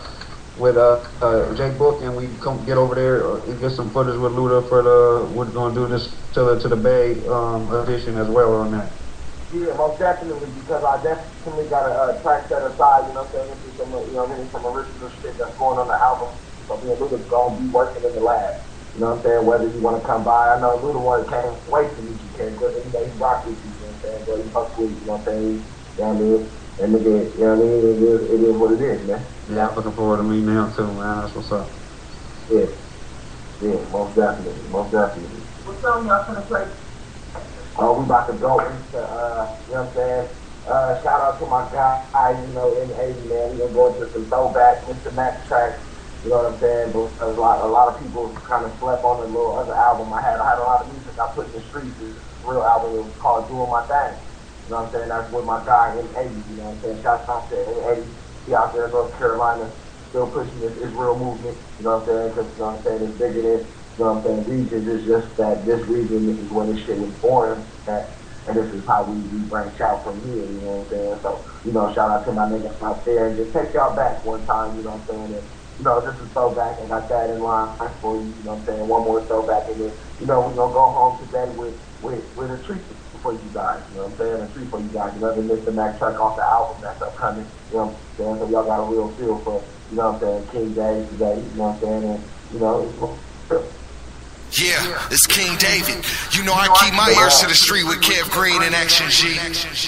Jake Book, and we come get over there and get some footage with Luda for we're gonna do this to the Bay edition as well on that. Yeah, most definitely, because I definitely got a track set aside. You know what I'm saying? This is some original shit that's going on the album. So me and Luda's gonna be working in the lab. You know what I'm saying? Whether you want to come by, I know Luda one can't wait to meet you, Ken, because he rock with you. You know what I'm saying? But he fucks with you. You know what I'm saying? You know what I mean? And again, you know what I mean? It is what it is, man. Yeah, I'm looking forward to meeting him too, man. That's what's up. Yeah, most definitely. What song y'all gonna play? Oh, we about to go into, you know what I'm saying? Shout out to my guy, you know, in 80, man. We're gonna go into some throwback, Mr. Max tracks. You know what I'm saying? But a lot of people kind of slept on the little other album I had. I had a lot of music I put in the streets. This real album, it was called Doing My Thing. You know what I'm saying? That's with my guy in 80. You know what I'm saying? Shout out to in 80. He out there in North Carolina, still pushing this Israel movement. You know what I'm saying? Because, you know what I'm saying, it's bigger than, you know what I'm saying, regions. It's just that this region, this is where this shit was born. And this is how we branch out from here, you know what I'm saying? So, you know, shout out to my niggas out there, and just take y'all back one time, you know what I'm saying? And, you know, just a throwback, and got that in line for you, you know what I'm saying? One more throwback, and then, you know, we're going to go home today with a treat for you guys, you know what I'm saying? A treat for you guys. You know, the Mr. Mac track off the album that's upcoming, you know what I'm saying? So y'all got a real feel for, you know what I'm saying, King Dave today, you know what I'm saying? And, you know, it's yeah, it's King David. You know I keep my ears to the street with Kev Green and Action G.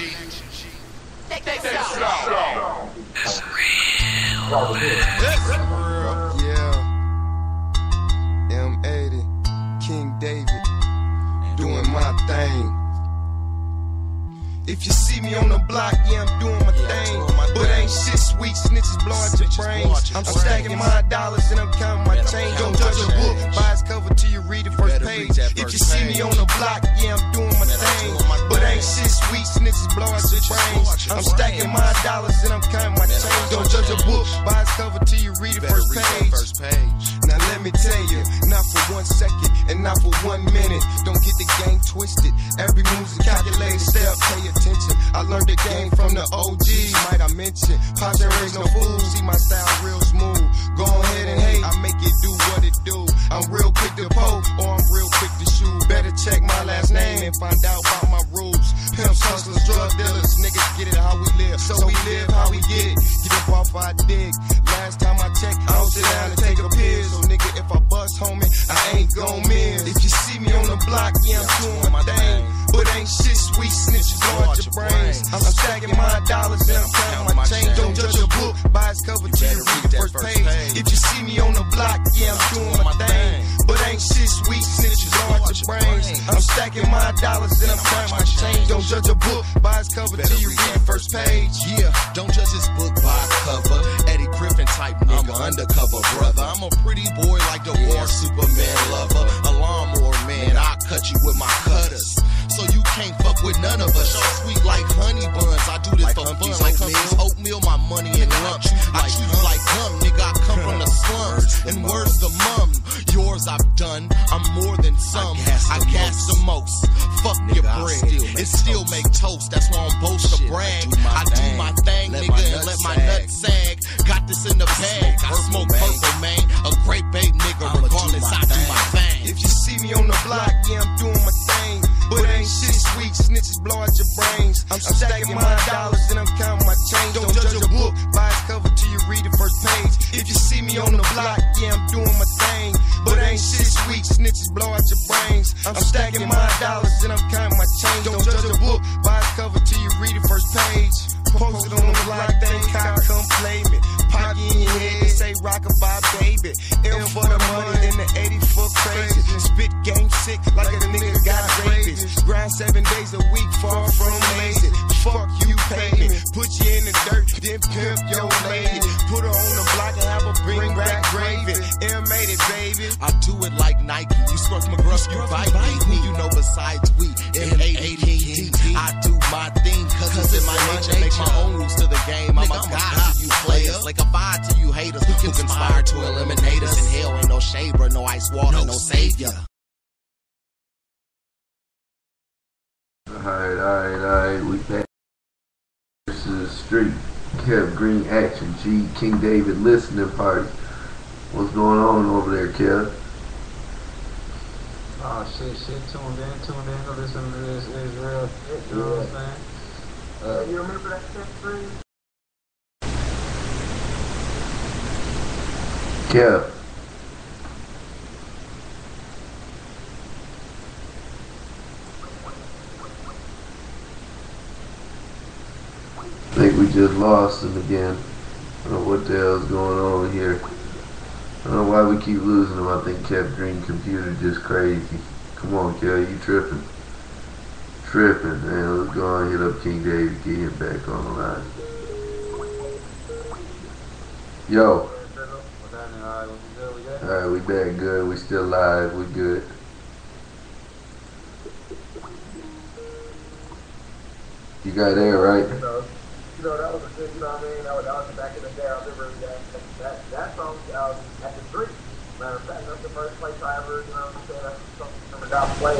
That's real. Yeah. M80, King David, doing my thing. If you see me on the block, yeah, I'm doing my thing. But ain't shit sweet, snitches blowing your brains. I'm stacking my dollars and I'm counting my change. Don't judge a book by its cover till you read the first page. If you see me on the block, yeah, I'm doing my thing. But ain't shit sweet, snitches blowing your brains. I'm stacking my dollars and I'm counting my change. Don't judge a book by its cover till you read the first page. Now let me tell you, not for 1 second and not for 1 minute. Don't get the game twisted. Every move's a calculated step. Pay attention. I learned the game from the OGs. Might I mention? Pops and raise no fools. See my style real smooth. Go ahead and hate. I make it do what it do. I'm real quick to poke or I'm real quick to shoot. Better check my last name and find out about my rules. Pimps, hustlers, drug dealers. Niggas get it how we live. So we live how we get it. Get up off I dig. Last time I checked, I don't sit down and take a piss. So nigga, if I bust, homie, I ain't gon' miss. If you see me on the block, yeah, I'm doing my thing. But ain't shit sweet, snitches blow out your brains. I'm stacking my dollars and I'm counting my change. Don't judge a book by its cover till you read the first page. If you see me on the block, yeah, I'm doing my thing. But ain't shit sweet, snitches blow out your brains. I'm stacking my dollars and I'm counting my change. Don't judge a book by its cover till you read the first page. Yeah, don't judge this book by its cover. Eddie Griffin type nigga, I'm an undercover brother. I'm a pretty boy like the war Superman lover. A lawnmower man, I'll cut you with my cutters. So you can't fuck with none of us. Y'all sweet like honey buns. I do this for fun. Like Humphrey's oatmeal, my money and lunch. I treat you like gum, nigga. I come from the slums. And words to mum. Yours I've done. I'm more than some. I gas the most. Fuck your bread. It still make toast. That's why I'm boast to brag. I do my thing, nigga, and let my nuts sag. Got this in the bag. dollars, then I'm counting my change. Don't judge a book by its cover till you read the first page. If you see me on the block, yeah, I'm doing my thing. But ain't shit sweet, snitches blow out your brains. I'm stacking my dollars, then I'm counting my change. Don't judge a book by its cover till you read the first page. Posted on the block, think I come play me. Pocket in your head, they say rockabye baby. M for the money, then the 80 for crazy. Spit game sick like a nigga got rabies. Grind 7 days a week, far from lazy. Fuck you, pay me. Put you in the dirt, then pimp your lady. Put her on the block and have her bring back gravy. M made it, baby. I do it like Nike. You scruff McGruff, you bite me. Who you know besides we? M80 I do my thing, cause it's my nature. Make my own rules to the game. I'm a god to you players, like a fire to you haters who conspire to eliminate us. In hell ain't no shade, bro, no ice water, no savior. Alright, we back. This is the street. Kev Green Action G, King David listening party. What's going on over there, Kev? Oh shit, tuned in to listen to this Israel shit, you know what I'm saying? You remember that shit, Green? Kev. I think we just lost him again. I don't know what the hell's going on here. I don't know why we keep losing him. I think Kev Green computer just crazy. Come on, Kev, you tripping. Tripping, man. Let's go on and hit up King David, get him back on the line. Yo. Alright, we back good. We still live. We good. You got air, right? You know, that was a good, you know what I mean? That was back in the day. I remember that song at the street. Matter of fact, that's the first place I ever, you know what I'm saying? That's something I never got played.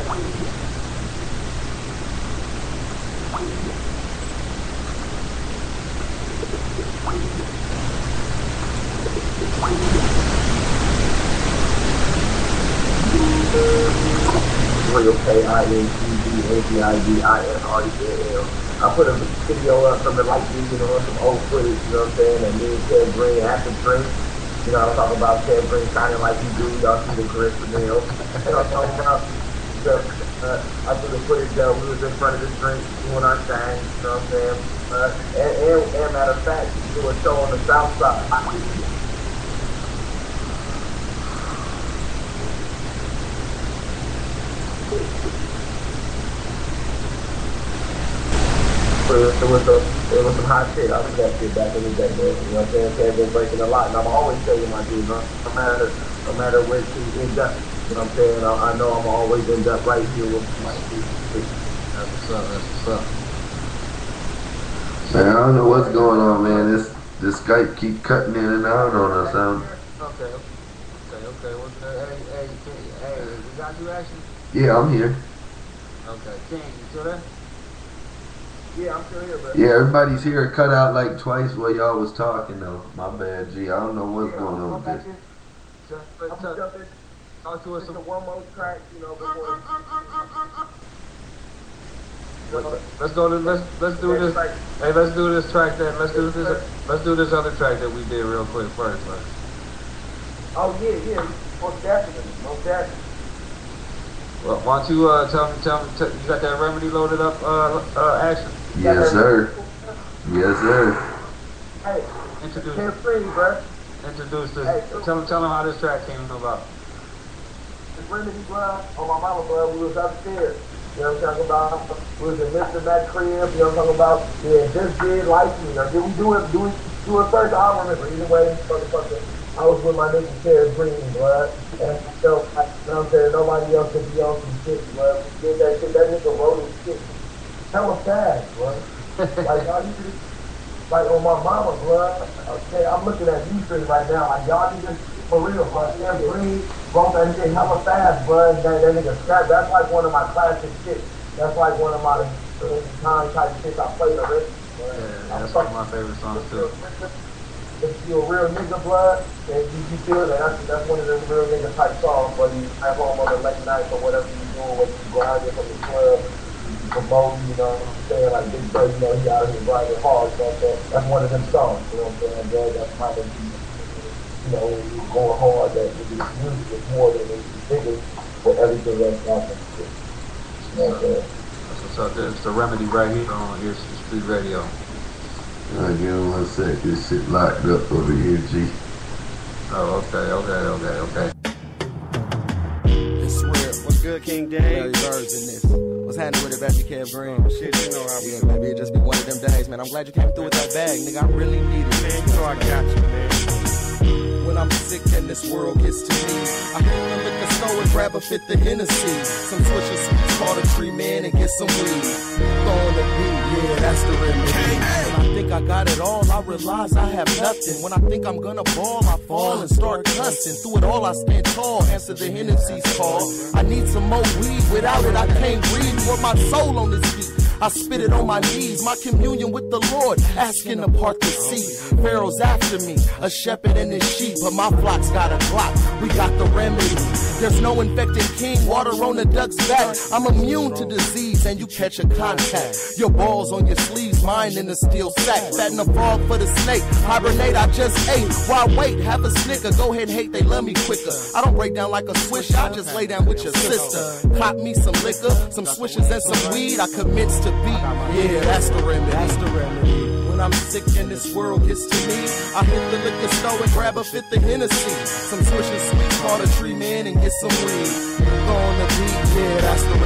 Real KINGDAVIDINREL. I put a video up from the light vision on some old footage, you know what I'm saying? And me and Kev Green at the drink. You know, I'm talking about Kev Green shining like he do. Y'all see the grip for nails. And I'm talking about I put the footage up. We was in front of the drink doing our thing, you know what I'm saying? And matter of fact, we do a show on the south side. It was some hot shit. I was that shit back in the day, man. You know what I'm saying? Kev been breaking a lot, and I'm always telling my dude, no matter where she ends up. You know what I'm saying? I know I'm always end up right here with my dude. That's what's up. Man, I don't know what's going on, man. This Skype keep cutting in and out on us. Okay. Hey, we got you action? Yeah, I'm here. Okay, King, you still there? Yeah, I'm still here, bro. Yeah, everybody's here. It cut out like twice while y'all was talking, though. My bad, G. I don't know what's going on with this. Talk to us some one more track, you know, before. Let's do this. Hey, let's do this track that. Let's do this other track that we did real quick first. Right? Oh yeah, most definitely. Well, why don't you tell me, you got that remedy loaded up, action? Yes, sir. Hey, introduce this. Hey, tell them how this track came about. The remedy, bro, on my mama, bro, we was upstairs. You know what I'm talking about? We was in Mr. Matt crib. You know what I'm talking about? Yeah, just did like me. Or did we do it first? I don't remember. Either way, motherfucker. I was with my nigga Kev Green, blood. And so, you know what I'm saying? Nobody else could be on some shit, blood. We did that shit. That nigga wrote his shit. Hella fast, blood. Like, y'all need to, like, on my mama, blood. Okay, I'm looking at U-Street right now. Like, y'all need to, for real, blood. Kev Green wrote that shit hella fast, blood. That nigga scrap. That's like one of my classic shit. That's like one of my time type shit I played already. Yeah, that's one of my favorite songs, too. If you're a real nigga, blood, and you feel that that's one of them real nigga type songs, whether you have home on the late nights or whatever you're doing, whether you go out there from the club, and promoting, you know what I'm saying? Like Big Bird, you know, he out here riding hard, you know what I'm saying? That's one of them songs, you know what I'm saying, bro? That's kind of, you know, going hard, that this music is more than it's bigger for everything else happening. You know what I'm saying? That's what's up there. It's the Remedy right here on Ears to the Street Radio. Give me 1 sec. This shit locked up over here, G. Oh, okay. It's real. What's good, King Dave? Larry Bird's in this. What's happening with it, baby, Kev Green? Oh, shit, you know how we Yeah, baby, it just be one of them days, man. I'm glad you came through with that bag, nigga. I really need it. Man, you know I got you, man. When I'm sick and this world gets to me, I hit the liquor store and grab a fifth of Hennessy. Some switches, call the tree man and get some weed. Throwing the beat, yeah, that's the remedy. When I think I got it all, I realize I have nothing. When I think I'm gonna ball, I fall and start cussing. Through it all, I stand tall, answer the Hennessy's call. I need some more weed, without it I can't breathe. Pour my soul on this beat, I spit it on my knees. My communion with the Lord, asking to part the sea. Pharaoh's after me, a shepherd and his sheep, but my flock's got a clock. We got the remedy. There's no infected king, water on the duck's back. I'm immune to disease and you catch a contact. Your balls on your sleeves, mine in a steel sack. Fatting a frog for the snake, hibernate I just ate. Why wait, have a snicker, go ahead and hate, they love me quicker. I don't break down like a swish, I just lay down with your sister. Cop me some liquor, some swishes and some weed, I commits to beat. Yeah, that's the remedy. That's the remedy. When I'm sick and this world gets to me, I hit the liquor store and grab a fifth of Hennessy. Some swishes sweet, call the tree man and get some weed. Go on the beat, yeah, that's the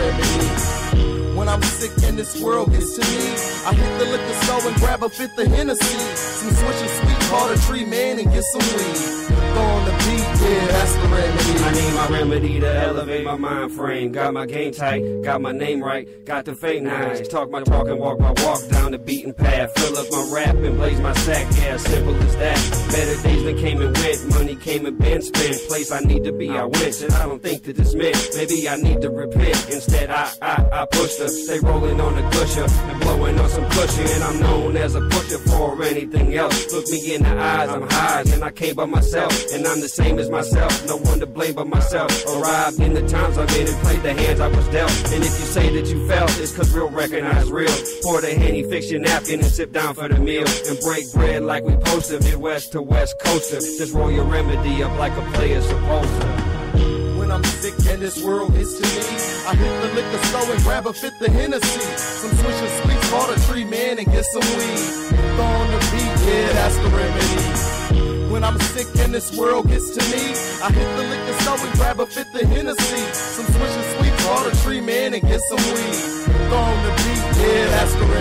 remedy. When I'm sick and this world gets to me, I hit the liquor store and grab a fifth of Hennessy. Some swishes sweet, call the tree man and get some weed. Go on the beat, yeah, that's the remedy. I need my remedy to elevate my mind frame. Got my game tight, got my name right, got the fake nice. Talk my talk and walk my walk down the beaten path. Fill up my rap and blaze my sack, yeah, simple as that. Better days than came and went, money came and been spent. Place I need to be, I went, and I don't think that it's meant. Maybe I need to repent, instead I pushed her. Stay rolling on the gusher and blowing on some cushion. And I'm known as a pusher for anything else. Look me in the eyes, I'm high, and I came by myself. And I'm the same as myself, no one to blame but myself. Arrived in the times I'm in and played the hands I was dealt. And if you say that you felt, it's cause real recognize real. Pour the Henny, fix your napkin and sit down for the meal. And break bread like we posted, Midwest to West Coaster. Just roll your remedy up like a player supposed to. When I'm sick and this world gets to me, I hit the liquor store and grab a fifth of Hennessy. Some swishes sweet, call the tree man and get some weed. Throw on the beat, yeah, that's the remedy. When I'm sick and this world gets to me, I hit the liquor store and grab a fifth of Hennessy. Some swishes sweet, call the tree man and get some weed. Throw on the beat, yeah, that's the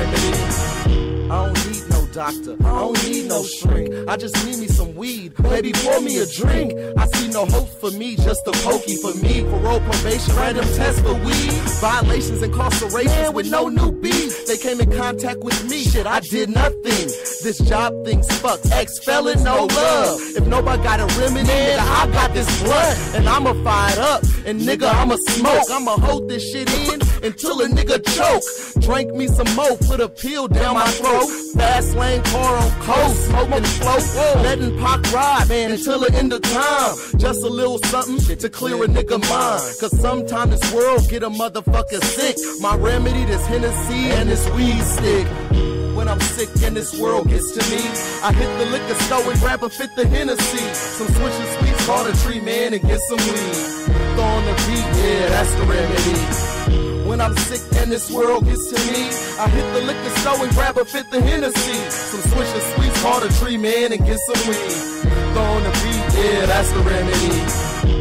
remedy. I don't need no doctor, I don't need no shrink. I just need me some weed, baby, pour me a drink. I see no hope for me, just a pokey for me. Parole, probation, random test for weed. Violations, incarcerations with no new beef. They came in contact with me, shit, I did nothing. This job thing's fucked, ex-felon, no love. If nobody got a remedy, nigga, I got this blood. And I'ma fire it up, and nigga, I'ma smoke. I'ma hold this shit in until a nigga choke. Drank me some more, put a pill down my throat. Fast lane car on coast, smoking float, letting Pac ride, man, until the end of time. Just a little something to clear a nigga mind. Cause sometimes this world get a motherfucker sick. My remedy, this Hennessy and this weed stick. When I'm sick and this world gets to me, I hit the liquor store and grab a fifth of Hennessy. Some swishes sweets, call the tree man and get some weed. Throw on the beat, yeah, that's the remedy. When I'm sick and this world gets to me, I hit the liquor store and grab a fifth of Hennessy. Some swishes sweets, call the tree man and get some weed. Throw on the beat, yeah, that's the remedy.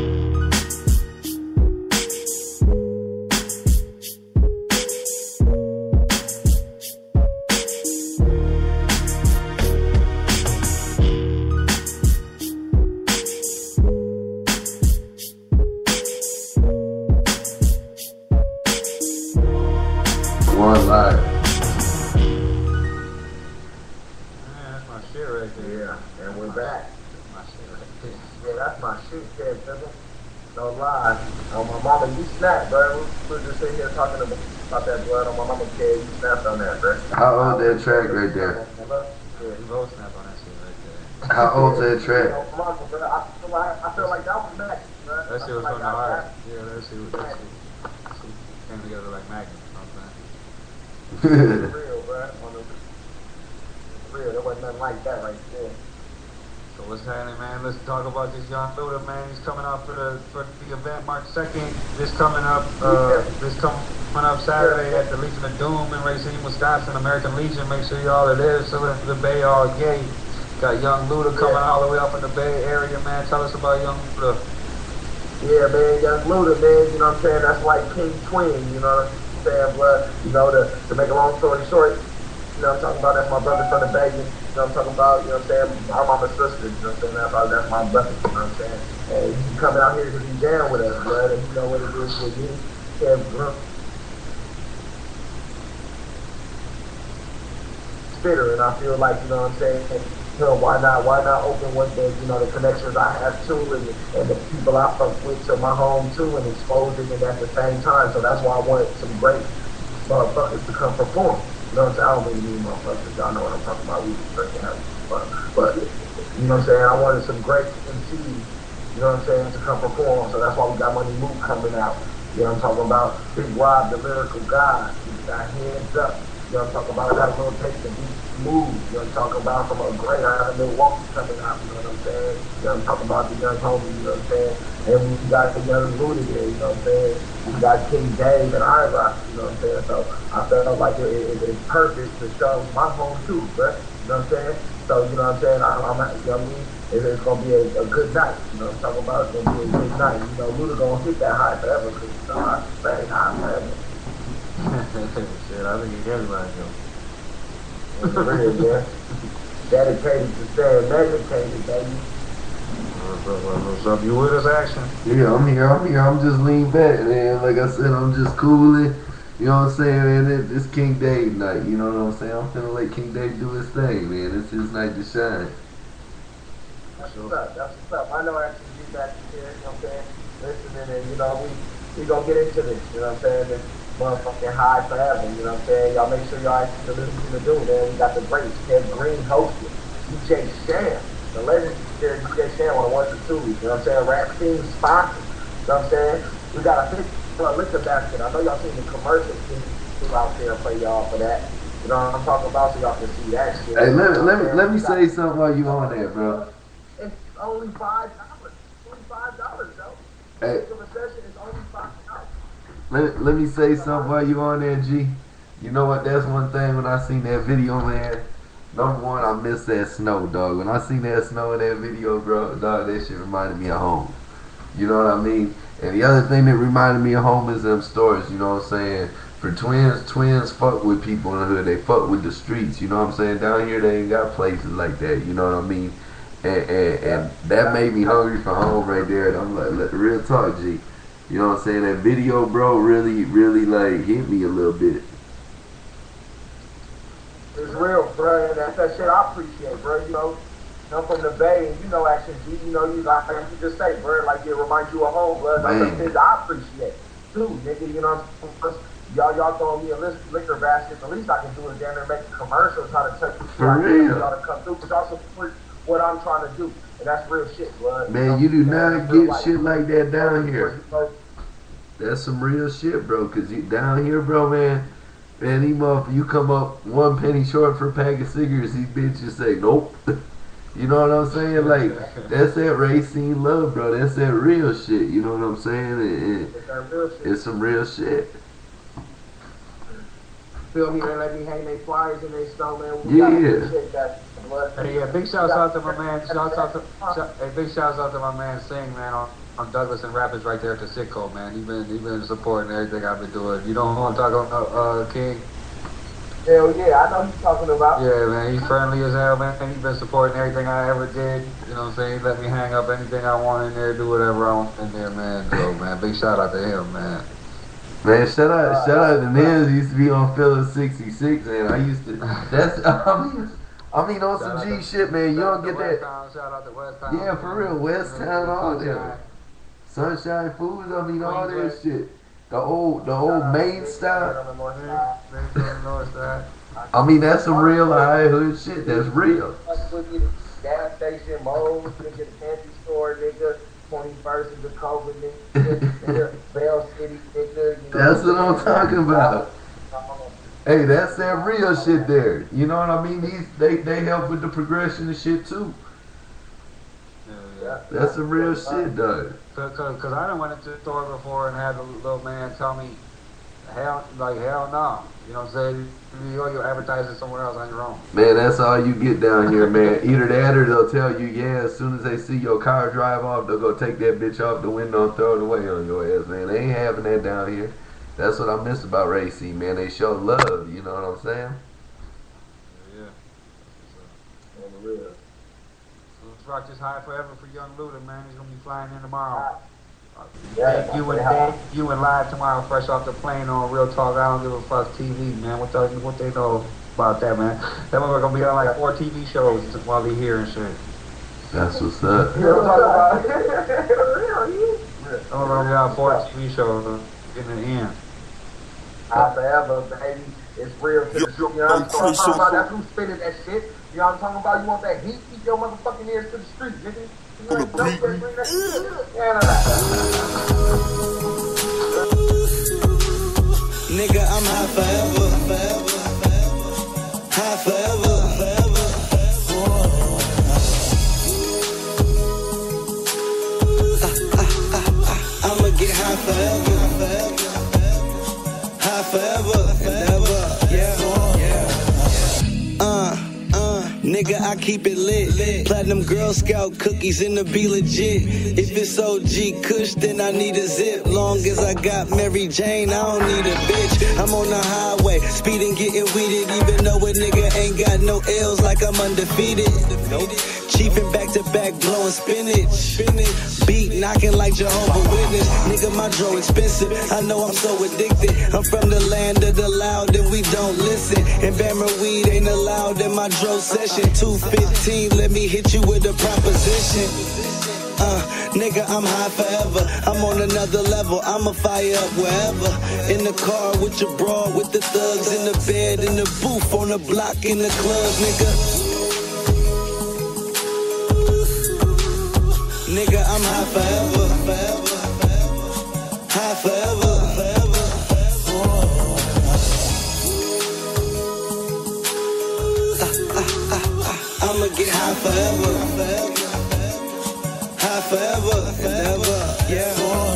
One live. Man, that's my shit right there. Yeah, and we're back. That's my shit right there. Yeah, that's my shit, kid, nigga. No lie. On my mama, you snapped, bro. We were just sitting here talking about that blood on my mama, kid. You snapped on that, bro. How old that track right there? Yeah, you both snap on that shit right there. How old's that track? I feel like that was Mac, bro. That shit was from the heart. Yeah, that shit came together like magnet. You know what I'm saying? Real, bro. Real. There wasn't nothing like that right there. So what's happening, man? Let's talk about this young Luda, man. He's coming up for the event March 2nd. This coming up Saturday at the Legion of Doom in Racine, Wisconsin. American Legion. Make sure y'all are there. So in the Bay all gay. Got young Luda coming all the way up in the Bay Area, man. Tell us about young Luda. Yeah, man, young Luda, man. You know what I'm saying? That's like King Twin. You know what I'm saying? But you know, to make a long story short, you know what I'm talking about? That's my brother from the Bay. You know what I'm talking about? You know what I'm saying? Our mama's sister. You know what I'm saying? That's my brother. You know what I'm saying? And he coming out here because he's down with us, blood. And you know what it is with me. Spitter, and I feel like, you know what I'm saying? You know, why not open what the, you know, the connections I have too, and the people I fuck with to my home too, and exposing it at the same time. So that's why I wanted some great motherfuckers to come perform. You know what I'm saying? I don't really need motherfuckers. Y'all know what I'm talking about. We just drinking having fun. But, you know what I'm saying? I wanted some great MCs, you know what I'm saying, to come perform. So that's why we got Money Move coming out. You know what I'm talking about? Big Rob, the lyrical god. We got Hands Up. You know what I'm talking about? I got a little taste of Beat Move. You know what I'm talking about? From a great out of Milwaukee coming out. You know what I'm saying? You know what I'm talking about? The young homie, you know what I'm saying? And we got the young Luda there, you know what I'm saying? We got King Dave and iRock, you know what I'm saying? So I felt like it's perfect to show my home too, bro. You know what I'm saying? So, you know what I'm saying? You know what I mean? It's going to be a good night. You know what I'm talking about? It's going to be a good night. You know, Luda going to hit that high forever because, you know, I stay high forever. Shit, I think everybody do. It's real, man. Dedicated to staying medicated, baby. What's up? You with us, Action? Yeah, I'm here. I'm just leaning back, man. Like I said, I'm just cooling. You know what I'm saying, man? It's King Dave night. You know what I'm saying? I'm finna let King Dave do his thing, man. It's his night to shine. That's what's up. That's what's up. I know Action G back here. You know what I'm saying? Listening, and you know we gonna get into this. You know what I'm saying? This motherfucking high forever. You know what I'm saying? Y'all make sure y'all actually listen to the dude, man. We got the greats. Kev Green hosted. DJ Sham, the legendary DJ Sham on the 1 and 2. You know what I'm saying? Rap Team sponsor. You know what I'm saying? We got a $50 liquor basket. I know y'all seen the commercials out there for y'all for that. You know what I'm talking about, so y'all can see that shit. Hey, let me say something while you on there, bro. It's only $5. $25, though. Hey. The recession is only $5. Let me say something while you on there, G. You know what? That's one thing when I seen that video, man. Number one, I miss that snow, dog. When I seen that snow in that video, bro, dog, that shit reminded me of home. You know what I mean? And the other thing that reminded me of home is them stories, you know what I'm saying? For twins fuck with people in the hood. They fuck with the streets, you know what I'm saying? Down here, they ain't got places like that, you know what I mean? And that made me hungry for home right there. And I'm like, real talk, G. You know what I'm saying? That video, bro, really, like, hit me a little bit. It's real, bro, and that's that shit I appreciate, bro. You know, I'm from the Bay, and you know, Action G, you know, you just say, bro, like it reminds you of home, bro. That's some things I appreciate, too, nigga. You know what I'm saying? Y'all throwing me a liquor basket. The least I can do is down there making commercials, how to touch the For real. y'all to come through, because y'all support what I'm trying to do, and that's real shit, bro. Man, you do not get shit like that down here. That's some real shit, bro, because down here, bro, man, these motherfuckers, you come up 1 penny short for a pack of cigarettes, these bitches say, nope. You know what I'm saying? Like, that's that Racine love, bro. That's that real shit. You know what I'm saying? It's some real shit. Feel me? They let me hang their flyers in their stone, man. Hey, yeah, big shouts out to my man. Big shouts out to my man Sing, man, on Douglas and Rapids right there at the Sitco, man. He been supporting everything I've been doing. You don't want to talk about King? Hell yeah, I know he's talking about. Yeah, man, he's friendly as hell, man. He's been supporting everything I ever did. You know what I'm saying? He let me hang up anything I want in there, do whatever I want in there, man. So, man, big shout out to him, man. Man, shout out to Niz. Used to be on Phyllis 66, and I used to. I mean, on some G shit, man. You don't get that. Shout out to West Town. Yeah, for real, West Town, all that. Sunshine Foods, I mean, all that shit. The old main style. I mean, that's some real high hood shit. That's real. Gas station, Moe's, nigga, the pantry store, nigga. 21st is the COVID, nigga. Bell City, nigga. That's what I'm talking about. Hey, that's that real shit there. You know what I mean? They help with the progression and shit too. Yeah. That's some real shit, though. Cause I done went into the store before and had the little man tell me, hell no. You know what I'm saying? You're advertising somewhere else on your own. Man, that's all you get down here, man. Either that or they'll tell you, yeah, as soon as they see your car drive off, they'll go take that bitch off the window and throw it away on your ass, man. They ain't having that down here. That's what I miss about Racing, man. They show love, you know what I'm saying? Yeah. On the real. So let's rock this high forever for Young Luda, man. He's gonna be flying in tomorrow. You and live tomorrow, fresh off the plane on Real Talk. I don't give a fuck TV, man. What they know about that, man? That motherfucker gonna be on like 4 TV shows while they here and shit. That's what's up. I'm gonna be on 4 TV shows in the end. Forever, baby. It's real to the shit. You know what I'm talking about? That's who's spinning that shit. You know what I'm talking about? You want that heat? Keep your motherfucking ears to the street, nigga. Nigga, I'm high forever. High forever. I'ma get high forever. High forever. Nigga, I keep it lit. Platinum Girl Scout cookies in the be legit. If it's OG Kush, then I need a zip. Long as I got Mary Jane, I don't need a bitch. I'm on the highway, speeding, getting weeded. Even though a nigga ain't got no L's, like I'm undefeated. Chiefing back to back, blowing spinach. Beat knocking like Jehovah's Witness. Nigga, my dro expensive. I know I'm so addicted. I'm from the land of the loud and we don't listen. And Bammer weed ain't allowed in my dro session. 215, let me hit you with a proposition. Nigga, I'm high forever. I'm on another level. I'ma fire up wherever. In the car with your broad, with the thugs in the bed, in the booth, on the block, in the club, nigga. Nigga, I'm high forever. High forever. I'ma get high forever. High forever. Yeah.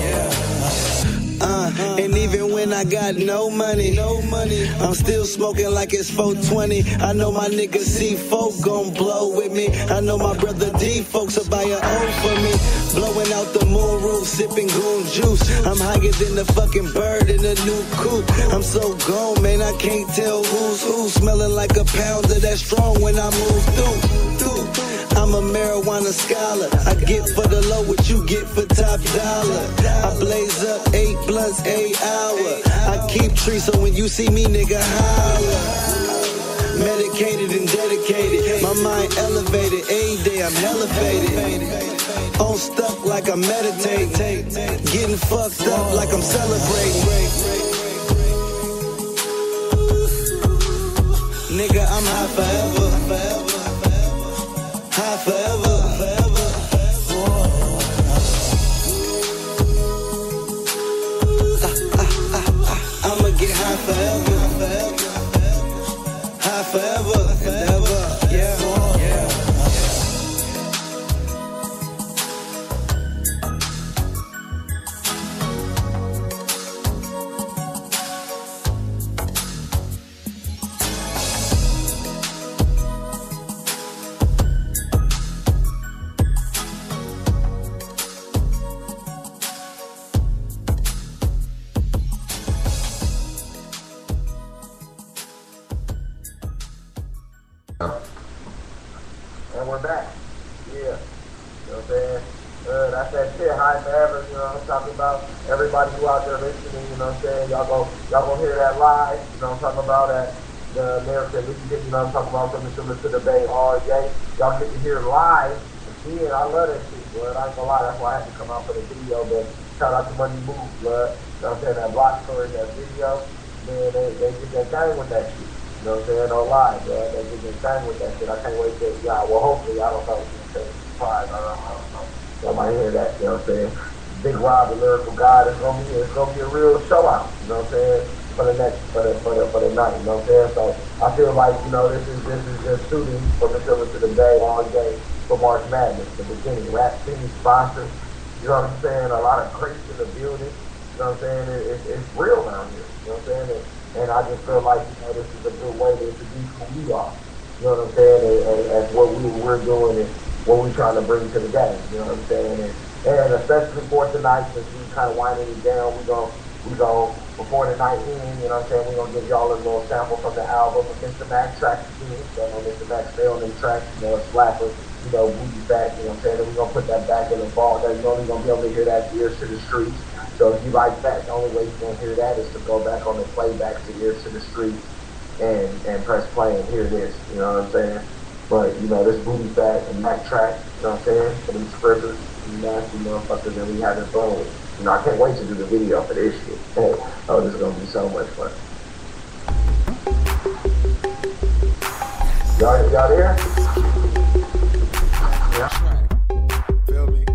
And even when I got no money, I'm still smoking like it's 420. I know my nigga C4 gon' blow with me. I know my brother D folks will buy a O for me. Blowing out the moon roof, sipping goon juice. I'm higher than the fucking bird in a new coupe. I'm so gone, man, I can't tell who's who. Smelling like a pound of that strong when I move through. I'm a marijuana scholar. I get for the low what you get for top dollar. I blaze up 8 blunts, 8 hour. I keep trees so when you see me, nigga, holler. Medicated and dedicated. My mind elevated. Every day I'm hella faded. On stuck like I'm meditating. Getting fucked up like I'm celebrating. Nigga, I'm high forever. High forever. I'ma get high forever. High forever. Yeah. And we're back. Yeah. You know what I'm saying? That's that shit, high forever, you know what I'm talking about? Everybody who out there listening, you know what I'm saying? Y'all gonna hear that live, you know what I'm talking about, at the American Legion, you know what I'm talking about, from the Sugar to the Bay all day. Y'all get to hear live. Yeah, I love that shit, blood. I ain't gonna lie, that's why I had to come out for the video, but shout out to Money Move, blood. You know what I'm saying? That block story, that video, man, they get that thing with that shit. You know what I'm saying? No lie, bro. They get that thing with that shit. I can't wait to, y'all. Well, hopefully, I don't know if you can say surprise. I don't know. Y'all might hear that, you know what I'm saying? Big Rob, the lyrical god, it's gonna be a real show out. You know what I'm saying? for the night. You know what I'm saying? So I feel like, you know, this is just suiting for the Philly to the Bay all day for March Madness, the beginning. Rap City sponsors. You know what I'm saying? A lot of crates in the building. You know what I'm saying? It's real around here. You know what I'm saying? And I just feel like, you know, this is a good way to introduce who we are. You know what I'm saying? As what we're doing and what we're trying to bring to the game. You know what I'm saying? And especially for tonight, since we kind of winding it down, we go before the night ends. You know what I'm saying? We're gonna give y'all a little sample from the album of Mr. Mac tracks again. So Mr. Mac stay on them tracks, you know, slapper. You know, booty back, you know what I'm saying? And we're going to put that back in the vault. You're only going to be able to hear that Ears to the Streets. So if you like that, the only way you're going to hear that is to go back on the playback to Ears to the Streets and press play and hear this, you know what I'm saying? But, you know, this booty back and Mac track, you know what I'm saying? For them scripters, nasty motherfuckers that we having fun with. You know, I can't wait to do the video for this shit. Oh, this is going to be so much fun. Y'all there? Yeah. Feel me?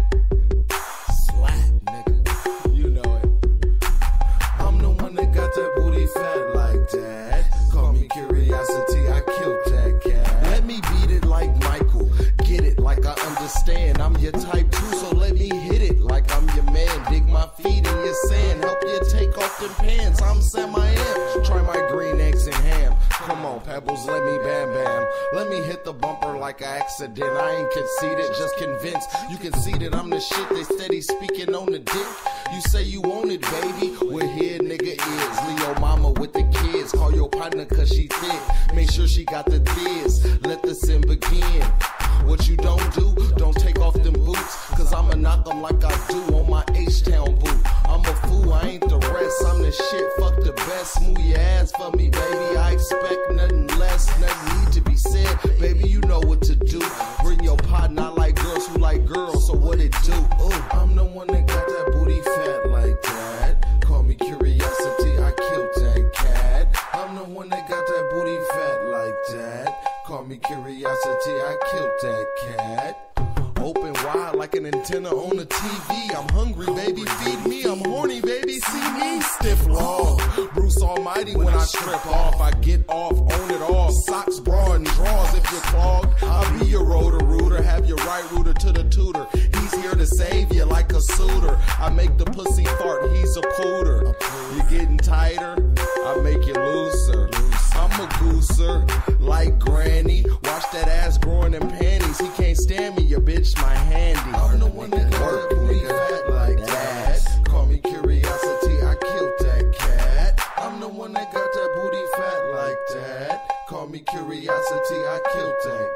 Slap, nigga. You know it. I'm the one that got that booty fat like that. Call me curiosity, I killed that cat. Let me beat it like Michael. Get it like I understand. I'm your type too, so let me hit it like I'm your man. Dig my feet in your sand. Help you take off them pants. I'm Sam I am. Try my green eggs and ham. Come on, Pebbles, let me bam bam. Let me hit the bumper like an accident. I ain't conceited, just convinced. You can see that I'm the shit. They steady speaking on the dick. You say you want it, baby. Well, here nigga is. Leo mama with the kids. Call your partner cause she thick. Make sure she got the thiz. Let the sin begin. What you don't do, don't take off them boots. Cause I'ma knock them like I do on my H-Town boot. I'm a fool, I ain't the rest. I'm the shit, fuck the best. Move your ass for me, baby. I expect nothing less. Nothing need to be said. Baby, you know what to do. Bring your partner, I like girls who like girls. So what it do? Ooh, I'm the one that got that booty fat like that. Call me curiosity, I killed that cat. I'm the one that got that booty fat like that. Call me curiosity, I killed that cat. Open wide like an antenna on the TV. I'm hungry, baby, feed me. I'm horny, baby, see me. Stiff law, Bruce Almighty when I strip off. I get off, own it all. Socks, bra, and drawers if you're clogged. I'll be your rotor rooter, have your right rooter to the tutor. He's here to save you like a suitor. I make the pussy fart, he's a pooter. You're getting tighter, I make you looser. I'm a gooser, like granny. Watch that ass growing in panties. He can't stand me, your bitch, my handy. I'm the one that work me fat like that. Call me curiosity, I killed that cat. I'm the one that got that booty fat like that. Call me curiosity, I killed that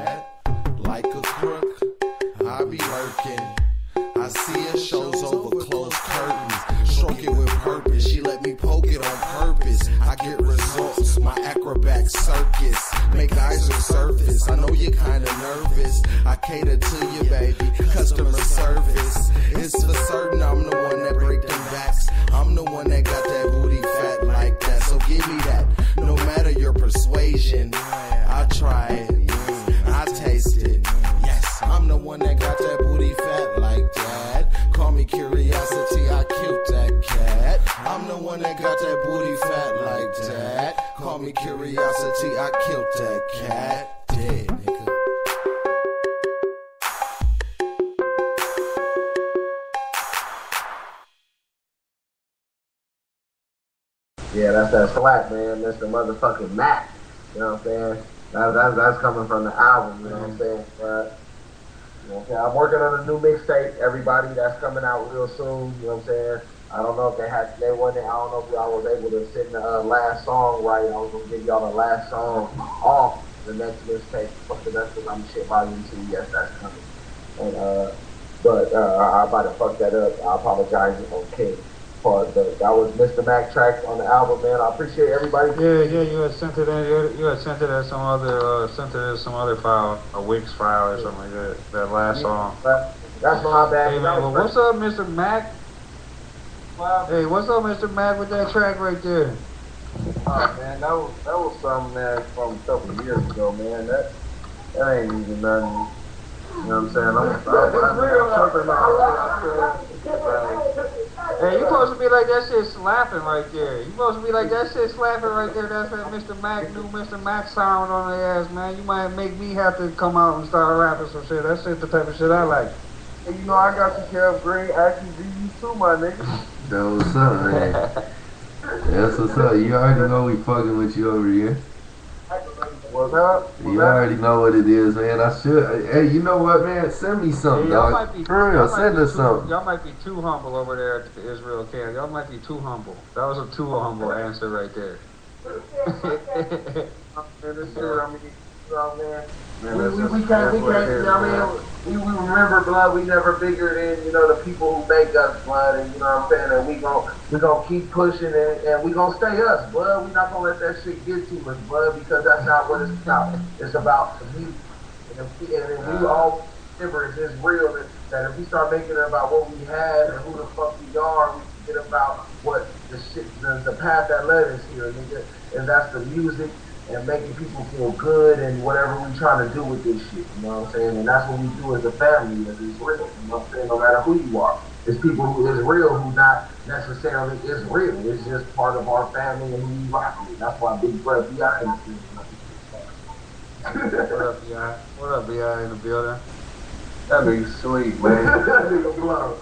cat. Like a crook, I be lurking. I see her shows over closed curtains. Stroke it with purpose, she let me poke it on purpose. I get results, my acrobat circus. Make eyes on surface, I know you're kinda nervous. I cater to you, baby, customer service. It's for certain I'm the one that break them backs. I'm the one that got that booty fat like that. So give me that, no matter your persuasion. I try it, I taste it. Yes, I'm the one that got that booty fat like that. Call me curiosity, I killed that cat. I'm the one that got that booty fat like that. Call me curiosity, I killed that cat. Dead, nigga. Yeah, that's that slap, man. That's the motherfucking Mac. You know what I'm saying? That's coming from the album, you know what I'm saying? You know what I'm saying? I'm working on a new mixtape, everybody, that's coming out real soon, you know what I'm saying? I don't know if I don't know if I was able to send the last song right. I was going to give y'all the last song off the next mixtape. Fuck the rest of I'm shit volume 2, yes, that's coming. And, but I about to fuck that up. I apologize on King. That was Mr. Mac track on the album, man. I appreciate everybody. Yeah, you had sent it in. You had sent it as some other file, a Wix file or something like that. That last song. That's my bad. Hey man, well, what's up, Mr. Mac? Hey, what's up, Mr. Mac, with that track right there? Oh man, that was something that from a couple of years ago, man. That ain't even nothing. You know what I'm saying? I'm tripping out. Hey, you supposed to be like that shit slapping right there. You supposed to be like that shit slapping right there. That's that Mr. Mac, new Mr. Mac sound on their ass, man. You might make me have to come out and start rapping some shit. That shit the type of shit I like. And you know I got some Kev Green actually you too, my nigga. That what's up, man. That's what's up. You already know we fucking with you over here. What's up? You already know what it is, man. I should. Hey, you know what, man? Send me something, dog. For real, send us something. Y'all might be too humble over there at the Israel camp. Y'all might be too humble. That was a too humble answer right there. We can't, we remember, blood, we never bigger than, you know, the people who make us, blood, and you know what I'm saying, and we gonna keep pushing, and we gonna stay us, blood. We not gonna let that shit get to us, blood, because that's not what it's about. It's about the music. And if we all remember it's real, that if we start making it about what we have and who the fuck we are, we forget about what the shit, the path that led us here, nigga, and that's the music. And making people feel good and whatever we trying to do with this shit, you know what I'm saying? And that's what we do as a family, as Israel, you know what I'm saying? No matter who you are. It's people who is real who not necessarily is real. It's just part of our family and who we rock with. That's why Big Brother B.I. in the building. What up, B.I.? What up, B.I. in the building? That nigga sweet, man. That nigga blow.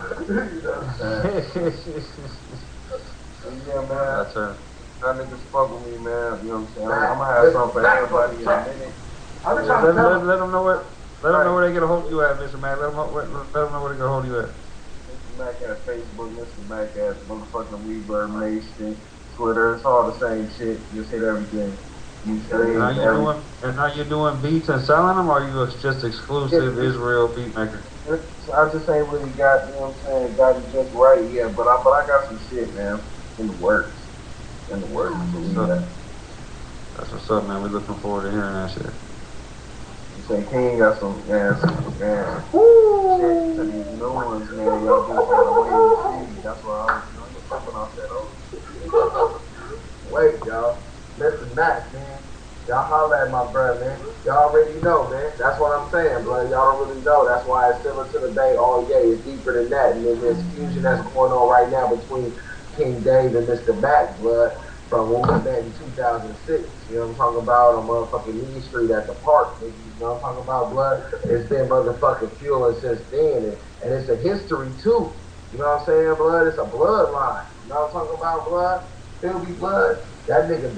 Yeah, man. That's her. That niggas fuck with me, man. You know what I'm saying? I'm gonna have something for everybody in a minute. Let them know where they get a hold of you at, Mr. Mac. Let them know where they get a hold of you at. Mr. Mac at Facebook, Mr. Mac at motherfucking Reverb Nation, Twitter. It's all the same shit. Just hit everything. And how you doing beats and selling them, or are you just exclusive Israel beat maker? I just ain't really got, you know what I'm saying, got it just right yet. But I got some shit, man, in the works. That's what's up, man. We're looking forward to hearing that shit. You say King got some shit to these new ones, man. Y'all just gotta wait and see. That's why I was something off that old. Wait, y'all. Mr. Mac, man. Y'all holla at my brother, man. Y'all already know, man. That's what I'm saying, blood. Y'all don't really know. That's why it's similar to the day. Oh, yeah, it's deeper than that. And then there's fusion that's going on right now between King Dave and Mr. Mac, blood, from when we met in 2006. You know what I'm talking about? On motherfucking Main Street at the park, nigga. You know what I'm talking about, blood? It's been motherfucking fueling since then, and it's a history too. You know what I'm saying, blood? It's a bloodline. You know what I'm talking about, blood? Philby blood. That nigga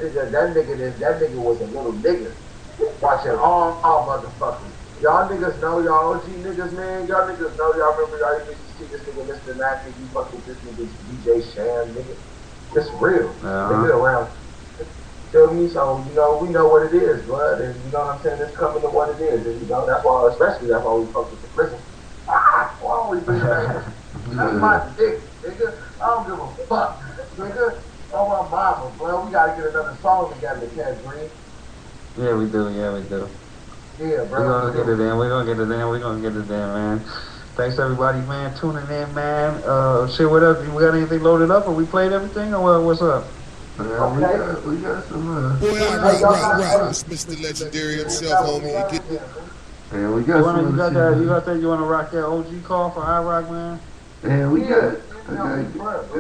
was a little nigga watching all motherfuckers. Y'all niggas know y'all OG niggas, man. Y'all niggas know y'all remember y'all used to see this nigga Mr. Mac, you fucking this nigga DJ Sham, nigga. It's real. Nigga around. Feel me? So, you know, we know what it is, blood, and you know what I'm saying? It's coming to what it is. And you know, that's why we fuck with the prison. I always been that. That's my dick, nigga. I don't give a fuck. Nigga. Oh my mama, blood. We gotta get another song together, Kev Green. Yeah, we do. Yeah, bro. We're gonna get it in, man. Thanks everybody, man, tuning in, man. Shit, what up? We got anything loaded up, or we played everything, or what's up? We got some. Boy, rock, Mr. Legendary himself, homie. Man, we got some. You wanna rock that OG call for iRock, man? Man, we got. We can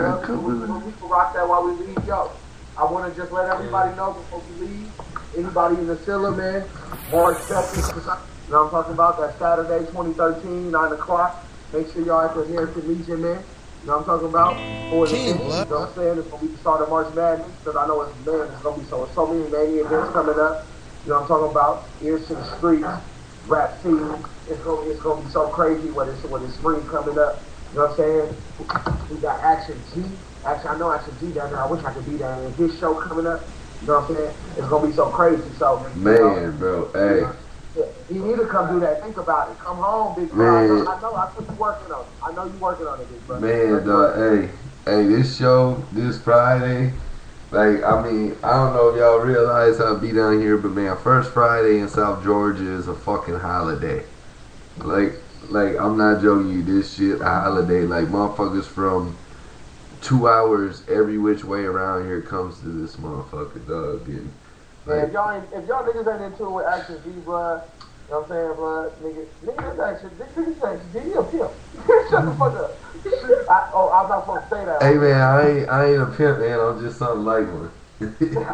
rock that while we leave, yo. I want to just let everybody know before we leave. Anybody in the cellar, man, March 2nd, you know what I'm talking about? That Saturday, 2013, 9 o'clock. Make sure y'all at the American Legion, man. You know what I'm talking about? For the event, you know what I'm saying? It's going to be the start of March Madness, because I know it's going to be so many many events coming up. You know what I'm talking about? Ears to the streets, rap scene. It's going to be so crazy when it's spring coming up. You know what I'm saying? We got Action G. Actually, I know Action G down there. I wish I could be down there. His show coming up. You know what I'm saying? It's going to be so crazy. So, man, bro, hey. You need to come do that. Think about it. Come home, big bro. I know. I put you working on it. I know you working on it, big bro. Man, dog, hey, this show, this Friday, like, I mean, I don't know if y'all realize I'll be down here, but man, first Friday in South Georgia is a fucking holiday. Like, I'm not joking you, this shit a holiday. Like, motherfuckers from 2 hours every which way around here comes to this motherfucker, dog. And, like, if y'all niggas ain't into it with Action G, bro, know what I'm saying, blood? Niggas actually, he a pimp. Shut the fuck up. I was not supposed to say that. Hey man, I ain't a pimp, man. I'm just something like one. It's real.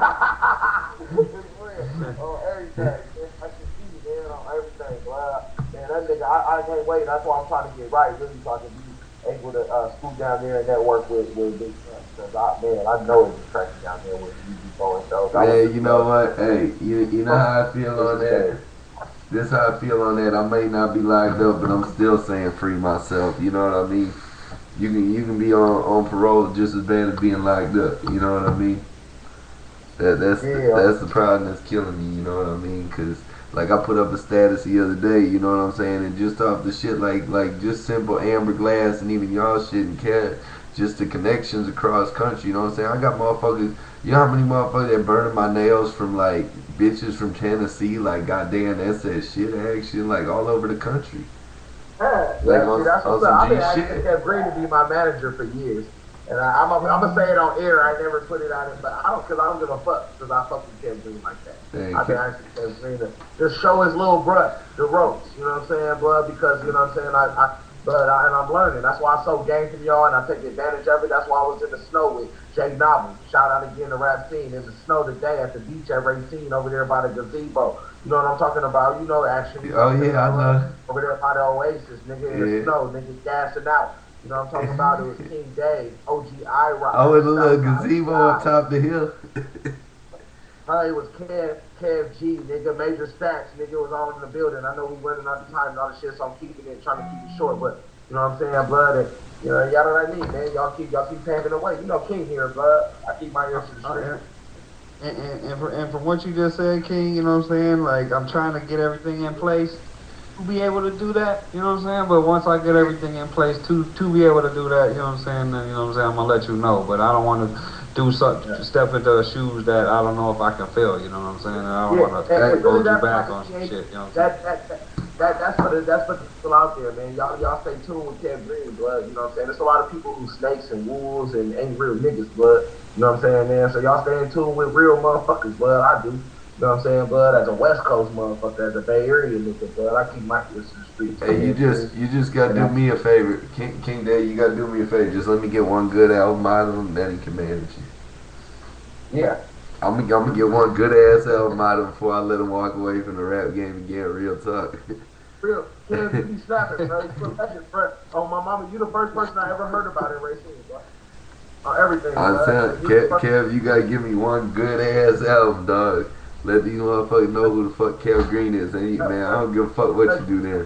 On everything, man. I can see you, man, on everything, blood. Man, that nigga, I can't wait. That's why I'm trying to get right, really, so I can be able to scoot down there and network with Big Son. Because, I know it's attractive down there with UG4 and shows. Man, you know what? Hey, you know how I feel on that? This how I feel on that. I may not be locked up, but I'm still saying free myself. You know what I mean? You can be on parole just as bad as being locked up. You know what I mean? That's the problem that's killing me. You know what I mean? Cause like I put up a status the other day. You know what I'm saying? And just off the shit like just simple Amber Glass and even y'all shit and cat. Just the connections across country. You know what I'm saying? I got motherfuckers. You know how many motherfuckers that burning my nails from like bitches from Tennessee? Like goddamn, that said shit action like all over the country. Yeah, like that's what's up. I've been asking Kev Green to be my manager for years, and I'm gonna say it on air. I never put it out, but I don't give a fuck because I fuck with Kev Green like that. I've been asking Kev Green to just show his little bruh the ropes. You know what I'm saying, blood? Because you know what I'm saying. And I'm learning. That's why I so game from y'all, and I take advantage of it. That's why I was in the snow with Jay Novel. Shout out again to Rap Scene. In the snow today at the beach at Racine over there by the gazebo. You know what I'm talking about? You know, actually. Oh, yeah, I know. Over there by the Oasis, nigga, in the snow, niggas gassing out. You know what I'm talking about? It was King Dave, OG I-Rock. Oh, with a little gazebo up top of the hill. It was Kev G, nigga, Major Stacks, nigga was all in the building. I know we running out of time and all the shit, so I'm keeping it, trying to keep it short, but you know what I'm saying, blood, and you know, y'all know what I mean, man. Y'all keep paving the way. You know King here, blood. I keep my ears to the street. And from what you just said, King, you know what I'm saying? Like, I'm trying to get everything in place to be able to do that, you know what I'm saying? But once I get everything in place to be able to do that, you know what I'm saying? Then, you know what I'm saying? I'm going to let you know. But I don't want to do something, step into shoes that I don't know if I can fill, you know what I'm saying? And I don't want to hold you back on some shit, you know what I'm saying? That's for the people out there, man. Y'all stay tuned with Kev Green, blood. You know what I'm saying? There's a lot of people who snakes and wolves and ain't real niggas, blood. You know what I'm saying, man? So y'all stay in tune with real motherfuckers, blood. I do. You know what I'm saying, blood? As a West Coast motherfucker, as a Bay Area nigga, blood, I keep my ears to the streets. Hey, you just gotta do me a favor, King Day. You gotta do me a favor. Just let me get one good album out of him, then he can manage you. Yeah. I'm gonna get one good ass album out of him before I let him walk away from the rap game again. Real talk. Real, Kev, you be snapping, bro. Oh, my mama, you the first person I ever heard about it, Racine, bro. On everything, I'm telling you, Kev, you gotta give me one good ass album, dog. Let these motherfuckers know who the fuck Kev Green is. And man, I don't give a fuck what you do there.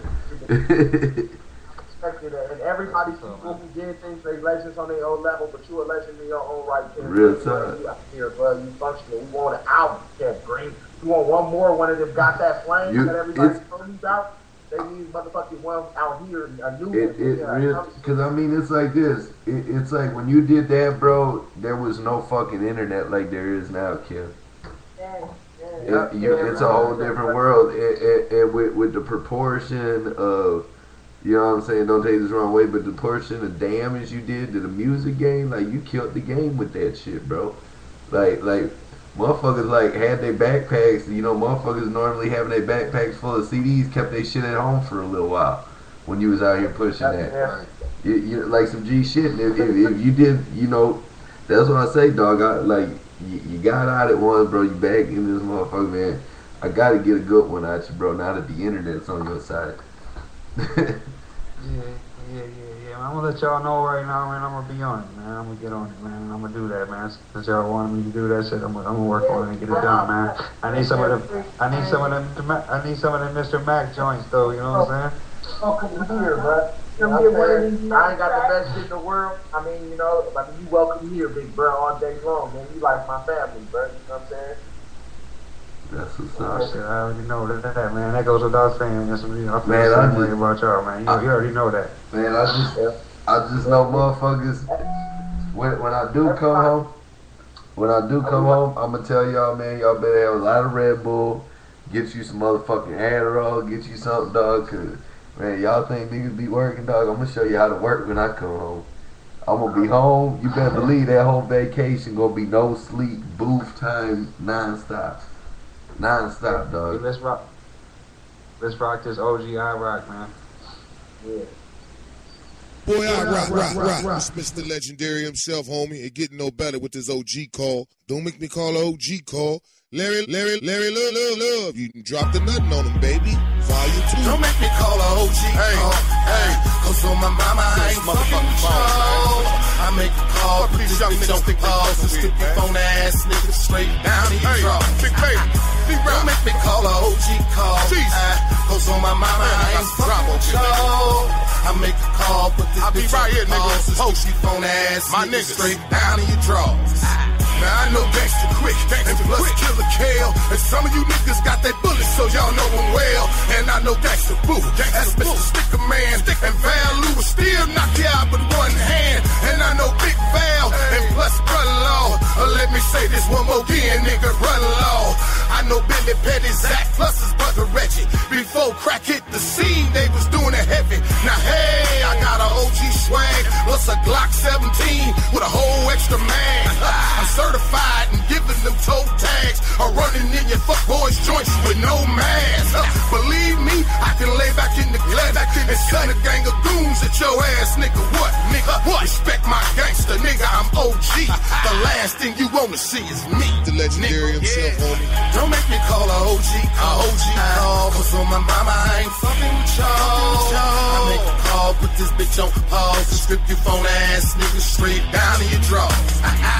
And everybody's people who did things, they legends on their own level, but you a legend in your own right, Kev. Real talk. You out here, bro. You functional. We want an album, Kev Green. You want one more, one of them got that flame that everybody's talking about? They need motherfucking one out here, a new one. Because I mean, it's like this. It's like when you did that, bro, there was no fucking internet like there is now, Kev. It's a whole different world. And with the proportion of, you know what I'm saying, don't take this the wrong way, but the portion of damage you did to the music game, like, you killed the game with that shit, bro. Like, motherfuckers, like, had their backpacks, you know, motherfuckers normally having their backpacks full of CDs, kept their shit at home for a little while when you was out here pushing that. You like some G shit. And if you did, you know, that's what I say, dog. You got out at once, bro. You back in this motherfucker, man. I gotta get a good one at you, bro, now that the internet's on your side. Yeah. I'm gonna let y'all know right now, man. I'm gonna be on it, man. I'm gonna get on it, man. I'm gonna do that, man. Since y'all wanted me to do that shit, I'm gonna work on it and get it done, man. I need some of them Mr. Mac joints, though. You know what I'm saying? Oh, come here, bro. I ain't got the best shit in the world. I mean, you know, you welcome here, big bro, all day long, man. You like my family, bro. You know what I'm saying? That's what's up. Shit, I already know that, man. That goes without saying. That's what I feel man, the same way about y'all, man. You already know that. Man, I just know motherfuckers. When I do come home, I'm gonna tell y'all, man, y'all better have a lot of Red Bull. Get you some motherfucking Adderall. Get you something, dog. Cause man, y'all think niggas be working, dog. I'm gonna show you how to work when I come home. I'm gonna be home. You better believe that whole vacation gonna be no sleep, booth time, non-stop, dog. Let's rock Let's rock this OG I Rock, man. Yeah. Boy, I rock. It's Mr. Legendary himself, homie. It getting no better with this OG call. Don't make me call an OG call. Larry, love. You dropped the nuttin' on him, baby. Volume 2. Don't make me call an OG call. Hey, cause on my mama, I ain't fucking with y'all. I make a call, put this bitch on pause and stick your phone ass nigga straight down in your draw. Don't make me call an OG call. Cause on my mama, I ain't fucking with y'all. I make a call, put this bitch on pause and stick your phone ass nigga straight down in your drawers. Now I know gangsta quick, and plus killer Kale. And some of you niggas got that bullet, so y'all know him well. And I know gangsta boo, that's Mr. Sticker Man. And Val Lou will still knock you out with one hand. And I know Big Val, and plus brother-in-law. Let me say this one more again, nigga, brother-in-law. I know Billy Petty, Zach, plus his brother Reggie. Before crack hit the scene, they was doing it heavy. Now hey, I got a OG swag, plus a Glock 17 with a whole extra mag. I'm certified and giving them toe tags, or running in your fuck boys joints with no mask. Believe me, I can lay back in the glass and send a gang of goons at your ass, nigga. What, nigga? What? Respect my gangster, nigga. I'm OG. The last thing you wanna see is me, the legendary himself, homie. Don't make me call a OG call, cause on my mama I ain't fucking with y'all. I make a call, put this bitch on pause and strip your phone ass nigga straight down to your drawers.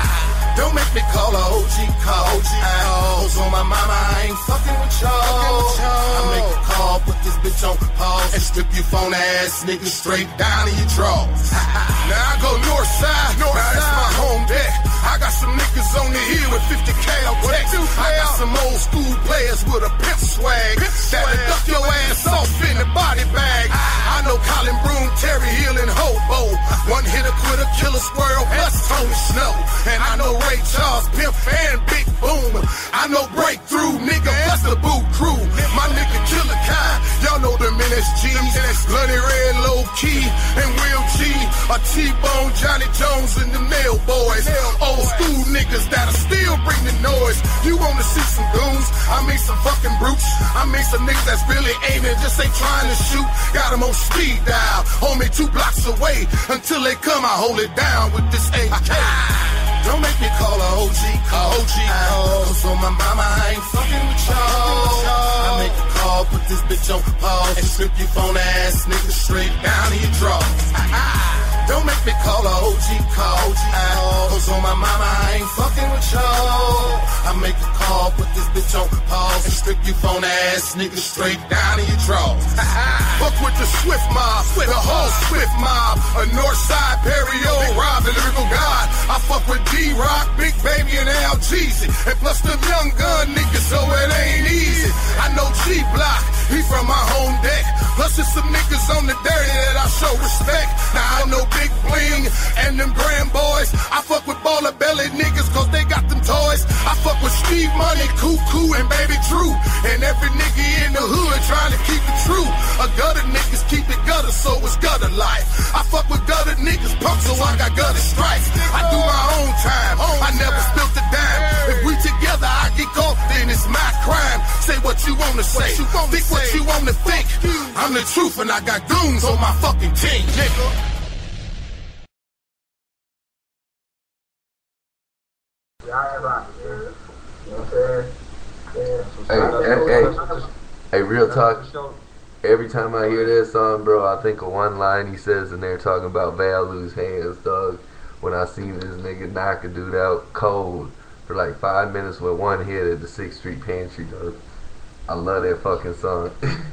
Don't make me call a OG call, cause on my mama I ain't fucking with y'all. I make a call, put this bitch on pause and strip your phone ass nigga straight down to your drawers. Now I go north side, now that's my home deck. I got some niggas on the hill with 50K on deck. I got some old school players with a pimp swag that'll duck your ass off in the body bag. I know Colin Broom, Terry Hill, and Hobo. One hitter, quitter, killer squirrel, plus Tony Snow. And I know Ray Charles, Pimp, and Big Boom. I know Breakthrough, nigga, plus the Boo Crew. My nigga Killer Kai, y'all know them NSGs. Bloody Red, Low Key, and Will G. A T-Bone, Johnny Jones, and the Nail Boys. Old school niggas that'll still bring the noise. You wanna see some goons? I mean some fucking brutes. I mean some niggas that's really aiming, just ain't trying to shoot. Got them on speed dial, hold me 2 blocks away. Until they come, I hold it down with this AK. Don't make me call a OG call, cause on my mama I ain't fucking with y'all. I make a call, put this bitch on pause and strip your phone ass nigga straight down to your drawers. Don't make me call a OG call, cause on my mama I ain't fucking with y'all. I make a call, put this bitch on pause and strip your phone ass nigga straight down to your drawers. Fuck with the Swift mob, the whole Swift mob. A Northside Perio, Rob the lyrical god. I fuck with D-Rock, Big Baby, and Al Jeezy. And plus them young gun niggas, so it ain't easy. I know G-Block, he from my home deck. Plus there's some niggas on the dirty that I show respect. Now I know Big Bling and them Grand Boys. I fuck with Baller Belly niggas cause they got them toys. I fuck with Steve Money, Cuckoo, and Baby Drew. And every nigga in the hood trying to keep it true. A gutter niggas keep it gutter, so it's gutter life. I fuck with gutter niggas punk, so I got gutter stripes. I do my own time, I never spilt a dime. If we together, I get caught, then it's my crime. Say what you wanna say, think what you wanna think. I'm the truth and I got goons on my fucking team, nigga. Hey, real talk. Every time I hear that song, bro, I think of one line he says in there talking about Val Lou's hands, dog. When I seen this nigga knock a dude out cold for like 5 minutes with one hit at the 6th Street Pantry, dog. I love that fucking song.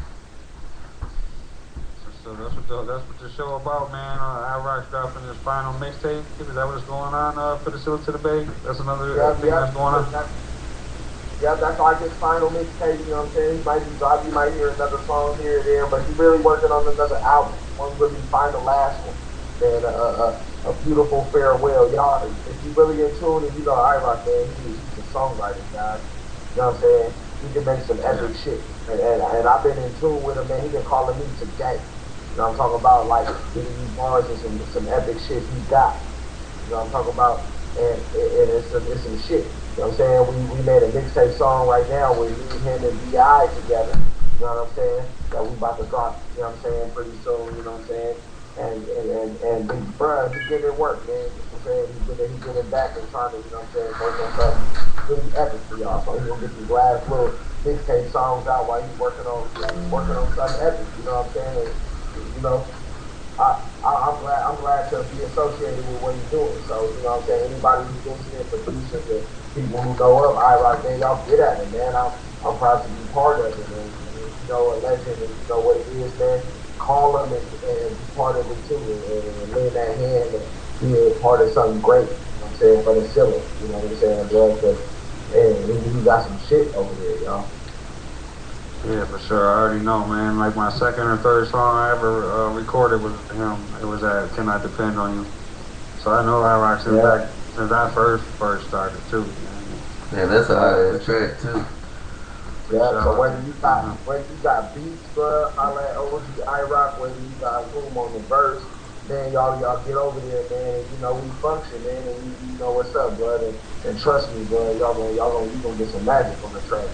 So that's what the show about, man. I Rock's dropping his final mixtape. Is that what's going on for the Silver to the Bay? That's another thing that's going on. Yeah, that's like his final mixtape, you know what I'm saying? He might be dropping, you might hear another song here or there, but he's really working on another album. One's going to be find the last one. And a beautiful farewell. Y'all, if you really in tune and you know I-Rock, man, he's a songwriter, guys. You know what I'm saying? He can make some epic shit. And I've been in tune with him, man. He been calling me today. You know what I'm talking about? Like, giving me bars and some epic shit he got. You know what I'm talking about? And it's some shit. You know what I'm saying? We made a mixtape song right now with me, him, and B.I. together. you know what I'm saying, that we about to drop, you know what I'm saying, pretty soon, you know what I'm saying? And Big Bruh, he get it work, man. You know what I'm saying? He get it back and trying to, you know what I'm saying, work on something really epic for y'all. So he's gonna get these last little mixtape songs out while he's working on something epic, you know what I'm saying? And, you know, I'm glad to be associated with what he's doing. So, you know what I'm saying, anybody who's listening, producers and people who know of I-Rock, man, y'all get at it, man. I'm proud to be part of it, man. And, you know, a legend, and you know what it is, man. Call them and be part of it too, and lend that hand and be a part of something great, you know what I'm saying, for the ceiling, you know what I'm saying, bro, and we got some shit over there, y'all. Yeah, for sure. I already know, man. Like my second or third song I ever recorded with him, it was at Can I Depend on You. So I know I-Rock since I first started too. Man, that's a hot track too. Yeah, so whether you got beats, bro, I like OG I-Rock, whether you got room on the verse, man, y'all get over there, man. You know, we function, man, and you know what's up, bro. And trust me, bro, you gonna get some magic on the track.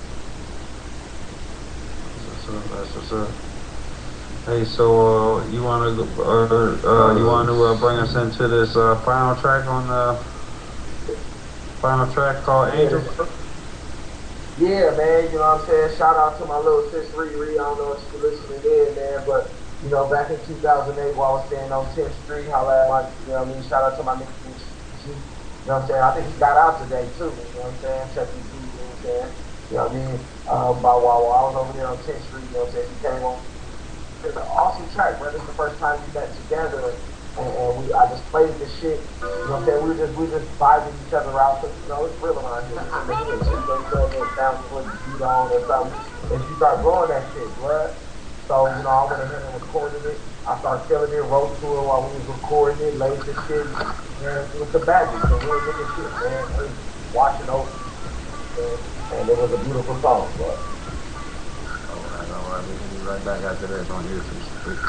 That's what's up. Hey, so you want to bring us into this final track on the final track called Angel? Yeah, man, you know what I'm saying? Shout out to my little sis Riri. I don't know if you're listening in, man, but, you know, back in 2008 while I was staying on 10th Street, holla at my, you know what I mean? Shout out to my nigga, you know what I'm saying? I think he got out today, too, you know what I'm saying? Check these dudes, you know what I'm saying? You know what I mean? While I was over there on 10th Street, you know what I'm saying? He came on. It's an awesome track, bro. This is the first time we met together, and I just played this shit. You know what I'm saying? We were just vibing each other out. So, you know, it's real around here. You know what I'm saying? Sound put the beat on or something. And you start blowing that shit, bro. So, you know, I went ahead and recorded it. I started feeling it, wrote to it while we was recording it, laid the shit. Man, it was the magic, the real nigga shit, man. I was watching over, and it was a beautiful song, bro. Alright, we'll be right back after this on here some shit.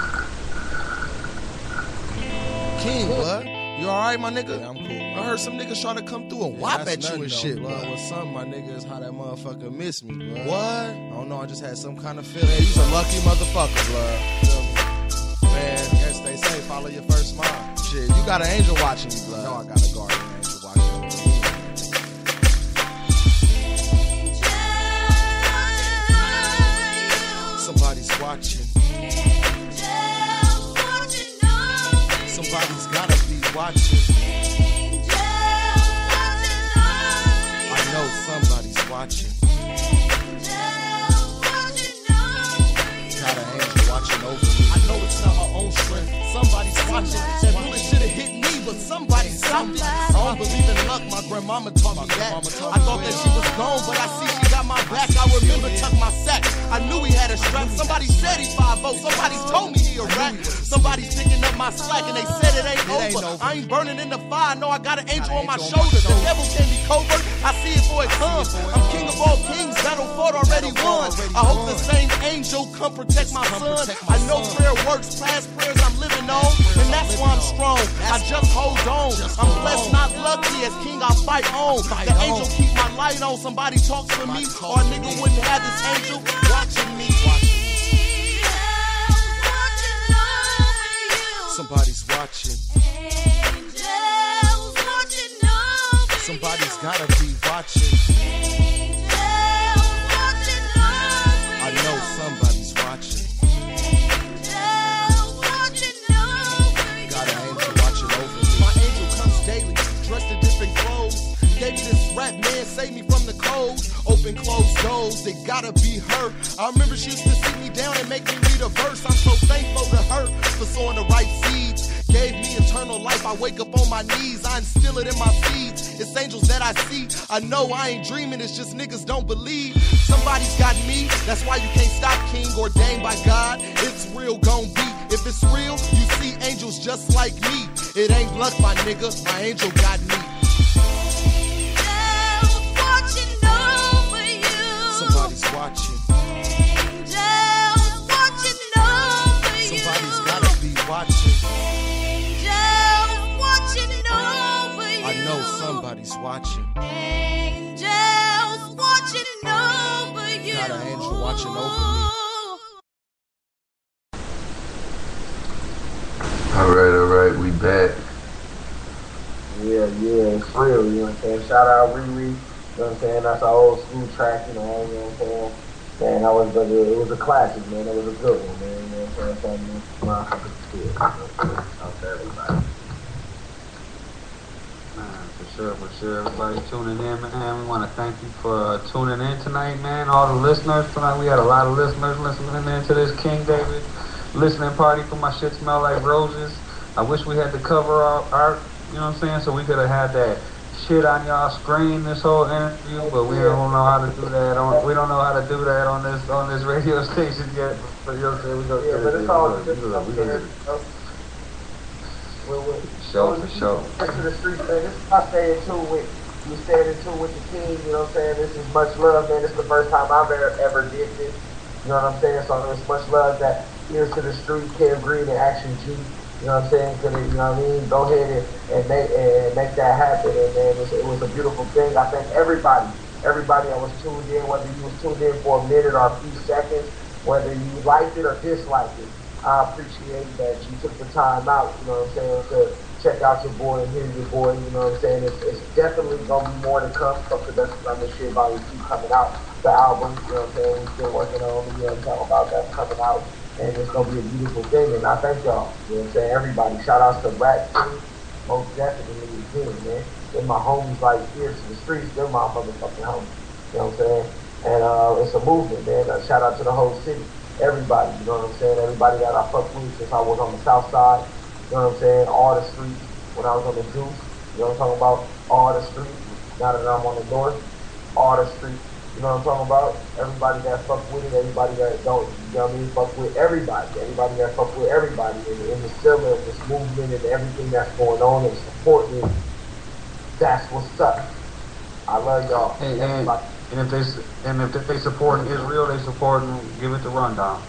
King, blood. You alright, my nigga? Yeah, I'm cool. I heard some niggas try to come through and whop at you and shit, blood. What's something, my nigga, is how that motherfucker missed me, blood. What? I don't know, I just had some kind of feeling. He's a lucky motherfucker, blood. Man, guess they say follow your first mind. Shit, you got an angel watching you, blood. No, I got a guardian angel watching me. Somebody's watching. Somebody's gotta be watching. I know somebody's watching. Got an angel watching over me. I know it's not my own strength. Somebody's watching. That bullet should have hit me, but somebody stopped it. I don't believe in luck. My grandmama taught me that. I thought that she was gone, but I see she got my back. I remember tuck my sack. I knew he had a strap. Somebody said he 5'0". Somebody told me he a rat. Somebody's picking up my slack and they said it ain't over. I ain't burning in the fire. No, I got an angel on my shoulder. The devil can't be covert. I see it before it comes. I'm king of all kings. Battle fought already won. I hope the same angel come protect my son. I know prayer works. Past prayers I'm living on, and that's why I'm strong. I just hold on. I'm blessed, not lucky. As king, I fight on. The angel keep my light on. Somebody talks for me, or a nigga wouldn't have this angel watching me. Somebody's watching. Somebody's gotta be watching. I know somebody's watching. Got an angel watching over me. My angel comes daily, dressed in different clothes. Gave me this rap, man, save me from the cold. Open, closed doors, it gotta be her. I remember she used to sit me down and make me read a verse. I'm so thankful to her for sowing the right seeds. Gave me eternal life, I wake up on my knees. I instill it in my seeds. It's angels that I see. I know I ain't dreaming, it's just niggas don't believe. Somebody's got me, that's why you can't stop, king, ordained by God. It's real, gon' be. If it's real, you see angels just like me. It ain't luck, my nigga, my angel got me. Somebody's watching. Somebody's gotta be watching. I know somebody's watching. Got an angel watching over me. Alright, we back. Yeah, it's real, you know what I'm saying? Shout out Riri, you know what I'm saying? That's our old school track, you know what I'm saying? Man, it was a classic, man. It was a good one, man. You know what I'm saying? Out to everybody. For sure. Everybody tuning in, man. We want to thank you for tuning in tonight, man. All the listeners tonight. We had a lot of listeners listening in to this King David listening party for My Shit Smell Like Roses. I wish we had the cover art, you know what I'm saying, so we could have had that shit on y'all screen this whole interview, but we don't know how to do that. We don't know how to do that on this radio station yet. But you know what I'm saying? But it's all good. For sure. To the streets, man. This is I stay in tune with. You staying in tune with the team. You know what I'm saying? This is much love, man. This is the first time I've ever did this. You know what I'm saying? So there's much love that Ears to the Street, Kev Green, and Action G. You know what I'm saying? You know what I mean? Go ahead and make that happen. And man, it was a beautiful thing. I thank everybody that was tuned in, whether you was tuned in for a minute or a few seconds, whether you liked it or disliked it. I appreciate that you took the time out, you know what I'm saying, to check out your boy and hear your boy, you know what I'm saying. It's definitely going to be more to come. So Production on this shit Volume 2 coming out. The album, you know what I'm saying, we're still working on it, you know what I'm talking about, that coming out. And it's going to be a beautiful thing. And I thank y'all, you know what I'm saying, everybody. Shout outs to Rat Team, most definitely again, man. They're my homies like Ears to the Streets. They're my motherfucking homies, you know what I'm saying. And it's a movement, man. Shout out to the whole city. Everybody, you know what I'm saying? Everybody that I fuck with since I was on the south side, you know what I'm saying? All the streets when I was on the juice, you know what I'm talking about? All the streets. Now that I'm on the north, all the streets, you know what I'm talking about? Everybody that fuck with it, everybody that don't, you know what I mean? Fuck with everybody. Everybody that fuck with everybody in the civil, this movement and everything that's going on and supporting it. That's what's up. I love y'all. Hey, and if they support Israel, they support and give it the rundown.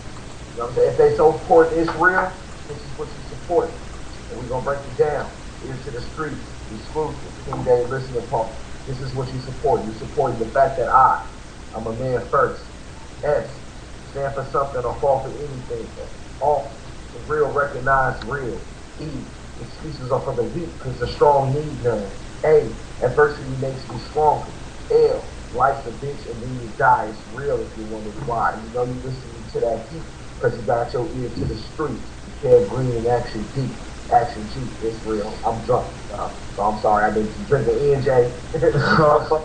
You know what I'm saying? If they support Israel, this is what you support. And we're gonna break it down. Ears to the Streets, exclusive, King David listening part. This is what you support. You support the fact that I'm a man first. S, stand for something or fall for anything. All, the real recognized real. E, excuses are for the weak because the strong need none. A, adversity makes me stronger. L, life's a bitch and then you die. It's real if you wonder why. You know you listening to that heat because you got your ear to the streets. You can't green and Action G. Action G, it's real. I'm drunk, so I'm sorry. I've been drinking ENJ. It's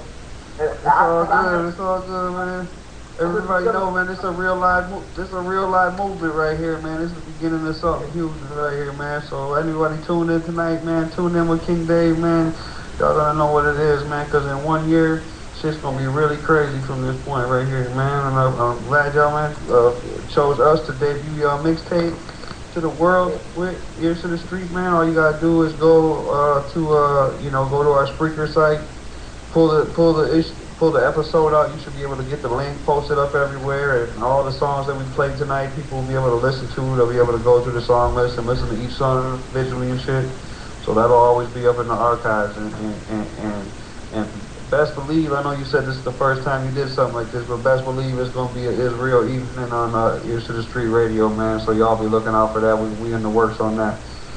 all good, man. Everybody know, man, this a real live movement right here, man. This is the beginning of something huge right here, man. So anybody tuned in tonight, man, tune in with King Dave, man. Y'all gonna know what it is, man, because in 1 year, shit's gonna be really crazy from this point right here, man. And I'm glad y'all, man, chose us to debut y'all mixtape to the world with Ears to the Street, man. All you gotta do is go to our Spreaker site, pull the episode out. You should be able to get the link posted up everywhere, and all the songs that we played tonight, people will be able to listen to. They'll be able to go through the song list and listen to each song visually and shit. So that'll always be up in the archives. And best believe, I know you said this is the first time you did something like this, but best believe it's gonna be an Israel evening on Ears to the Street Radio, man. So y'all be looking out for that. We in the works on that.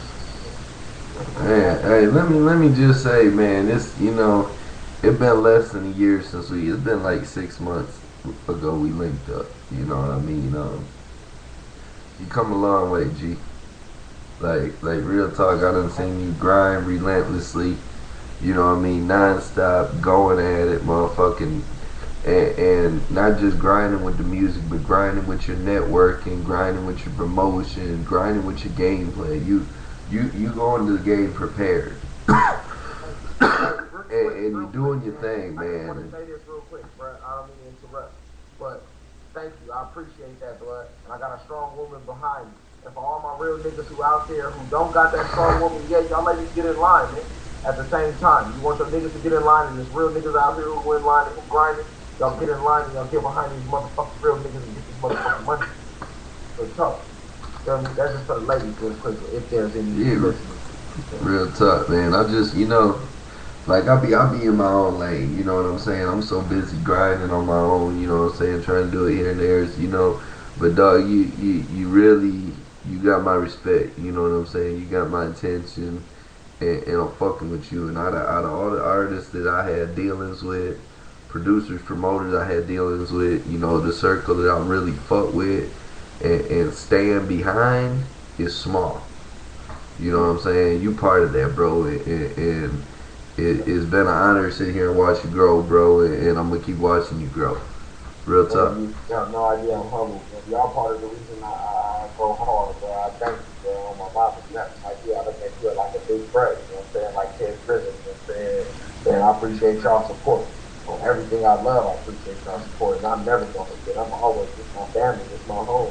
Man, hey, let me just say, man, it's it been less than a year since it's been like 6 months ago we linked up. You know what I mean? You come a long way, G. Like real talk. I done seen you grind relentlessly. You know what I mean? Non-stop, going at it, motherfucking, and not just grinding with the music, but grinding with your networking, grinding with your promotion, grinding with your gameplay. You go into the game prepared, and you're doing your thing, man. I want to say this real quick, bro. I don't mean to interrupt, but thank you. I appreciate that, blood. And I got a strong woman behind me. And for all my real niggas who out there who don't got that strong woman yet, y'all ladies get in line, man. At the same time, you want your niggas to get in line, and there's real niggas out here who in line and who grinding. Y'all get in line and y'all get behind these motherfucking real niggas and get this motherfucking money. So tough. You know what I mean? That's just for the ladies real quick, if there's any listeners. Real tough, man. I just, like I be in my own lane, you know what I'm saying? I'm so busy grinding on my own, you know what I'm saying, trying to do it here and there, But dog, you really you got my respect. You know what I'm saying? You got my attention, and I'm fucking with you. And out of all the artists that I had dealings with, producers, promoters I had dealings with, you know, the circle that I really fuck with and stand behind is small. You know what I'm saying? You part of that, bro, and it's been an honor to sit here and watch you grow, bro, and I'm gonna keep watching you grow. Real tough. You got no idea I'm humble. Y'all part of the reason I go hard, bro. I thank you, bro, on my Bible. You have no idea. I look at you like a big brother, you know what I'm saying? Like Ted Prison, you know what I'm saying? And I appreciate y'all support. On everything I love, I appreciate y'all support. And I'm never gonna forget. I'm always with my family, with my home.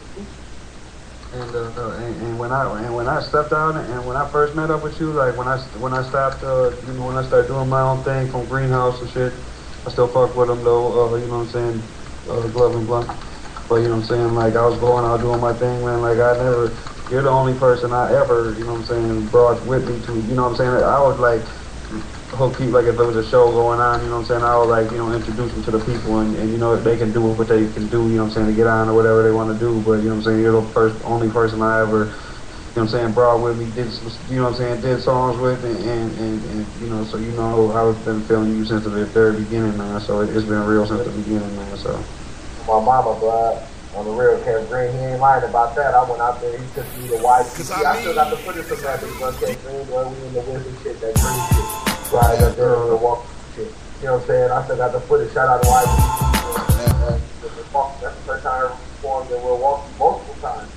And when I stepped out and when I first met up with you, like when I stopped, you know, when I started doing my own thing from Greenhouse and shit, I still fuck with them though. You know what I'm saying? Glove and Blunt. But you know what I'm saying? Like I was going out doing my thing, man. Like you're the only person I ever, you know what I'm saying, brought with me to, you know what I'm saying? I would like hook people, like if there was a show going on, you know what I'm saying, I would like, you know, introduce them to the people and you know, they can do what they can do, you know what I'm saying, to get on or whatever they want to do. But you know what I'm saying, you're the only person I ever, you know what I'm saying, brought with me, did, you know what I'm saying, did songs with, and you know, so you know how I've been feeling you since the very beginning, man. So it's been real since the beginning, man. So my mama, bro, on the real, Kev Green, he ain't lying about that. I went out there, he took me to white. I still got the footage of that, but Kev Green, boy, we in the wisdom shit, that green shit. Right up there on the walk shit. You know what I'm saying? I still got the footage. Shout out to white. That's the first time I performed in Milwaukee multiple times.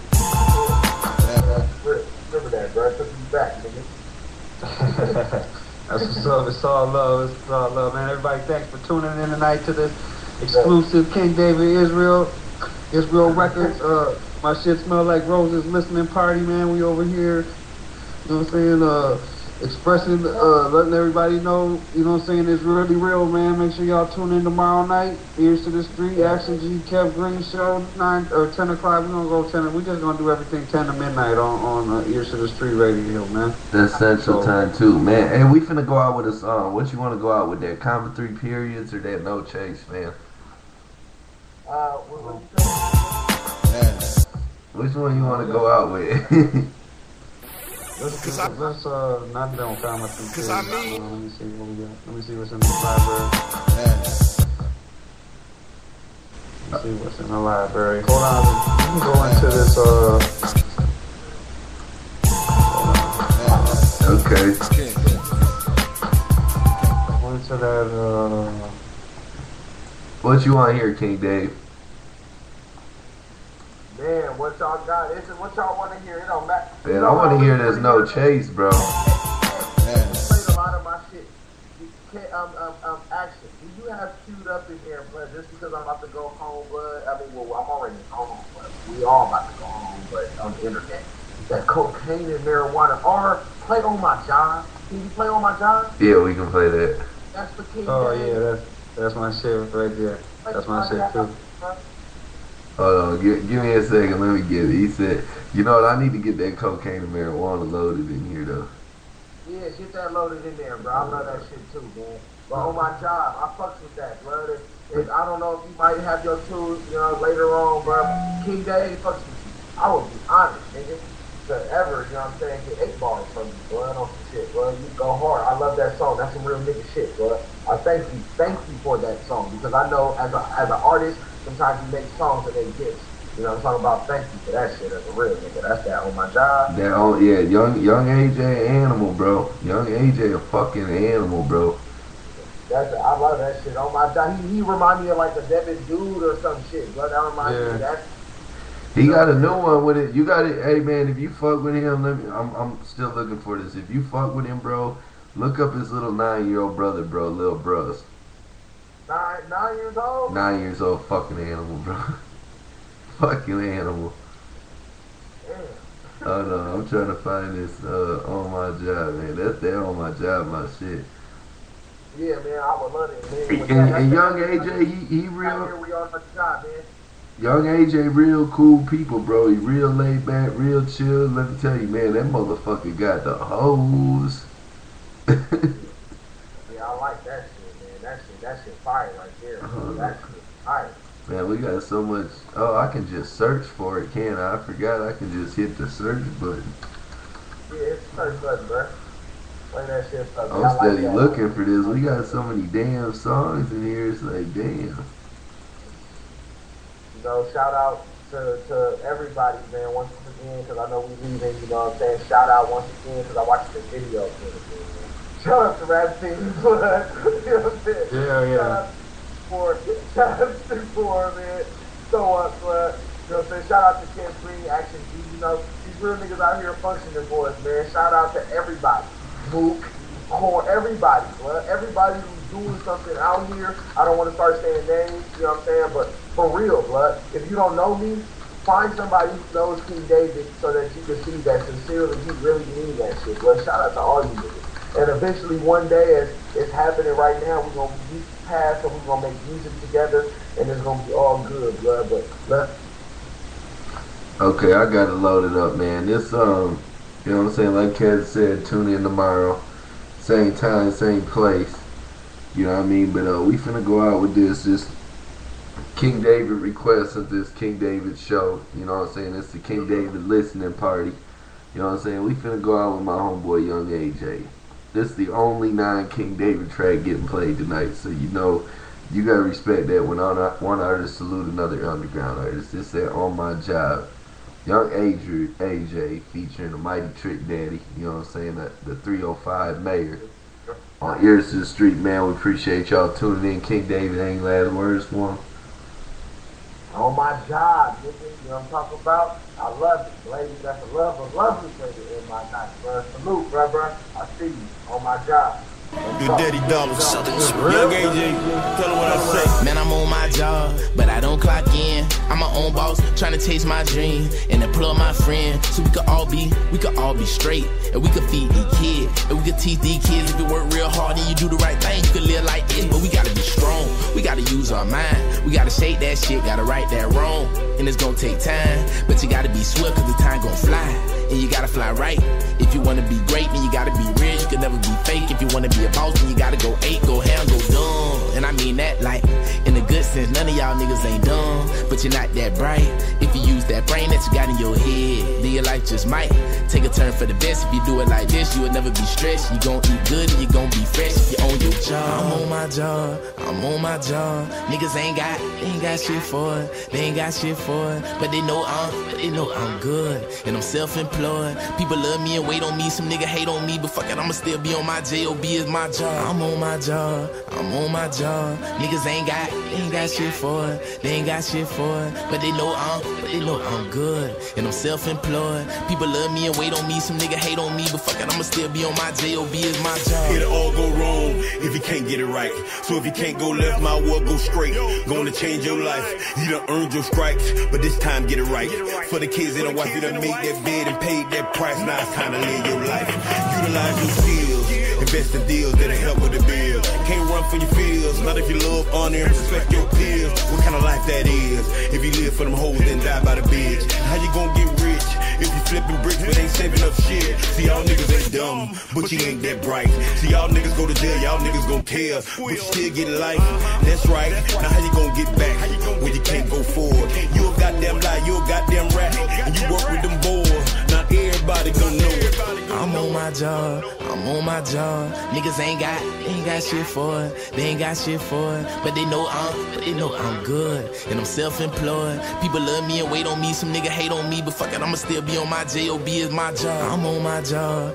Remember that, bro. I took you back, nigga. That's what's up. It's all love. It's all love, man. Everybody, thanks for tuning in tonight to this exclusive King David Israel Records. My shit smell like roses listening party, man. We over here, you know what I'm saying, expressing, letting everybody know, you know what I'm saying, it's really real, man. Make sure y'all tune in tomorrow night. Ears to the Street, Action G, Kev Green Show, 9 or 10 o'clock. We're gonna go 10. We just gonna do everything 10 to midnight on Ears to the Street radio, man. That's Central Time too, man. Hey, we finna go out with a song. What you wanna go out with, that Comma 3 Periods or that No Chase, man? Which one you wanna go out with? Let's not down comment. Cause I mean, let me see what we got. Let me see what's in the library. Let's see what's in the library. Hold on, we can go into this. Okay. Go into that. What you want here, King Dave? Man, what y'all got? What y'all want to hear? It don't matter. Man, I want to hear this No Chase, bro. You played a lot of my shit. Action. Do you have queued up in here, blood? Just because I'm about to go home, blood. I mean, well, I'm already home, but we all about to go home, but on the internet. That cocaine and marijuana. Or play On My Job. Can you play On My Job? Yeah, we can play that. That's the King. Oh yeah, that's my shit right there. That's my shit too. Hold on, give me a second, let me get it. He said, you know what, I need to get that cocaine and marijuana loaded in here, though. Yeah, get that loaded in there, bro. I love that shit, too, man. But On My Job, I fucks with that, bro. I don't know if you might have your tools, you know, later on, bro. King Dave fucks with you. I would be honest, nigga, to ever, you know what I'm saying, get 8 bars from you, bro, on some shit, bro. You go hard. I love that song. That's some real nigga shit, bro. I thank you for that song, because I know as an artist, sometimes you make songs and they gifts. You know what I'm talking about? Thank you for that shit as a real nigga. That's that On My Job. Yeah, young AJ animal, bro. Young AJ a fucking animal, bro. I love that shit. On My Job. He remind me of like a Devin Dude or some shit, bro. That reminds me of that. He got a new one with it. You got it. Hey man, if you fuck with him, I'm still looking for this. If you fuck with him, bro, look up his little 9-year-old brother, bro, Lil Bruz. 9 years old? 9 years old, fucking animal, bro. Fucking animal. Hold on, I'm trying to find this On My Job, man. That's that On My Job, my shit. Yeah, man, I would love it, man. And young AJ, he real. Here we are on the job, man. Young AJ, real cool people, bro. He real laid back, real chill. Let me tell you, man, that motherfucker got the hoes. Yeah, I like that shit, man. That shit fire right there. That shit fire. Man, we got so much. Oh, I can just search for it, can't I? I forgot I can just hit the search button. Yeah, it's the search button, bro. Play that shit for me. I'm steady looking for this. We got so many damn songs in here. It's like, damn. You know, shout out to everybody, man, once again, because I know we leaving, you know what I'm saying? Shout out once again, because I watched the video. Shout out to Rap Team, you know what I'm saying? Yeah. Shout out to 4, man. So up, blood. You know what I'm saying? Shout out to Ken Free, Action G, you know, these real niggas out here functioning for us, man. Shout out to everybody. Mook, Core, everybody, blood. Everybody who's doing something out here. I don't want to start saying names, you know what I'm saying? But for real, blood. If you don't know me, find somebody who knows King David so that you can see that sincerely he really means that shit, blood. Shout out to all you niggas. And eventually one day, as it's happening right now, we're going to be past and we're going to make music together and it's going to be all good, blood. But, Okay, I got it loaded up, man. This, you know what I'm saying? Like Kez said, tune in tomorrow. Same time, same place. You know what I mean? But we finna go out with this King David request of this King David show. You know what I'm saying? It's the King David listening party. You know what I'm saying? We finna go out with my homeboy Young AJ. This is the only non-King David track getting played tonight. So you know, you gotta respect that when one artist salute another underground artist. This that On My Job. Young AJ featuring the Mighty Trick Daddy, you know what I'm saying, the 305 Mayor on Ears to the Street, man. We appreciate y'all tuning in. King David, ain't last words for him. On my job, nigga, you know what I'm talking about? I love it, ladies. That's a lovely nigga in my night, bro. Salute, bro. I see you on my job. Your daddy dollars. Young AJ, tell him what I say. Man, I'm on my job, but I don't clock in. I'm my own boss, trying to chase my dream and employ my friend. So we could all be straight, and we could feed these kids, and we could teach these kids. If you work real hard and you do the right thing, you can live like it. But we gotta be strong, we gotta use our mind, we gotta shake that shit, gotta right that wrong. And it's gonna take time, but you gotta be swift, cause the time gonna fly, and you gotta fly right. If you wanna be great, then you gotta be real, you can never be fake. If you wanna be a boss, then you gotta go 8, go ham, go dumb. And I mean that like, in a good sense, none of y'all niggas ain't dumb, but you're not that bright. If you use that brain that you got in your head, then your life just might take a turn for the best. If you do it like this, you will never be stressed. You gon' eat good and you gon' be fresh if you own your job. I'm on my job. Niggas ain't got shit for it. They ain't got shit for it, but they know I'm good, and I'm self-employed. People love me and wait on me. Some nigga hate on me, but fuck it, I'ma still be on my JOB is my job. I'm on my job. Niggas ain't got shit for it. They ain't got shit for it, but they know I'm good, and I'm self-employed. People love me and wait on me. Some nigga hate on me, but fuck it, I'ma still be on my JOB is my job. It'll all go wrong if you can't get it right. So if you can't go left, my word go straight. Gonna change your life. You done earned your stripes, but this time get it right. For the kids and the wife, you done made that bed and paid that price. Now it's time to live your life. Utilize your skills, invest in deals that'll help with the bills. Can't run for your feels, not if you love, honor, and respect your peers. What kind of life that is? If you live for them hoes, then die by the bitch. How you gonna get rich if you flipping bricks but ain't saving up shit? See, y'all niggas ain't dumb, but you ain't that bright. See, y'all niggas go to jail, y'all niggas gon' tell, but you still get life. That's right. Now how you gonna get back when you can't go forward? You a goddamn lie, you a goddamn rat, and you work with them boys. Now everybody gon' know it. I'm on my job. Niggas ain't got shit for it. They ain't got shit for it, but they know I'm good, and I'm self-employed. People love me and wait on me. Some nigga hate on me, but fuck it, I'ma still be on my JOB is my job. I'm on my job.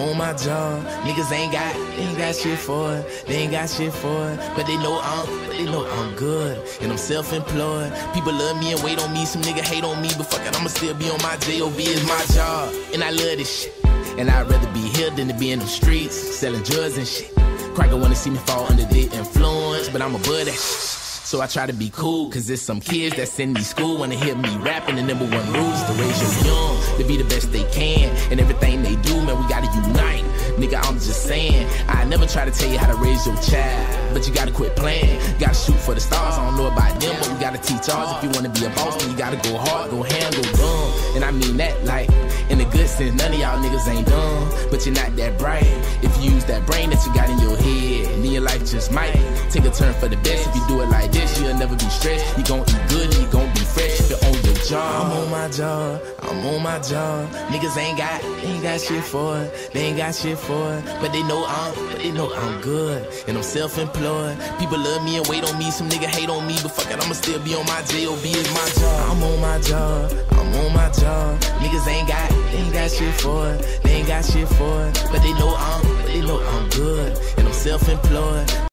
Niggas ain't got shit for it. They ain't got shit for it, but they know I'm good, and I'm self-employed. People love me and wait on me. Some nigga hate on me, but fuck it, I'ma still be on my JOB is my job. And I love this shit, and I'd rather be here than to be in the streets selling drugs and shit. Cracker wanna see me fall under the influence, but I'm above that shit. So I try to be cool, cause there's some kids that's in these school wanna hear me rapping. The number one rule is to raise your young, to be the best they can. And everything they do, man, we gotta unite. Nigga, I'm just saying, I never try to tell you how to raise your child, but you gotta quit playing. Gotta shoot for the stars, I don't know about them, but we gotta teach ours. If you wanna be a boss, then you gotta go hard, go ham, go dumb. And I mean that like, in a good sense, none of y'all niggas ain't dumb, but you're not that bright. If you use that brain that you got in your head, then in your life just might take a turn for the best. If you do it like this, you'll never be stressed. You gon' eat good, you gon' be fresh. If you're on your job, I'm on my job, I'm on my job. Niggas ain't got shit for it. They ain't got shit for it, but they know I'm good, and I'm self-employed. People love me and wait on me. Some nigga hate on me, but fuck it, I'ma still be on my J.O.B. is my job. I'm on my job, I'm on my job. Niggas ain't got shit for it. They ain't got shit for it, but they know I'm good, and I'm self-employed.